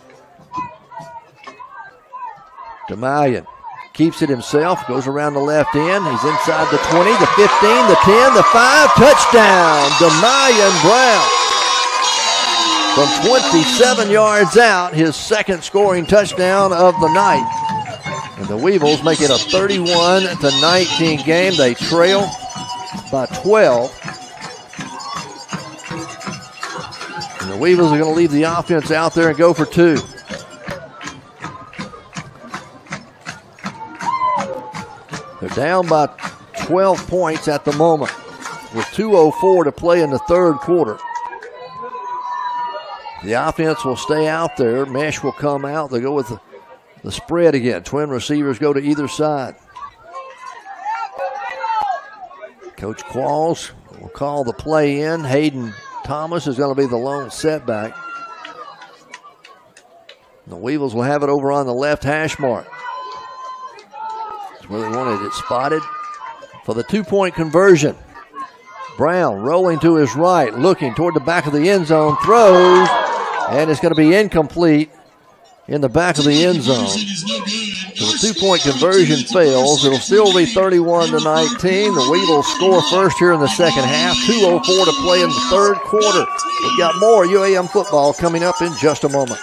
𝗗𝗦𝗢𝗠𝗏 keeps it himself, goes around the left end. He's inside the twenty, the fifteen, the ten, the five. Touchdown, 𝗗𝗦𝗢𝗠𝗏 Brown. From twenty-seven yards out, his second scoring touchdown of the night. And the Weevils make it a thirty-one to nineteen game. They trail by twelve. And the Weevils are going to leave the offense out there and go for two. They're down by twelve points at the moment with two oh four to play in the third quarter. The offense will stay out there. Mesh will come out. They go with the, the spread again. Twin receivers go to either side. Coach Qualls will call the play in. Hayden Thomas is going to be the lone setback. The Weevils will have it over on the left hash mark. That's where they wanted it spotted for the two-point conversion. Brown rolling to his right, looking toward the back of the end zone, throws, and it's going to be incomplete in the back of the end zone. So the two-point conversion fails. It'll still be thirty-one to nineteen. The Weevils score first here in the second half. two oh four to play in the third quarter. We've got more U A M football coming up in just a moment.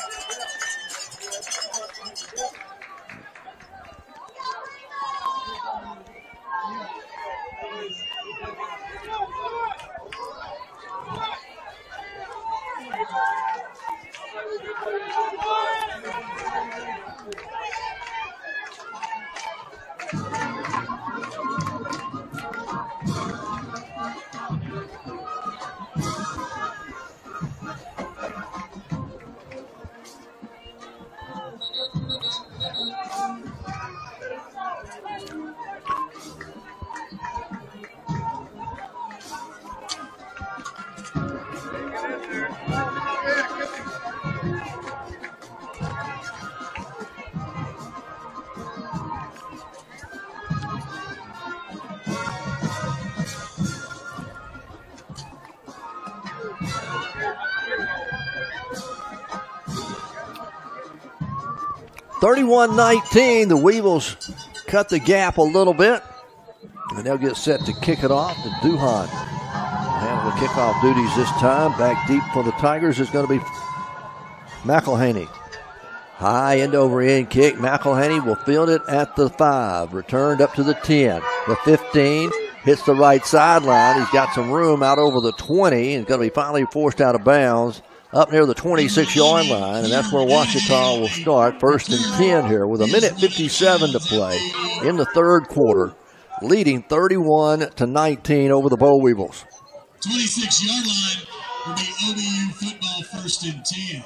thirty-one nineteen, the Weevils cut the gap a little bit, and they'll get set to kick it off. And 𝗗𝗜𝗦𝗖𝗟𝗔𝗜𝗠𝗘𝗥 handle the kickoff duties this time. Back deep for the Tigers is going to be McElhaney. High end over end kick. McElhaney will field it at the five. Returned up to the ten. The fifteen. Hits the right sideline. He's got some room out over the twenty and going to be finally forced out of bounds up near the twenty-six-yard line, and that's where Ouachita will start. First and ten here with a minute fifty-seven to play in the third quarter, leading thirty-one to nineteen over the Boll Weevils. twenty-six-yard line will be O B U football, first and ten.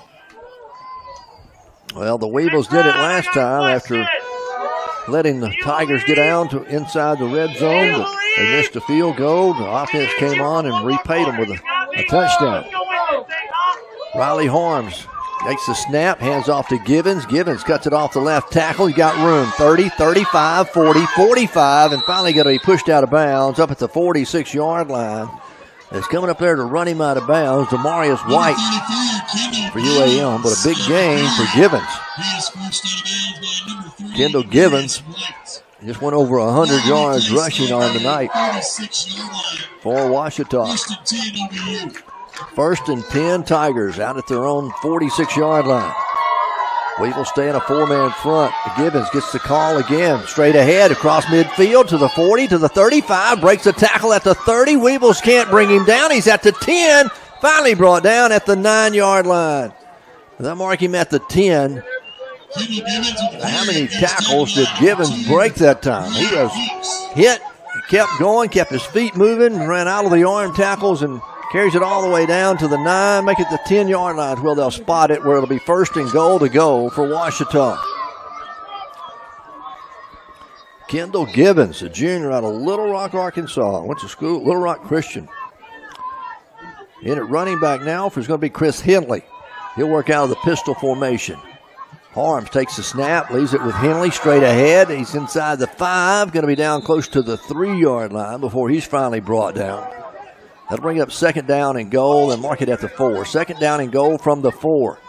Well, the Weevils did it last time after letting the Tigers get down to inside the red zone, but they missed a field goal. The offense came on and repaid them with a, a touchdown. Riley Harms takes the snap, hands off to Givens. Givens cuts it off the left tackle. He's got room. thirty, thirty-five, forty, forty-five, and finally going to be pushed out of bounds up at the forty-six-yard line. It's coming up there to run him out of bounds. Demarius White for U A M, but a big gain for Givens. Kendall Givens just went over one hundred yards rushing on the night for Ouachita. First and ten, Tigers out at their own forty-six-yard line. Weevil stay in a four-man front. Givens gets the call again. Straight ahead across midfield to the forty, to the thirty-five. Breaks a tackle at the thirty. Weevils can't bring him down. He's at the ten. Finally brought down at the nine-yard line. They'll mark him at the ten. How many tackles did Givens break that time? He was hit, kept going, kept his feet moving, ran out of the arm tackles, and carries it all the way down to the nine, make it the ten-yard line where they'll spot it, where it'll be first and goal to go for Ouachita. Kendall Givens, a junior out of Little Rock, Arkansas. Went to school at Little Rock Christian. In at running back now for is going to be Chris Henley. He'll work out of the pistol formation. Harms takes the snap, leaves it with Henley straight ahead. He's inside the five, going to be down close to the three-yard line before he's finally brought down. That'll bring up second down and goal and mark it at the four. Second down and goal from the four.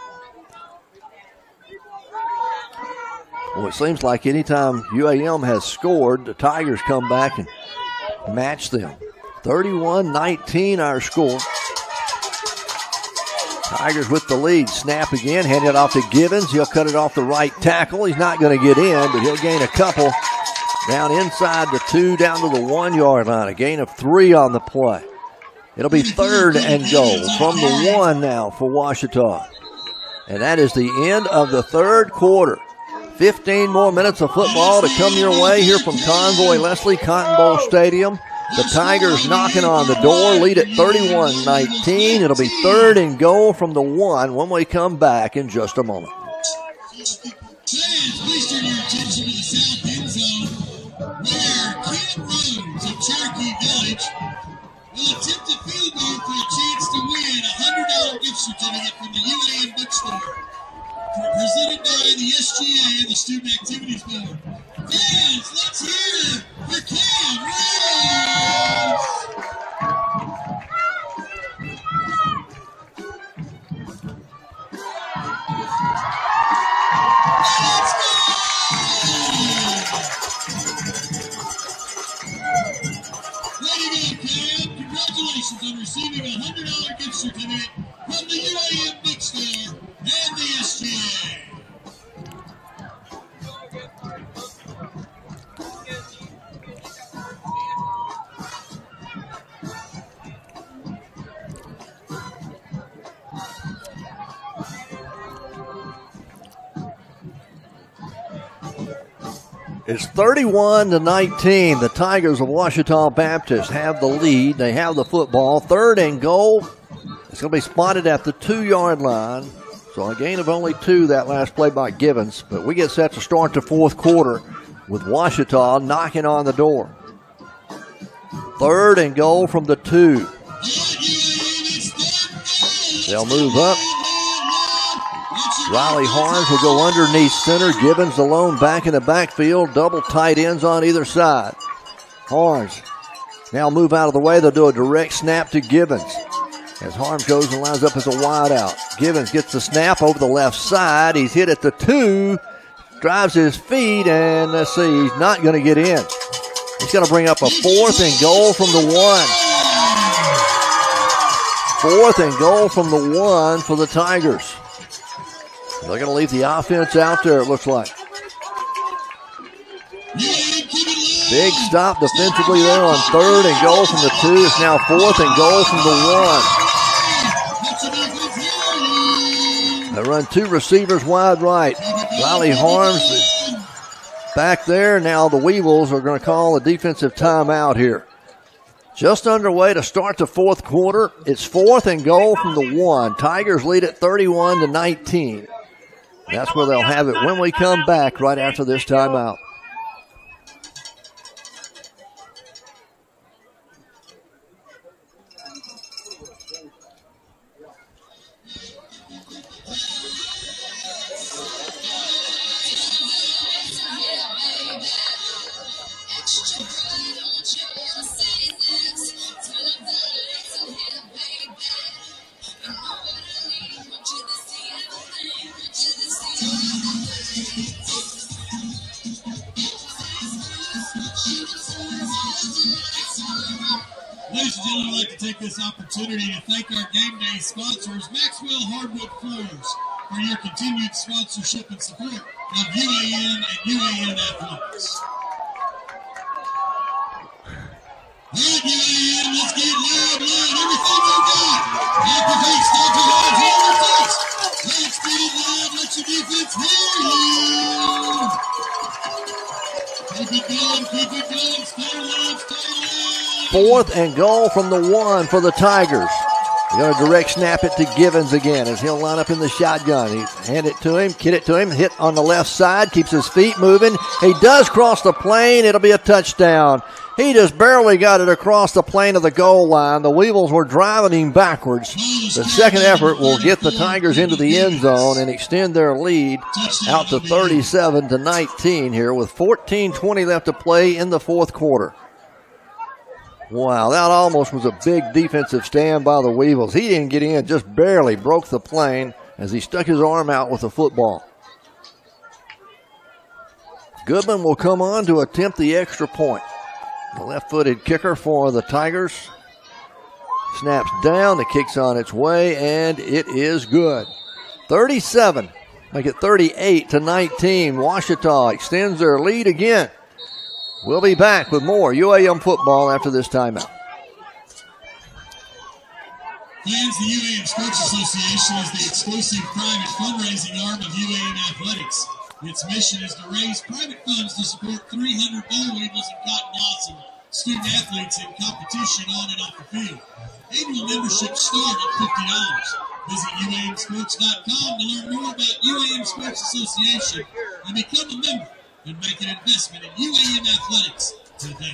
Well, it seems like anytime U A M has scored, the Tigers come back and match them. thirty-one nineteen our score. Tigers with the lead. Snap again, hand it off to Givens. He'll cut it off the right tackle. He's not going to get in, but he'll gain a couple. Down inside the two, down to the one-yard line. A gain of three on the play. It'll be third and goal from the one now for Ouachita. And that is the end of the third quarter. fifteen more minutes of football to come your way here from Convoy Leslie Cotton Bowl Stadium. The Tigers knocking on the door, lead at thirty-one nineteen. It'll be third and goal from the one when we come back in just a moment. Fans, please turn your attention to the south end zone, where Ken Rhodes of Cherokee Village will attempt a field goal for a chance to win a one hundred dollar gift certificate from the U A M bookstore, presented by the S G A and the Student Activities Board. Fans, let's hear it for Ken Rhodes! certificate from the U A M Bookstore and the S G A. It's thirty-one to nineteen. The Tigers of Ouachita Baptist have the lead. They have the football. Third and goal. It's going to be spotted at the two-yard line. So a gain of only two that last play by Givens. But we get set to start the fourth quarter with Ouachita knocking on the door. Third and goal from the two. They'll move up. Riley Harms will go underneath center. Givens alone back in the backfield. Double tight ends on either side. Harms now move out of the way. They'll do a direct snap to Givens. As Harms goes and lines up as a wide out. Givens gets the snap over the left side. He's hit at the two. Drives his feet, and let's see, he's not going to get in. He's going to bring up a fourth and goal from the one. Fourth and goal from the one for the Tigers. They're going to leave the offense out there, it looks like. Big stop defensively there on third and goal from the two. It's now fourth and goal from the one. They run two receivers wide right. Riley Harms back there. Now the Weevils are going to call a defensive timeout here. Just underway to start the fourth quarter. It's fourth and goal from the one. Tigers lead at thirty-one to nineteen. That's where they'll have it when we come back right after this timeout. Ladies and gentlemen, I'd like to take this opportunity to thank our game day sponsors, Maxwell Hardwood Floors, for your continued sponsorship and support of U A M and U A M Athletics. All right, U A M, let's get loud, loud, everything you got. Activate, stop your hands, hear your touch. Let's get it loud, let your defense hear you. Keep it going, keep it going, stay alive, stay alive. Fourth and goal from the one for the Tigers. They're going to direct snap it to Givens again as he'll line up in the shotgun. He hand it to him, kid it to him, hit on the left side, keeps his feet moving. He does cross the plane. It'll be a touchdown. He just barely got it across the plane of the goal line. The Weevils were driving him backwards. The second effort will get the Tigers into the end zone and extend their lead out to thirty-seven to nineteen here with fourteen twenty left to play in the fourth quarter. Wow, that almost was a big defensive stand by the Weevils. He didn't get in, just barely broke the plane as he stuck his arm out with the football. Goodman will come on to attempt the extra point. The left-footed kicker for the Tigers. Snaps down, the kick's on its way, and it is good. thirty-seven, make it thirty-eight to nineteen. Ouachita extends their lead again. We'll be back with more U A M football after this timeout. Fans, the U A M Sports Association is the exclusive private fundraising arm of U A M Athletics. Its mission is to raise private funds to support three hundred boll weevils and cotton blossom student athletes in competition on and off the field. Annual memberships start at fifty dollars. Visit U A M sports dot com to learn more about U A M Sports Association and become a member and make an investment in U A M Athletics today.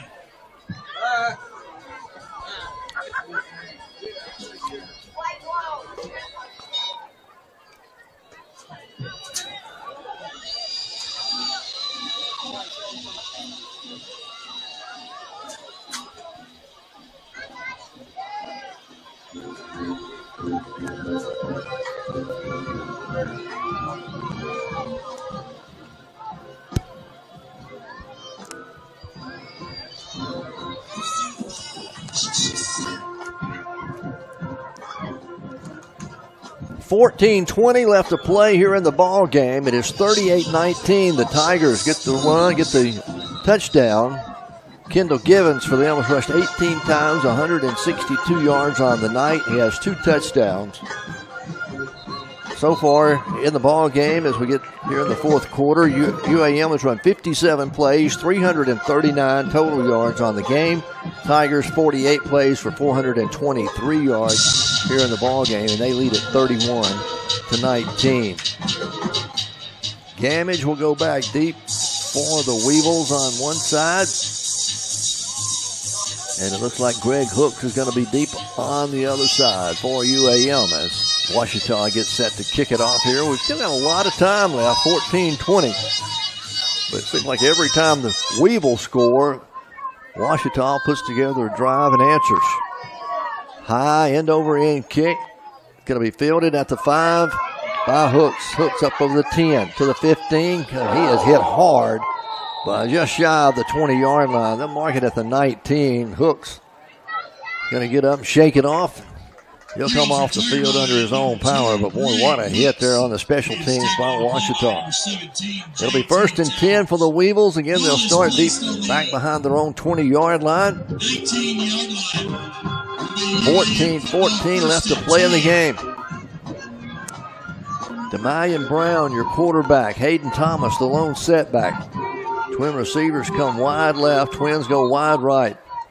fourteen twenty left to play here in the ball game. It is thirty-eight nineteen. The Tigers get the run, get the touchdown. Kendall Givens for them has rushed eighteen times, one hundred sixty-two yards on the night. He has two touchdowns. So far in the ball game, as we get here in the fourth quarter, U- UAM has run fifty-seven plays, three hundred thirty-nine total yards on the game. Tigers forty-eight plays for four hundred twenty-three yards here in the ball game, and they lead at thirty-one to nineteen. Gammage will go back deep for the Weevils on one side. And it looks like Greg Hooks is going to be deep on the other side for U A M as Ouachita gets set to kick it off here. We've still got a lot of time left, fourteen twenty. But it seems like every time the Weevil score, Ouachita puts together a drive and answers. High end over end kick. Going to be fielded at the five by Hooks. Hooks up over the ten to the fifteen. He is hit hard, but just shy of the twenty-yard line. They'll mark it at the nineteen. Hooks going to get up and shake it off. He'll come off the field under his own power, but boy, what a hit there on the special teams by Ouachita. It'll be first and ten for the Weevils. Again, they'll start deep back behind their own twenty-yard line. fourteen fourteen left to play in the game. 𝗗𝗦𝗠𝗧𝗓𝗏 Brown, your quarterback. Hayden Thomas, the lone setback. Twin receivers come wide left. Twins go wide right.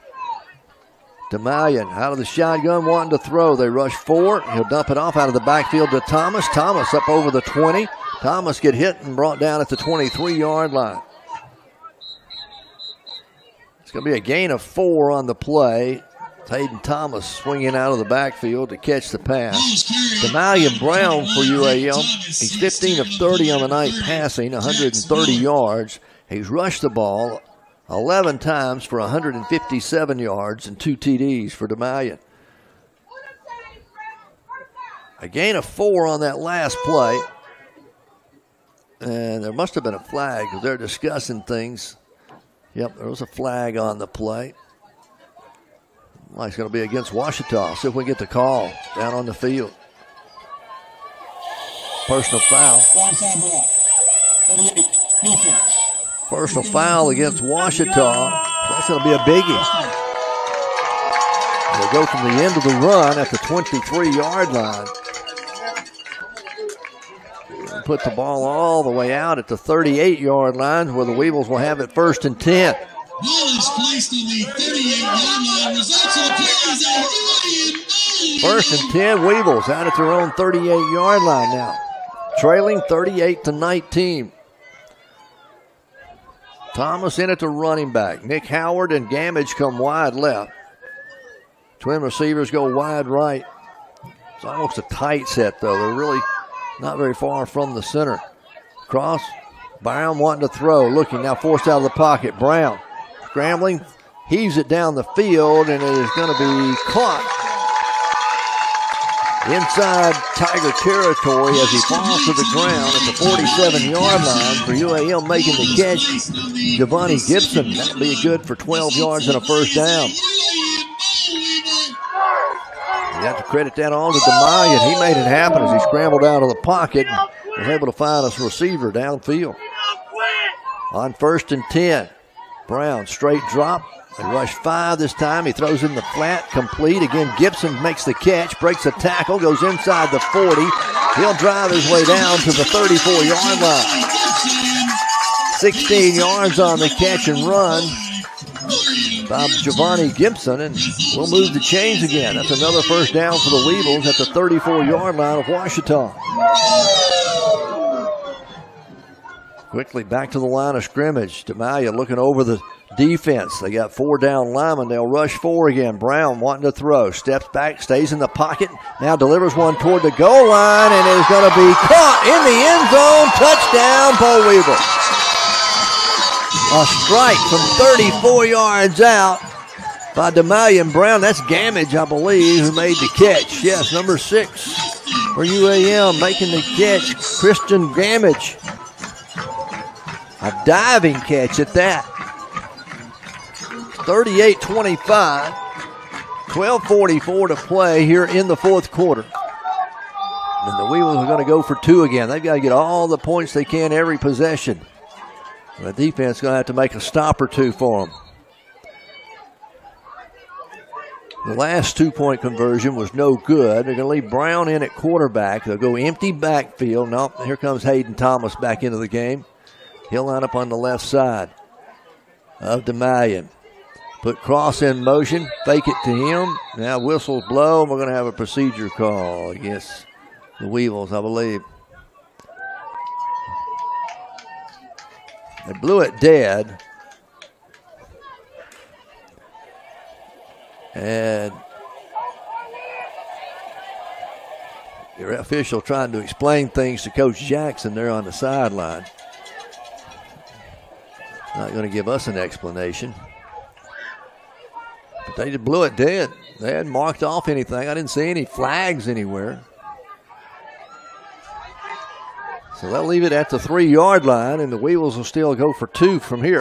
𝗗𝗦𝗠𝗧𝗏 out of the shotgun, wanting to throw. They rush four. He'll dump it off out of the backfield to Thomas. Thomas up over the twenty. Thomas get hit and brought down at the twenty-three-yard line. It's going to be a gain of four on the play. Hayden Thomas swinging out of the backfield to catch the pass. 𝗗𝗦𝗠𝗧𝗏 Brown for U A M. He's fifteen of thirty on the night passing, one hundred thirty yards. He's rushed the ball eleven times for one hundred fifty-seven yards and two T Ds for 𝗗𝗦𝗠𝗧𝗏. A gain of four on that last play. And there must have been a flag because they're discussing things. Yep, there was a flag on the play. Well, it's going to be against Ouachita. See if we get the call down on the field. Personal foul. Personal foul against Ouachita. That's going to be a biggie. They go from the end of the run at the twenty-three-yard line. Put the ball all the way out at the thirty-eight-yard line where the Weevils will have it first and ten. Ball is placed on the thirty-eight-yard line. Results of the play is a First and ten, Weevils out at their own thirty-eight-yard line now. Trailing thirty-eight to nineteen. Thomas in at the running back. Nick Howard and Gammage come wide left. Twin receivers go wide right. It's almost a tight set, though. They're really not very far from the center. Cross. Brown wanting to throw. Looking now forced out of the pocket. Brown scrambling. Heaves it down the field, and it is going to be caught inside Tiger territory as he falls to the ground at the forty-seven-yard line for U A M making the catch. Giovanni Gibson, that'll be good for twelve yards and a first down. You have to credit that all to 𝗗𝗦𝗠𝗧𝗏. He made it happen as he scrambled out of the pocket and was able to find a receiver downfield. On first and ten, Brown straight drop. They rush five this time. He throws in the flat, complete. Again, Gibson makes the catch, breaks a tackle, goes inside the forty. He'll drive his way down to the thirty-four-yard line. sixteen yards on the catch and run by Giovanni Gibson, and we'll move the chains again. That's another first down for the Weevils at the thirty-four-yard line of Ouachita. Quickly back to the line of scrimmage. 𝗗𝗦𝗠𝗧𝗏 looking over the defense. They got four down linemen. They'll rush four again. Brown wanting to throw. Steps back, stays in the pocket. Now delivers one toward the goal line, and it is going to be caught in the end zone. Touchdown, Paul Weevil. A strike from thirty-four yards out by 𝗗𝗦𝗠𝗧𝗏 Brown. That's Gammage, I believe, who made the catch. Yes, number six for U A M making the catch, Christian Gammage. A diving catch at that. thirty-eight twenty-five. twelve forty-four to play here in the fourth quarter. And the Weevils are going to go for two again. They've got to get all the points they can every possession. The defense is going to have to make a stop or two for them. The last two-point conversion was no good. They're going to leave Brown in at quarterback. They'll go empty backfield. Nope, here comes Hayden Thomas back into the game. He'll line up on the left side of 𝗗𝗦𝗠𝗖𝗟𝗓. Put Cross in motion, fake it to him. Now whistles blow, and we're going to have a procedure call against the Weevils, I believe. They blew it dead. And the official trying to explain things to Coach Jackson there on the sideline. Not going to give us an explanation. But they just blew it dead. They hadn't marked off anything. I didn't see any flags anywhere. So they'll leave it at the three-yard line, and the Weevils will still go for two from here.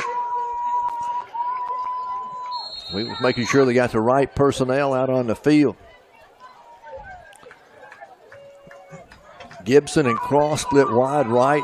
Weevils making sure they got the right personnel out on the field. Gibson and Cross split wide right.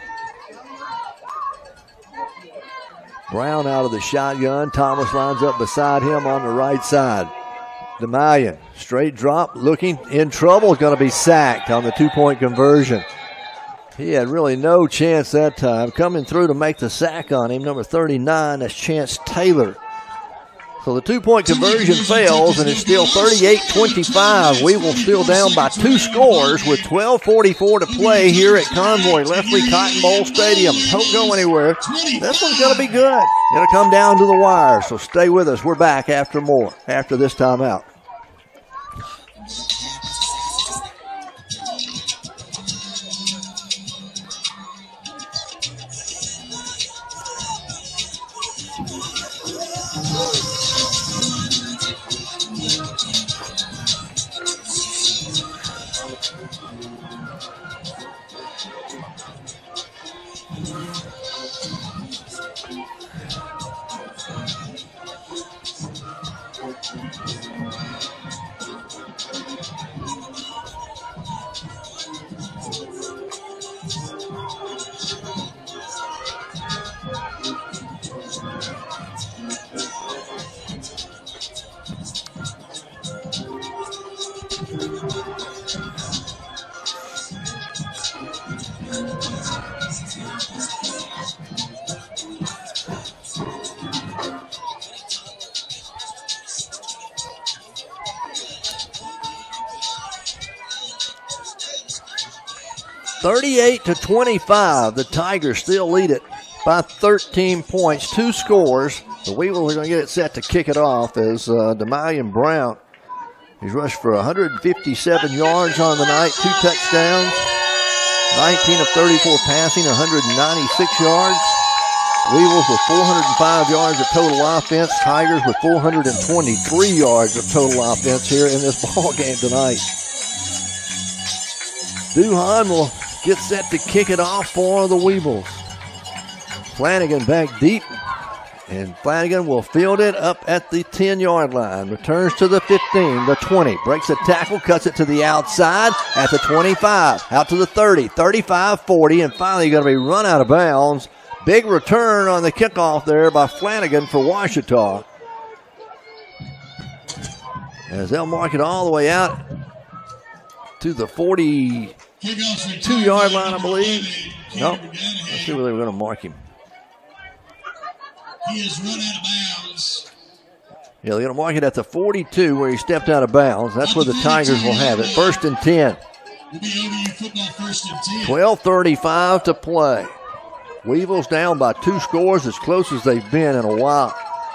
Brown out of the shotgun. Thomas lines up beside him on the right side. 𝗗𝗦𝗠𝗖𝗟𝗓, straight drop, looking in trouble, is going to be sacked on the two-point conversion. He had really no chance that time. Coming through to make the sack on him, number thirty-nine, that's Chance Taylor. So the two-point conversion fails, and it's still thirty-eight twenty-five. Weevil still down by two scores with twelve forty-four to play here at Convoy Leslie Cotton Bowl Stadium. Don't go anywhere. This one's going to be good. Going to come down to the wire, so stay with us. We're back after more, after this timeout. thirty-eight to twenty-five. The Tigers still lead it by thirteen points, two scores. The Weevils are going to get it set to kick it off as uh, 𝗗𝗦𝗠𝗖𝗟𝗓 Brown. He's rushed for one hundred fifty-seven yards on the night, two touchdowns, nineteen of thirty-four passing, one hundred ninety-six yards. Weevils with four hundred five yards of total offense. Tigers with four hundred twenty-three yards of total offense here in this ball game tonight. 𝗗𝗜𝗦𝗖𝗟𝗓 will get set to kick it off for the Weevils. Flanagan back deep, and Flanagan will field it up at the ten-yard line. Returns to the fifteen, the twenty, breaks a tackle, cuts it to the outside at the twenty-five, out to the thirty, thirty-five, forty, and finally going to be run out of bounds. Big return on the kickoff there by Flanagan for Ouachita, as they'll mark it all the way out to the forty-two-yard line, I believe. Nope. Let's see where they were going to mark him. He is run out of bounds. Yeah, they're going to mark it at the forty-two where he stepped out of bounds. That's where the Tigers will have it. First and ten. Will be O D U football first and ten. twelve thirty-five to play. Weevils down by two scores, as close as they've been in a while.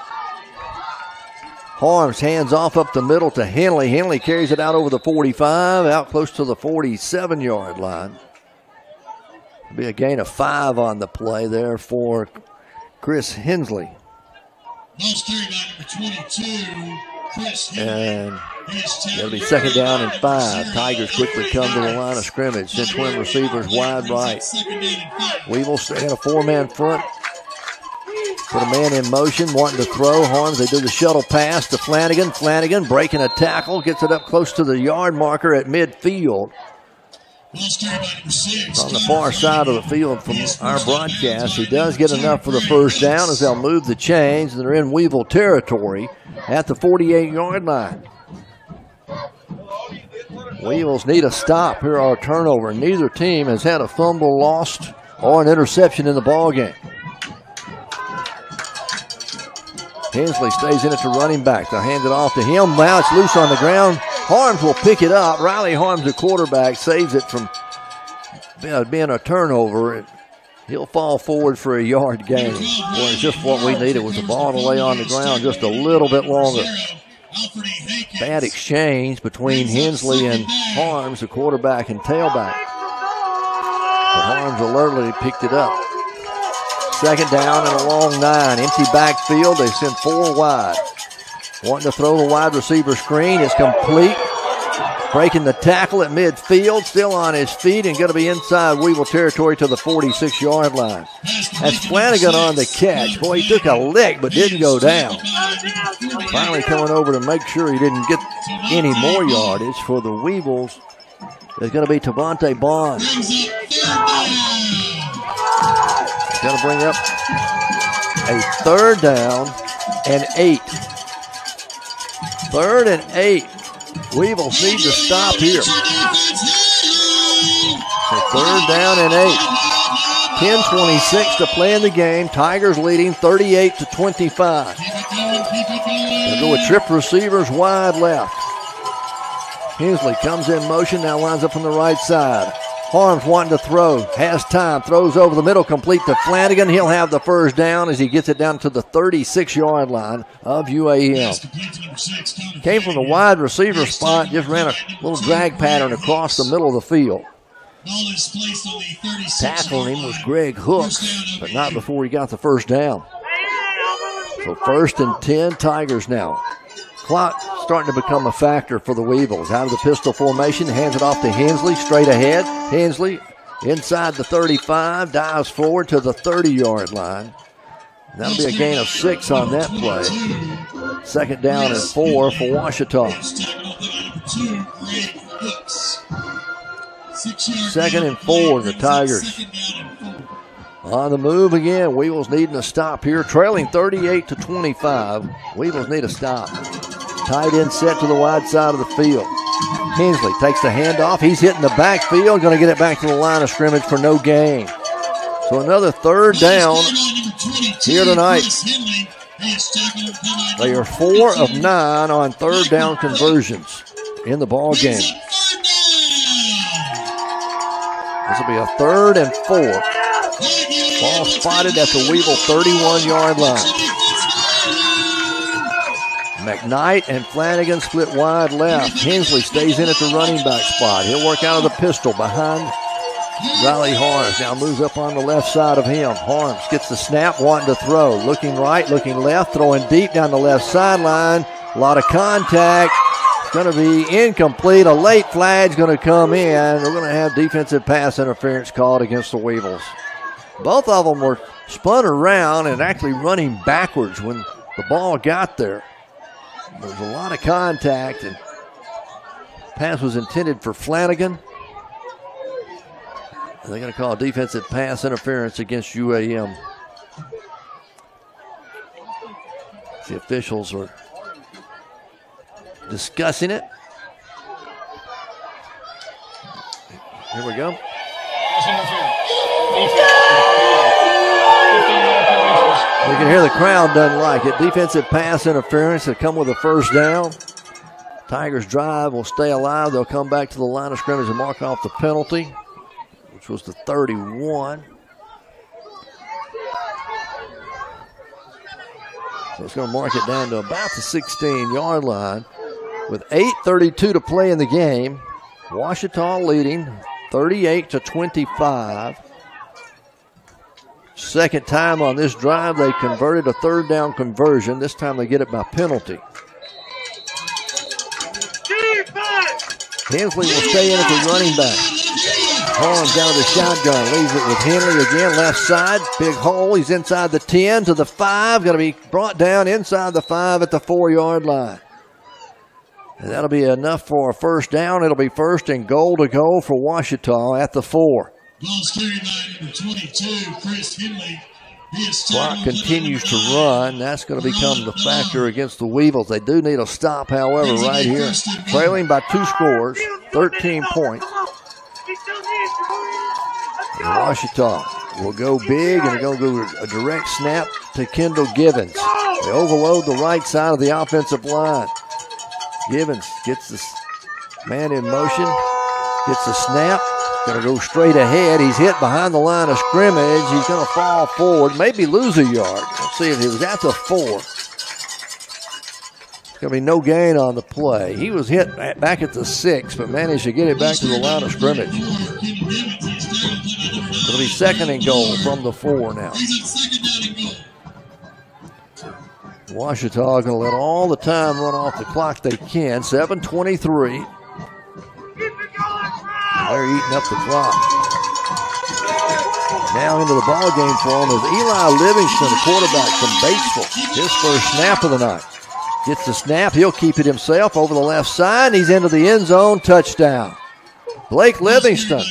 Harms hands off up the middle to Henley. Henley carries it out over the forty-five, out close to the forty-seven-yard line. It'll be a gain of five on the play there for Chris Hensley. Ball's carried by number twenty-two, Chris Henley. And it'll be second down and five. Tigers quickly come to the line of scrimmage. Send twin receivers wide right. Weevil stay in a four-man front. Put a man in motion, wanting to throw. Harms, they do the shuttle pass to Flanagan. Flanagan breaking a tackle, gets it up close to the yard marker at midfield. On the far side of the field from our broadcast, he does get enough for the first down as they'll move the chains, and they're in Weevil territory at the forty-eight-yard line. Weevils need a stop here or a turnover. Neither team has had a fumble lost or an interception in the ballgame. Hensley stays in it to running back. They'll hand it off to him. Now it's loose on the ground. Harms will pick it up. Riley Harms, the quarterback, saves it from being a turnover. He'll fall forward for a yard gain. Boy, it's just what we needed was the ball to lay on the ground just a little bit longer. Bad exchange between Hensley and Harms, the quarterback and tailback. But Harms alertly picked it up. Second down and a long nine. Empty backfield. They send four wide. Wanting to throw the wide receiver screen. It's complete. Breaking the tackle at midfield. Still on his feet and going to be inside Weevil territory to the forty-six-yard line. That's Flanagan on the catch. Boy, he took a lick but didn't go down. Finally coming over to make sure he didn't get any more yardage for the Weevils. There's going to be 𝗗𝗏𝗦𝗖𝗟𝗔𝗜𝗠𝗘𝗥. Going to bring up a third down and eight. Third and eight. Weevils need to stop here. So third down and eight. ten twenty-six to play in the game. Tigers leading thirty-eight to twenty-five. They'll go with trip receivers wide left. Hensley comes in motion, now lines up on the right side. Harms wanting to throw, has time, throws over the middle, complete to Flanagan. He'll have the first down as he gets it down to the thirty-six-yard line of U A M. Came from the wide receiver spot, just ran a little drag pattern across the middle of the field. Tackling him was Greg Hooks, but not before he got the first down. So first and ten, Tigers now. Clock starting to become a factor for the Weevils. Out of the pistol formation, hands it off to Hensley, straight ahead. Hensley inside the thirty-five, dives forward to the thirty-yard line. That'll be a gain of six on that play. Second down and four for Ouachita. Second and four, the Tigers. On the move again. Weevils needing a stop here. Trailing thirty-eight to twenty-five. Weevils need a stop. Tight end set to the wide side of the field. Hensley takes the handoff. He's hitting the backfield. Going to get it back to the line of scrimmage for no gain. So another third down here tonight. They are four of nine on third down conversions in the ball game. This will be a third and four. Ball spotted at the Weevil thirty-one-yard line. McKnight and Flanagan split wide left. Hensley stays in at the running back spot. He'll work out of the pistol behind Riley Harms. Now moves up on the left side of him. Harms gets the snap, wanting to throw. Looking right, looking left, throwing deep down the left sideline. A lot of contact. It's going to be incomplete. A late flag's going to come in. We're going to have defensive pass interference called against the Weevils. Both of them were spun around and actually running backwards when the ball got there. There's a lot of contact, and pass was intended for Flanagan. They're going to call defensive pass interference against U A M. The officials are discussing it. Here we go. You can hear the crowd doesn't like it. Defensive pass interference. They come with a first down. Tigers drive will stay alive. They'll come back to the line of scrimmage and mark off the penalty, which was the thirty-one. So it's going to mark it down to about the sixteen-yard line with eight thirty-two to play in the game. Ouachita leading thirty-eight to twenty-five. Second time on this drive, they converted a third down conversion. This time they get it by penalty. Hensley will stay in at the running back. Harms down to the shotgun, leaves it with Henley again, left side, big hole. He's inside the ten to the five, going to be brought down inside the five at the four-yard line. And that'll be enough for a first down. It'll be first and goal to go for Ouachita at the four. Ball's carried by number twenty-two, Chris Henley. Clock continues to run. That's going to become the factor against the Weevils. They do need a stop, however, right here. Trailing by two scores, thirteen points. Ouachita will go big, and they're going to go a direct snap to Kendall Givens. They overload the right side of the offensive line. Givens gets this man in motion, gets the snap. Going to go straight ahead. He's hit behind the line of scrimmage. He's going to fall forward, maybe lose a yard. Let's see if he was at the four. There's going to be no gain on the play. He was hit back at the six, but managed to get it back to the line of scrimmage. It'll be second and goal from the four now. Ouachita going to let all the time run off the clock they can. seven twenty-three. They're eating up the clock. Now into the ball game for him is Eli Livingston, the quarterback from Batesville. His first snap of the night. Gets the snap. He'll keep it himself over the left side. He's into the end zone. Touchdown. Blake Livingston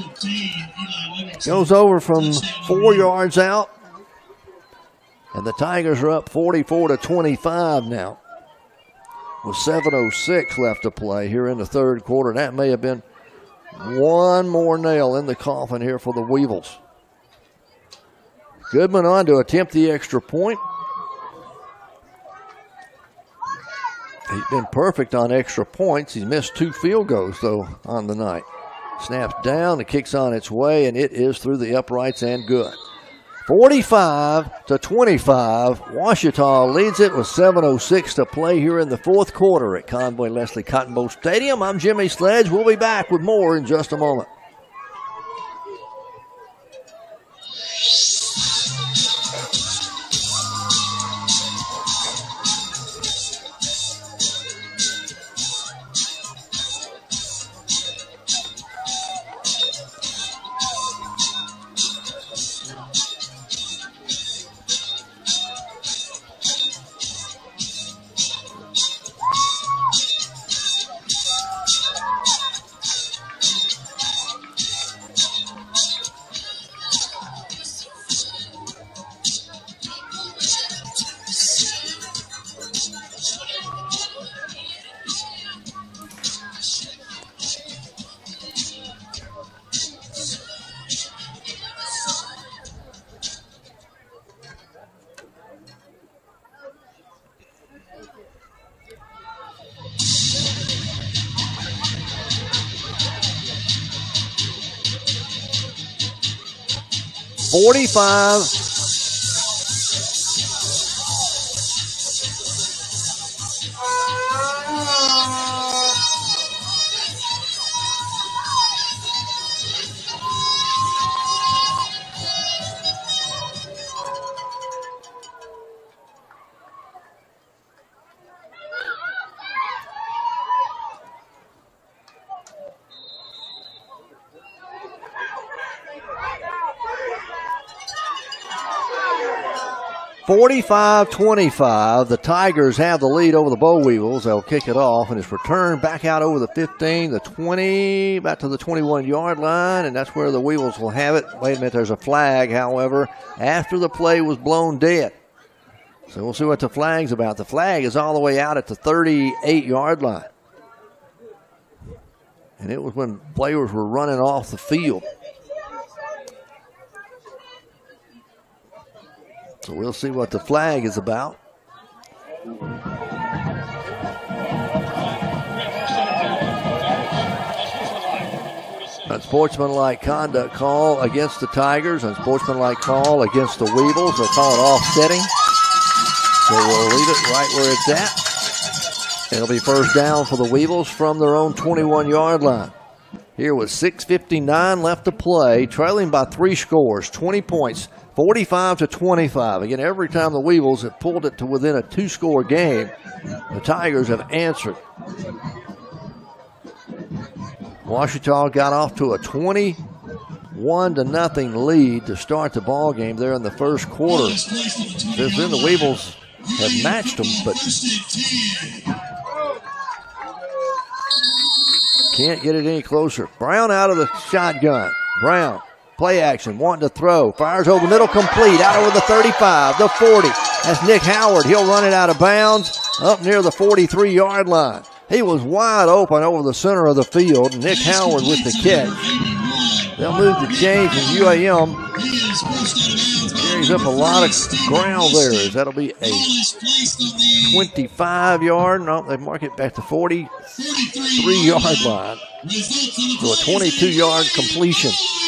goes over from four yards out. And the Tigers are up forty-four to twenty-five now. With seven oh six left to play here in the third quarter. That may have been one more nail in the coffin here for the Weevils. Goodman on to attempt the extra point. He's been perfect on extra points. He's missed two field goals, though, on the night. Snaps down, the kick's on its way, and it is through the uprights and good. forty-five to twenty-five. Ouachita leads it with seven oh six to play here in the fourth quarter at Convoy Leslie Cotton Bowl Stadium. I'm Jimmy Sledge. We'll be back with more in just a moment. forty-five. forty-five twenty-five, the Tigers have the lead over the Boll Weevils. They'll kick it off, and it's returned back out over the fifteen, the twenty, back to the twenty-one-yard line, and that's where the Weevils will have it. Wait a minute, there's a flag, however, after the play was blown dead. So we'll see what the flag's about. The flag is all the way out at the thirty-eight-yard line. And it was when players were running off the field. So we'll see what the flag is about. Unsportsmanlike conduct call against the Tigers. Unsportsmanlike call against the Weevils. They'll call it offsetting. So we'll leave it right where it's at. It'll be first down for the Weevils from their own twenty-one-yard line. Here with six fifty-nine left to play, trailing by three scores, twenty points, forty-five to twenty-five. Again, every time the Weevils have pulled it to within a two-score game, the Tigers have answered. Ouachita got off to a twenty-one to nothing lead to start the ball game there in the first quarter. Then the Weevils have matched them, but Can't get it any closer. Brown out of the shotgun. Brown, play action, wanting to throw. Fires over the middle, complete. Out over the thirty-five, the forty. That's Nick Howard. He'll run it out of bounds up near the forty-three-yard line. He was wide open over the center of the field. Nick Howard with the catch. They'll move the change, and U A M carries up a lot of ground there. That'll be a twenty-five-yard. No, they mark it back to forty-three-yard line. So a twenty-two-yard completion.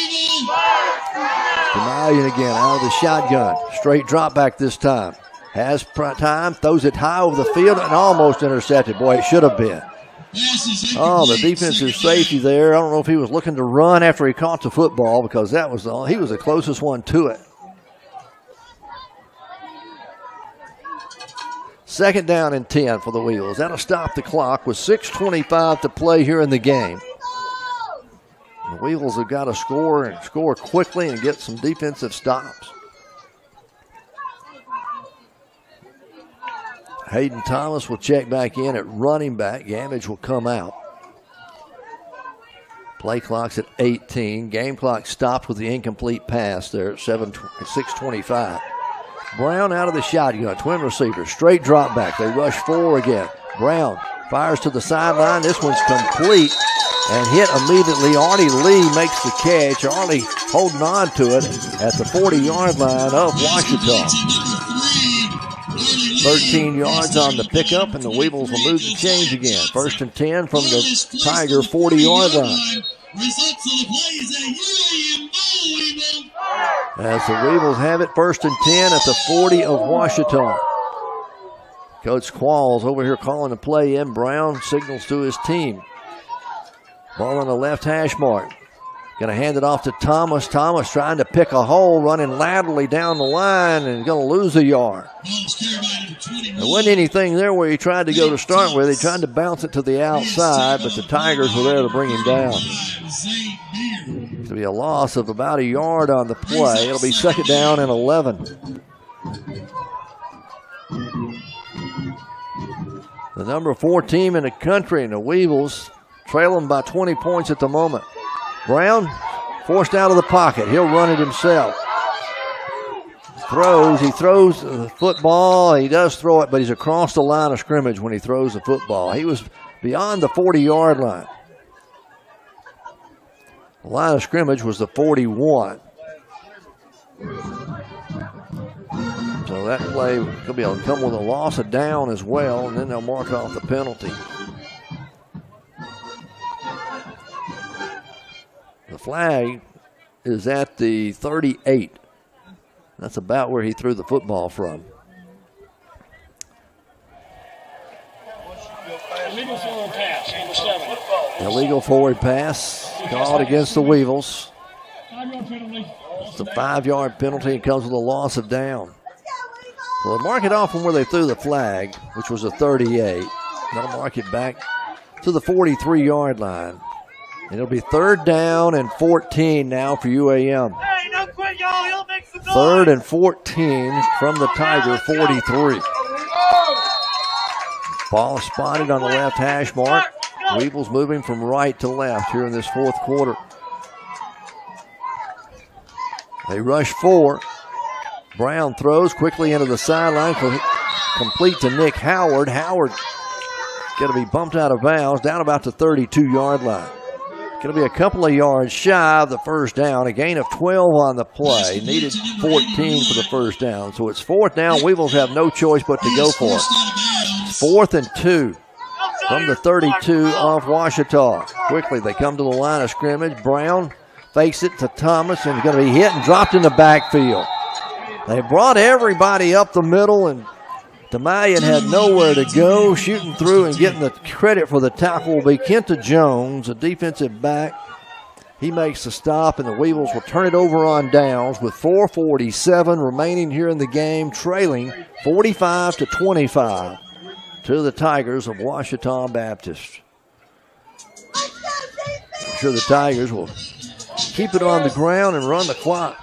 𝗗𝗦𝗖𝗟𝗔𝗜𝗠𝗘𝗥 again out of the shotgun. Straight drop back this time. Has time, throws it high over the field, and almost intercepted. Boy, it should have been. Oh, the defensive safety there. I don't know if he was looking to run after he caught the football, because that was the, he was the closest one to it. Second down and ten for the Weevils. That'll stop the clock with six twenty-five to play here in the game. The Weevils have got to score and score quickly and get some defensive stops. Hayden Thomas will check back in at running back. Gamage will come out. Play clock's at eighteen. Game clock stopped with the incomplete pass there at six twenty-five. Brown out of the shotgun. Twin receivers. Straight drop back. They rush four again. Brown fires to the sideline. This one's complete and hit immediately. Artie Lee makes the catch. Artie holding on to it at the forty-yard line of Ouachita. thirteen yards on the pickup, and the Weevils will move the change again. First and ten from the Tiger forty-yard line. As the Weevils have it, first and ten at the forty of Ouachita. Coach Qualls over here calling the play in. Brown signals to his team. Ball on the left hash mark. Going to hand it off to Thomas. Thomas trying to pick a hole, running laterally down the line, and going to lose a yard. There wasn't anything there where he tried to go to start with. He tried to bounce it to the outside, but the Tigers were there to bring him down. It'll be a loss of about a yard on the play. It'll be second down and eleven. The number four team in the country, and the Weevils trail them by twenty points at the moment. Brown forced out of the pocket. He'll run it himself. Throws. He throws the football. He does throw it, but he's across the line of scrimmage when he throws the football. He was beyond the forty-yard line. The line of scrimmage was the forty-one. So that play could be able to come with a loss of down as well, and then they'll mark off the penalty. The flag is at the thirty-eight. That's about where he threw the football from. Illegal forward pass, number seven. Illegal forward pass called against the Weevils. Five-yard penalty. It's a five-yard penalty. It comes with a loss of down. So they'll mark it off from where they threw the flag, which was a thirty-eight. They'll mark it back to the forty-three-yard line. And it'll be third down and fourteen now for U A M. Hey, no quit, y'all. He'll make some noise. Third and fourteen from the Tiger forty-three. Ball spotted on the left hash mark. Weevils moving from right to left here in this fourth quarter. They rush four. Brown throws quickly into the sideline, complete to Nick Howard. Howard going to be bumped out of bounds down about the thirty-two-yard line. Going to be a couple of yards shy of the first down. A gain of twelve on the play. Needed fourteen for the first down. So it's fourth down. Weevils have no choice but to go for it. It's fourth and two from the thirty-two of Ouachita. Quickly, they come to the line of scrimmage. Brown fakes it to Thomas, and he's going to be hit and dropped in the backfield. They brought everybody up the middle, and 𝗗𝗦𝗖𝗟𝗔𝗜𝗠𝗘𝗥 had nowhere to go. Shooting through and getting the credit for the tackle will be 𝗵𝗏𝗏 Jones, a defensive back. He makes the stop, and the Weevils will turn it over on downs with four forty-seven remaining here in the game, trailing forty-five to twenty-five to the Tigers of Ouachita Baptist. I'm sure the Tigers will keep it on the ground and run the clock.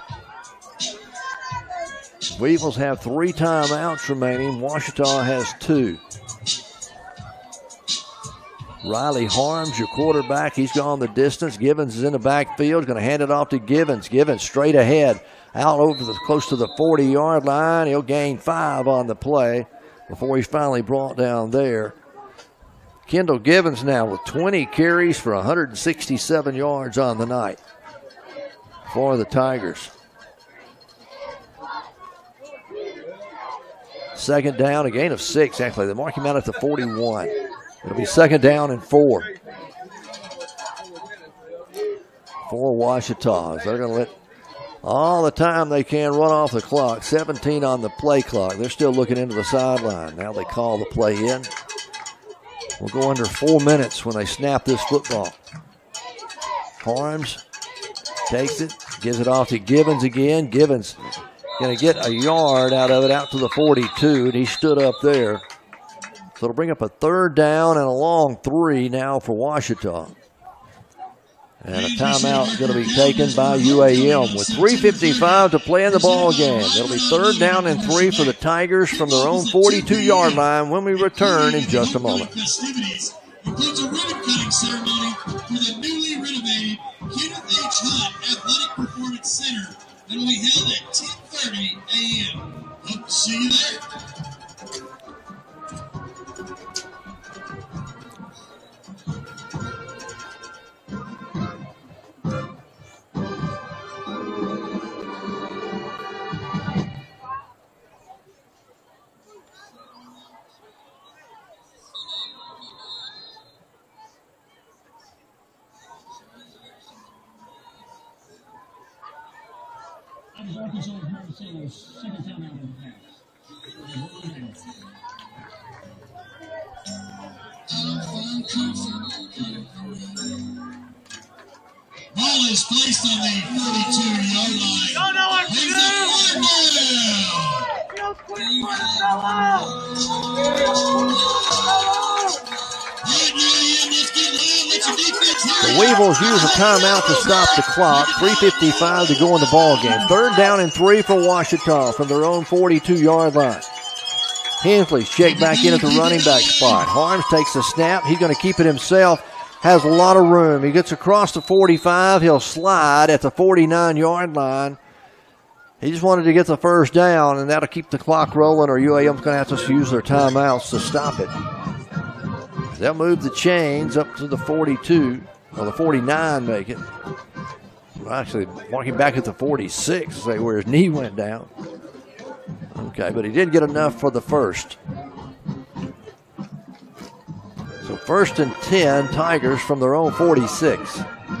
Weevils have three timeouts remaining. Ouachita has two. Riley Harms, your quarterback. He's gone the distance. Givens is in the backfield. Going to hand it off to Givens. Givens straight ahead. Out over the close to the forty-yard line. He'll gain five on the play before he's finally brought down there. Kendall Givens now with twenty carries for one hundred sixty-seven yards on the night for the Tigers. Second down, a gain of six, actually. They mark him out at the forty-one. It'll be second down and four for Ouachita. They're going to let all the time they can run off the clock. seventeen on the play clock. They're still looking into the sideline. Now they call the play in. We'll go under four minutes when they snap this football. Harms takes it, gives it off to Givens again. Givens going to get a yard out of it, out to the forty-two, and he stood up there. So it'll bring up a third down and a long three now for Ouachita. And a timeout going to be taken by U A M with three fifty-five to play in the ball game. It'll be third down and three for the Tigers from their own forty-two-yard line when we return in just a moment. Festivities includes a ribbon-cutting ceremony for the newly renovated Kenneth H. Hunt Athletic Performance Center that will be held at ten thirty a m Hope to see you there. Arkansas and Monticello's second time out in the pass. Ball is placed on the forty-two-yard line. Don't know what to do. Don't quit, Monticello. The Weevils use a timeout to stop the clock. three fifty-five to go in the ball game. Third down and three for Ouachita from their own forty-two-yard line. Hensley's checked back in at the running back spot. Harms takes the snap. He's going to keep it himself. Has a lot of room. He gets across the forty-five. He'll slide at the forty-nine-yard line. He just wanted to get the first down, and that'll keep the clock rolling, or U A M's going to have to use their timeouts to stop it. They'll move the chains up to the forty-two, or the forty-nine make it. Well, actually, marking back at the forty-six, say where his knee went down. Okay, but he did get enough for the first. So first and ten, Tigers from their own forty-six.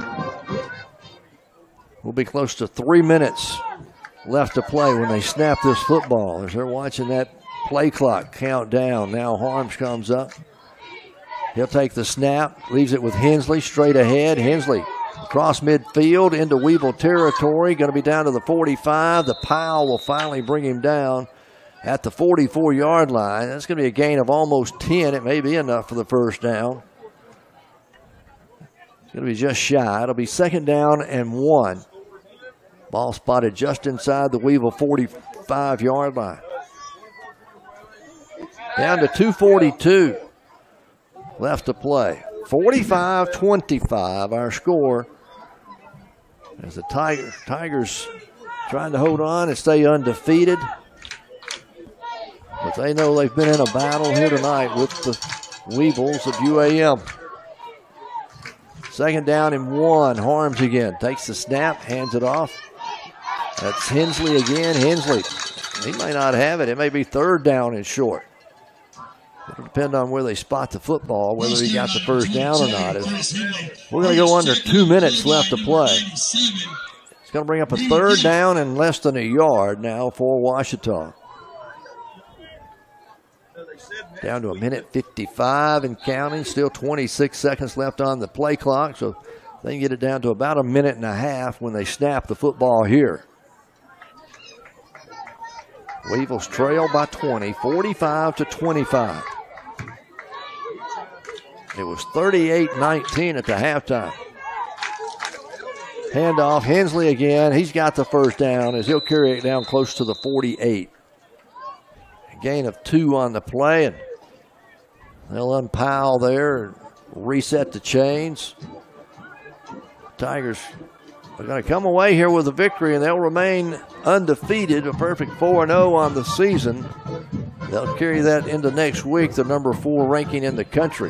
We'll be close to three minutes left to play when they snap this football. As they're watching that play clock count down. Now Harms comes up. He'll take the snap, leaves it with Hensley straight ahead. Hensley across midfield into Weevil territory. Going to be down to the forty-five. The Powell will finally bring him down at the forty-four-yard line. That's going to be a gain of almost ten. It may be enough for the first down. It's going to be just shy. It'll be second down and one. Ball spotted just inside the Weevil forty-five-yard line. Down to two forty-two left to play. forty-five twenty-five our score. As the Tigers, Tigers trying to hold on and stay undefeated. But they know they've been in a battle here tonight with the Weevils of U A M. Second down and one. Harms again. Takes the snap, hands it off. That's Hensley again. Hensley, he may not have it. It may be third down and short. It'll depend on where they spot the football, whether he got the first down or not. We're going to go under two minutes left to play. It's going to bring up a third down and less than a yard now for Ouachita. Down to a minute fifty-five and counting. Still twenty-six seconds left on the play clock, so they can get it down to about a minute and a half when they snap the football here. Weevils trail by twenty, forty-five to twenty-five. It was thirty-eight nineteen at the halftime. Handoff, Hensley again. He's got the first down as he'll carry it down close to the forty-eight. A gain of two on the play, and they'll unpile there. reset the chains. Tigers are going to come away here with a victory, and they'll remain undefeated, a perfect four and oh on the season. They'll carry that into next week, the number four ranking in the country.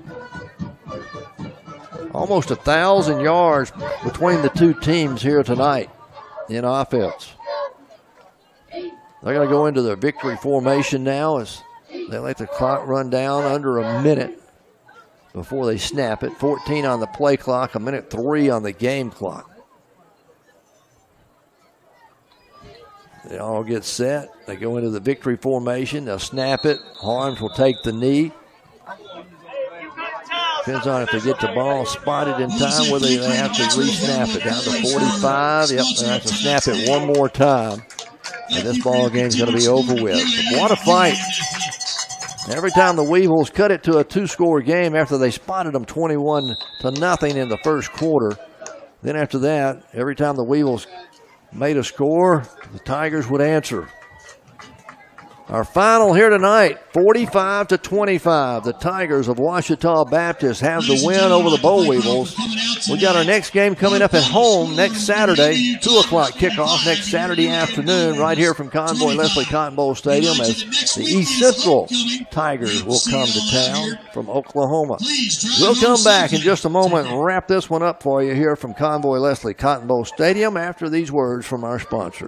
Almost a thousand yards between the two teams here tonight in offense. They're going to go into the victory formation now as they let the clock run down under a minute before they snap it. fourteen on the play clock, a minute three on the game clock. They all get set. They go into the victory formation. They'll snap it. Harms will take the knee. Depends on if they get the ball spotted in time, whether they have to re-snap it. Down to forty-five. Yep, they have to snap it one more time. And this ball game's going to be over with. But what a fight. Every time the Weevils cut it to a two-score game after they spotted them twenty-one to nothing in the first quarter. Then after that, every time the Weevils made a score, the Tigers would answer. Our final here tonight, forty-five to twenty-five. The Tigers of Ouachita Baptist have the win over the Boll Weevils. We got our next game coming up at home next Saturday, two o'clock kickoff next Saturday afternoon, right here from Convoy Leslie Cotton Bowl Stadium, as the East Central Tigers will come to town from Oklahoma. We'll come back in just a moment and wrap this one up for you here from Convoy Leslie Cotton Bowl Stadium after these words from our sponsor.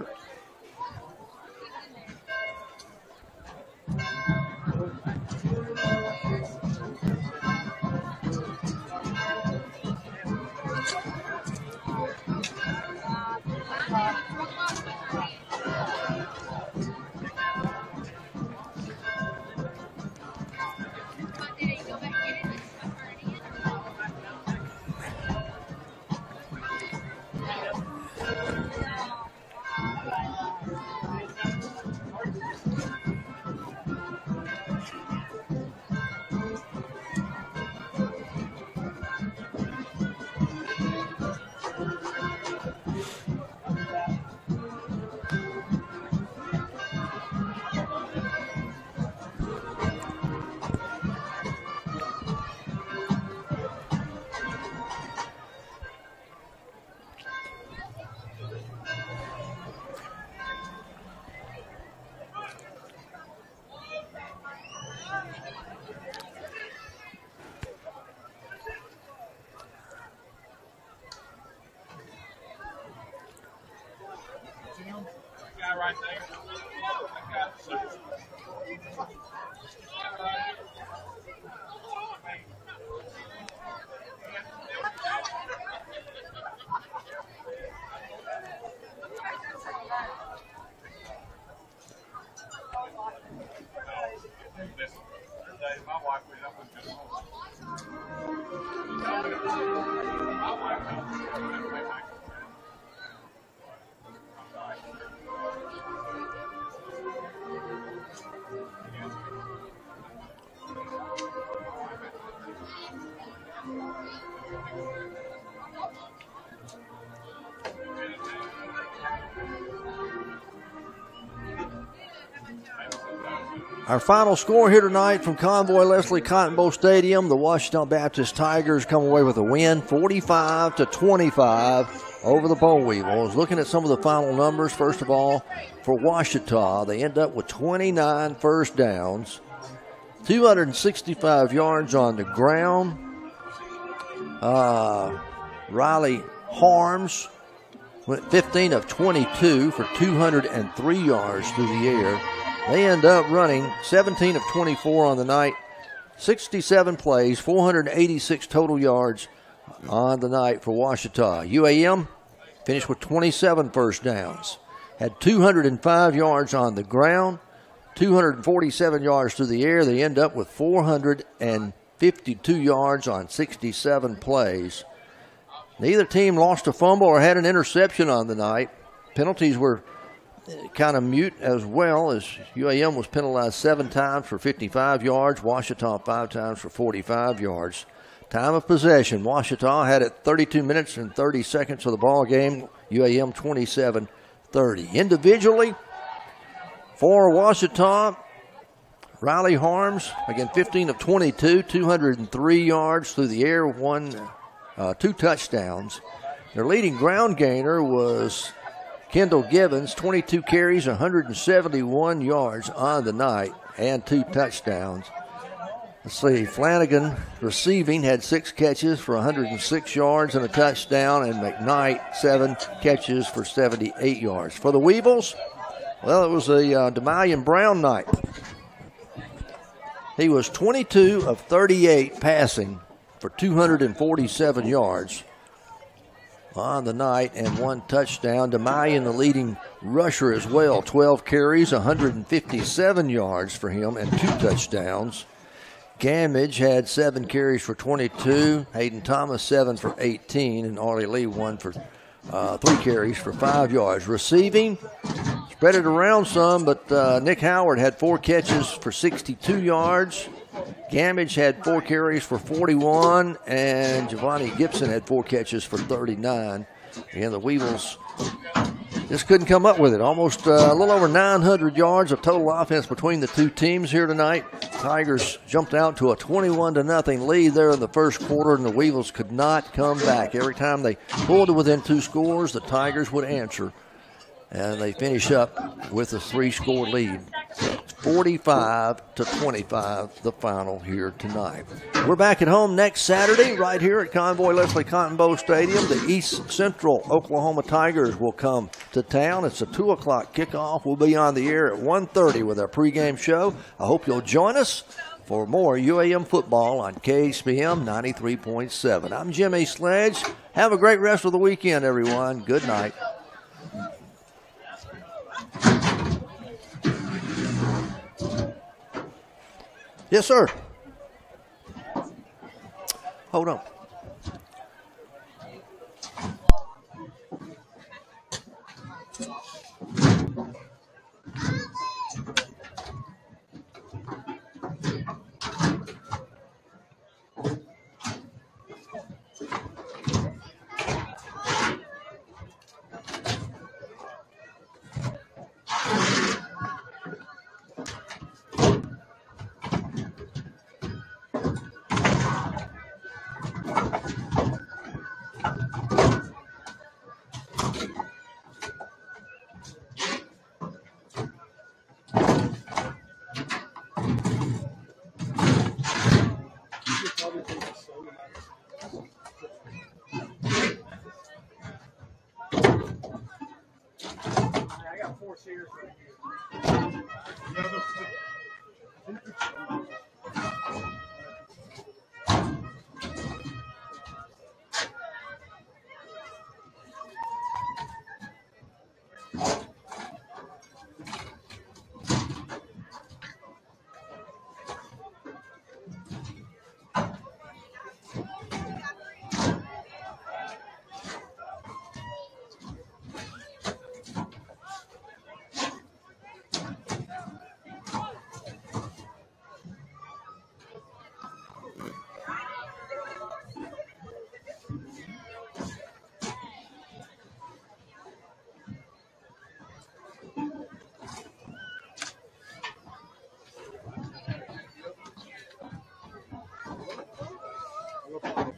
Our final score here tonight from Convoy Leslie Cotton Bowl Stadium, the Ouachita Baptist Tigers come away with a win, forty-five to twenty-five over the Boll Weevils. Looking at some of the final numbers, first of all, for Ouachita, they end up with twenty-nine first downs, two hundred sixty-five yards on the ground. Uh, Riley Harms went fifteen of twenty-two for two hundred three yards through the air. They end up running seventeen of twenty-four on the night, sixty-seven plays, four hundred eighty-six total yards on the night for Ouachita. U A M finished with twenty-seven first downs, had two hundred five yards on the ground, two hundred forty-seven yards through the air. They end up with four hundred fifty-two yards on sixty-seven plays. Neither team lost a fumble or had an interception on the night. Penalties were kind of mute as well, as U A M was penalized seven times for fifty-five yards, Ouachita five times for forty-five yards. Time of possession, Ouachita had it thirty-two minutes and thirty seconds of the ball game, U A M twenty-seven thirty. Individually, for Ouachita, Riley Harms, again, fifteen of twenty-two, two hundred three yards through the air, one, uh, two touchdowns. Their leading ground gainer was Kendall Gibbons, twenty-two carries, one hundred seventy-one yards on the night, and two touchdowns. Let's see, Flanagan receiving had six catches for one hundred six yards and a touchdown, and McKnight seven catches for seventy-eight yards. For the Weevils, well, it was a uh, 𝗗𝗦𝗢𝗓 Brown night. He was twenty-two of thirty-eight passing for two hundred forty-seven yards on the night and one touchdown. 𝗗𝗦𝗢𝗓, the leading rusher as well, twelve carries, one hundred fifty-seven yards for him and two touchdowns. 𝗗𝗏𝗦 had seven carries for twenty-two, Hayden Thomas seven for eighteen, and Arlie Lee one for uh, three carries for five yards. Receiving, spread it around some, but uh, Nick Howard had four catches for sixty-two yards. 𝗗𝗏𝗦 had four carries for forty-one, and Giovanni Gibson had four catches for thirty-nine. And the Weevils just couldn't come up with it. Almost uh, a little over nine hundred yards of total offense between the two teams here tonight. Tigers jumped out to a twenty-one to nothing lead there in the first quarter, and the Weevils could not come back. Every time they pulled it within two scores, the Tigers would answer. And they finish up with a three-score lead. forty-five to twenty-five, the final here tonight. We're back at home next Saturday right here at Convoy Leslie Cotton Bowl Stadium. The East Central Oklahoma Tigers will come to town. It's a two o'clock kickoff. We'll be on the air at one thirty with our pregame show. I hope you'll join us for more U A M football on K H B M ninety-three point seven. I'm Jimmy Sledge. Have a great rest of the weekend, everyone. Good night. Yes, sir. Hold on. Look on the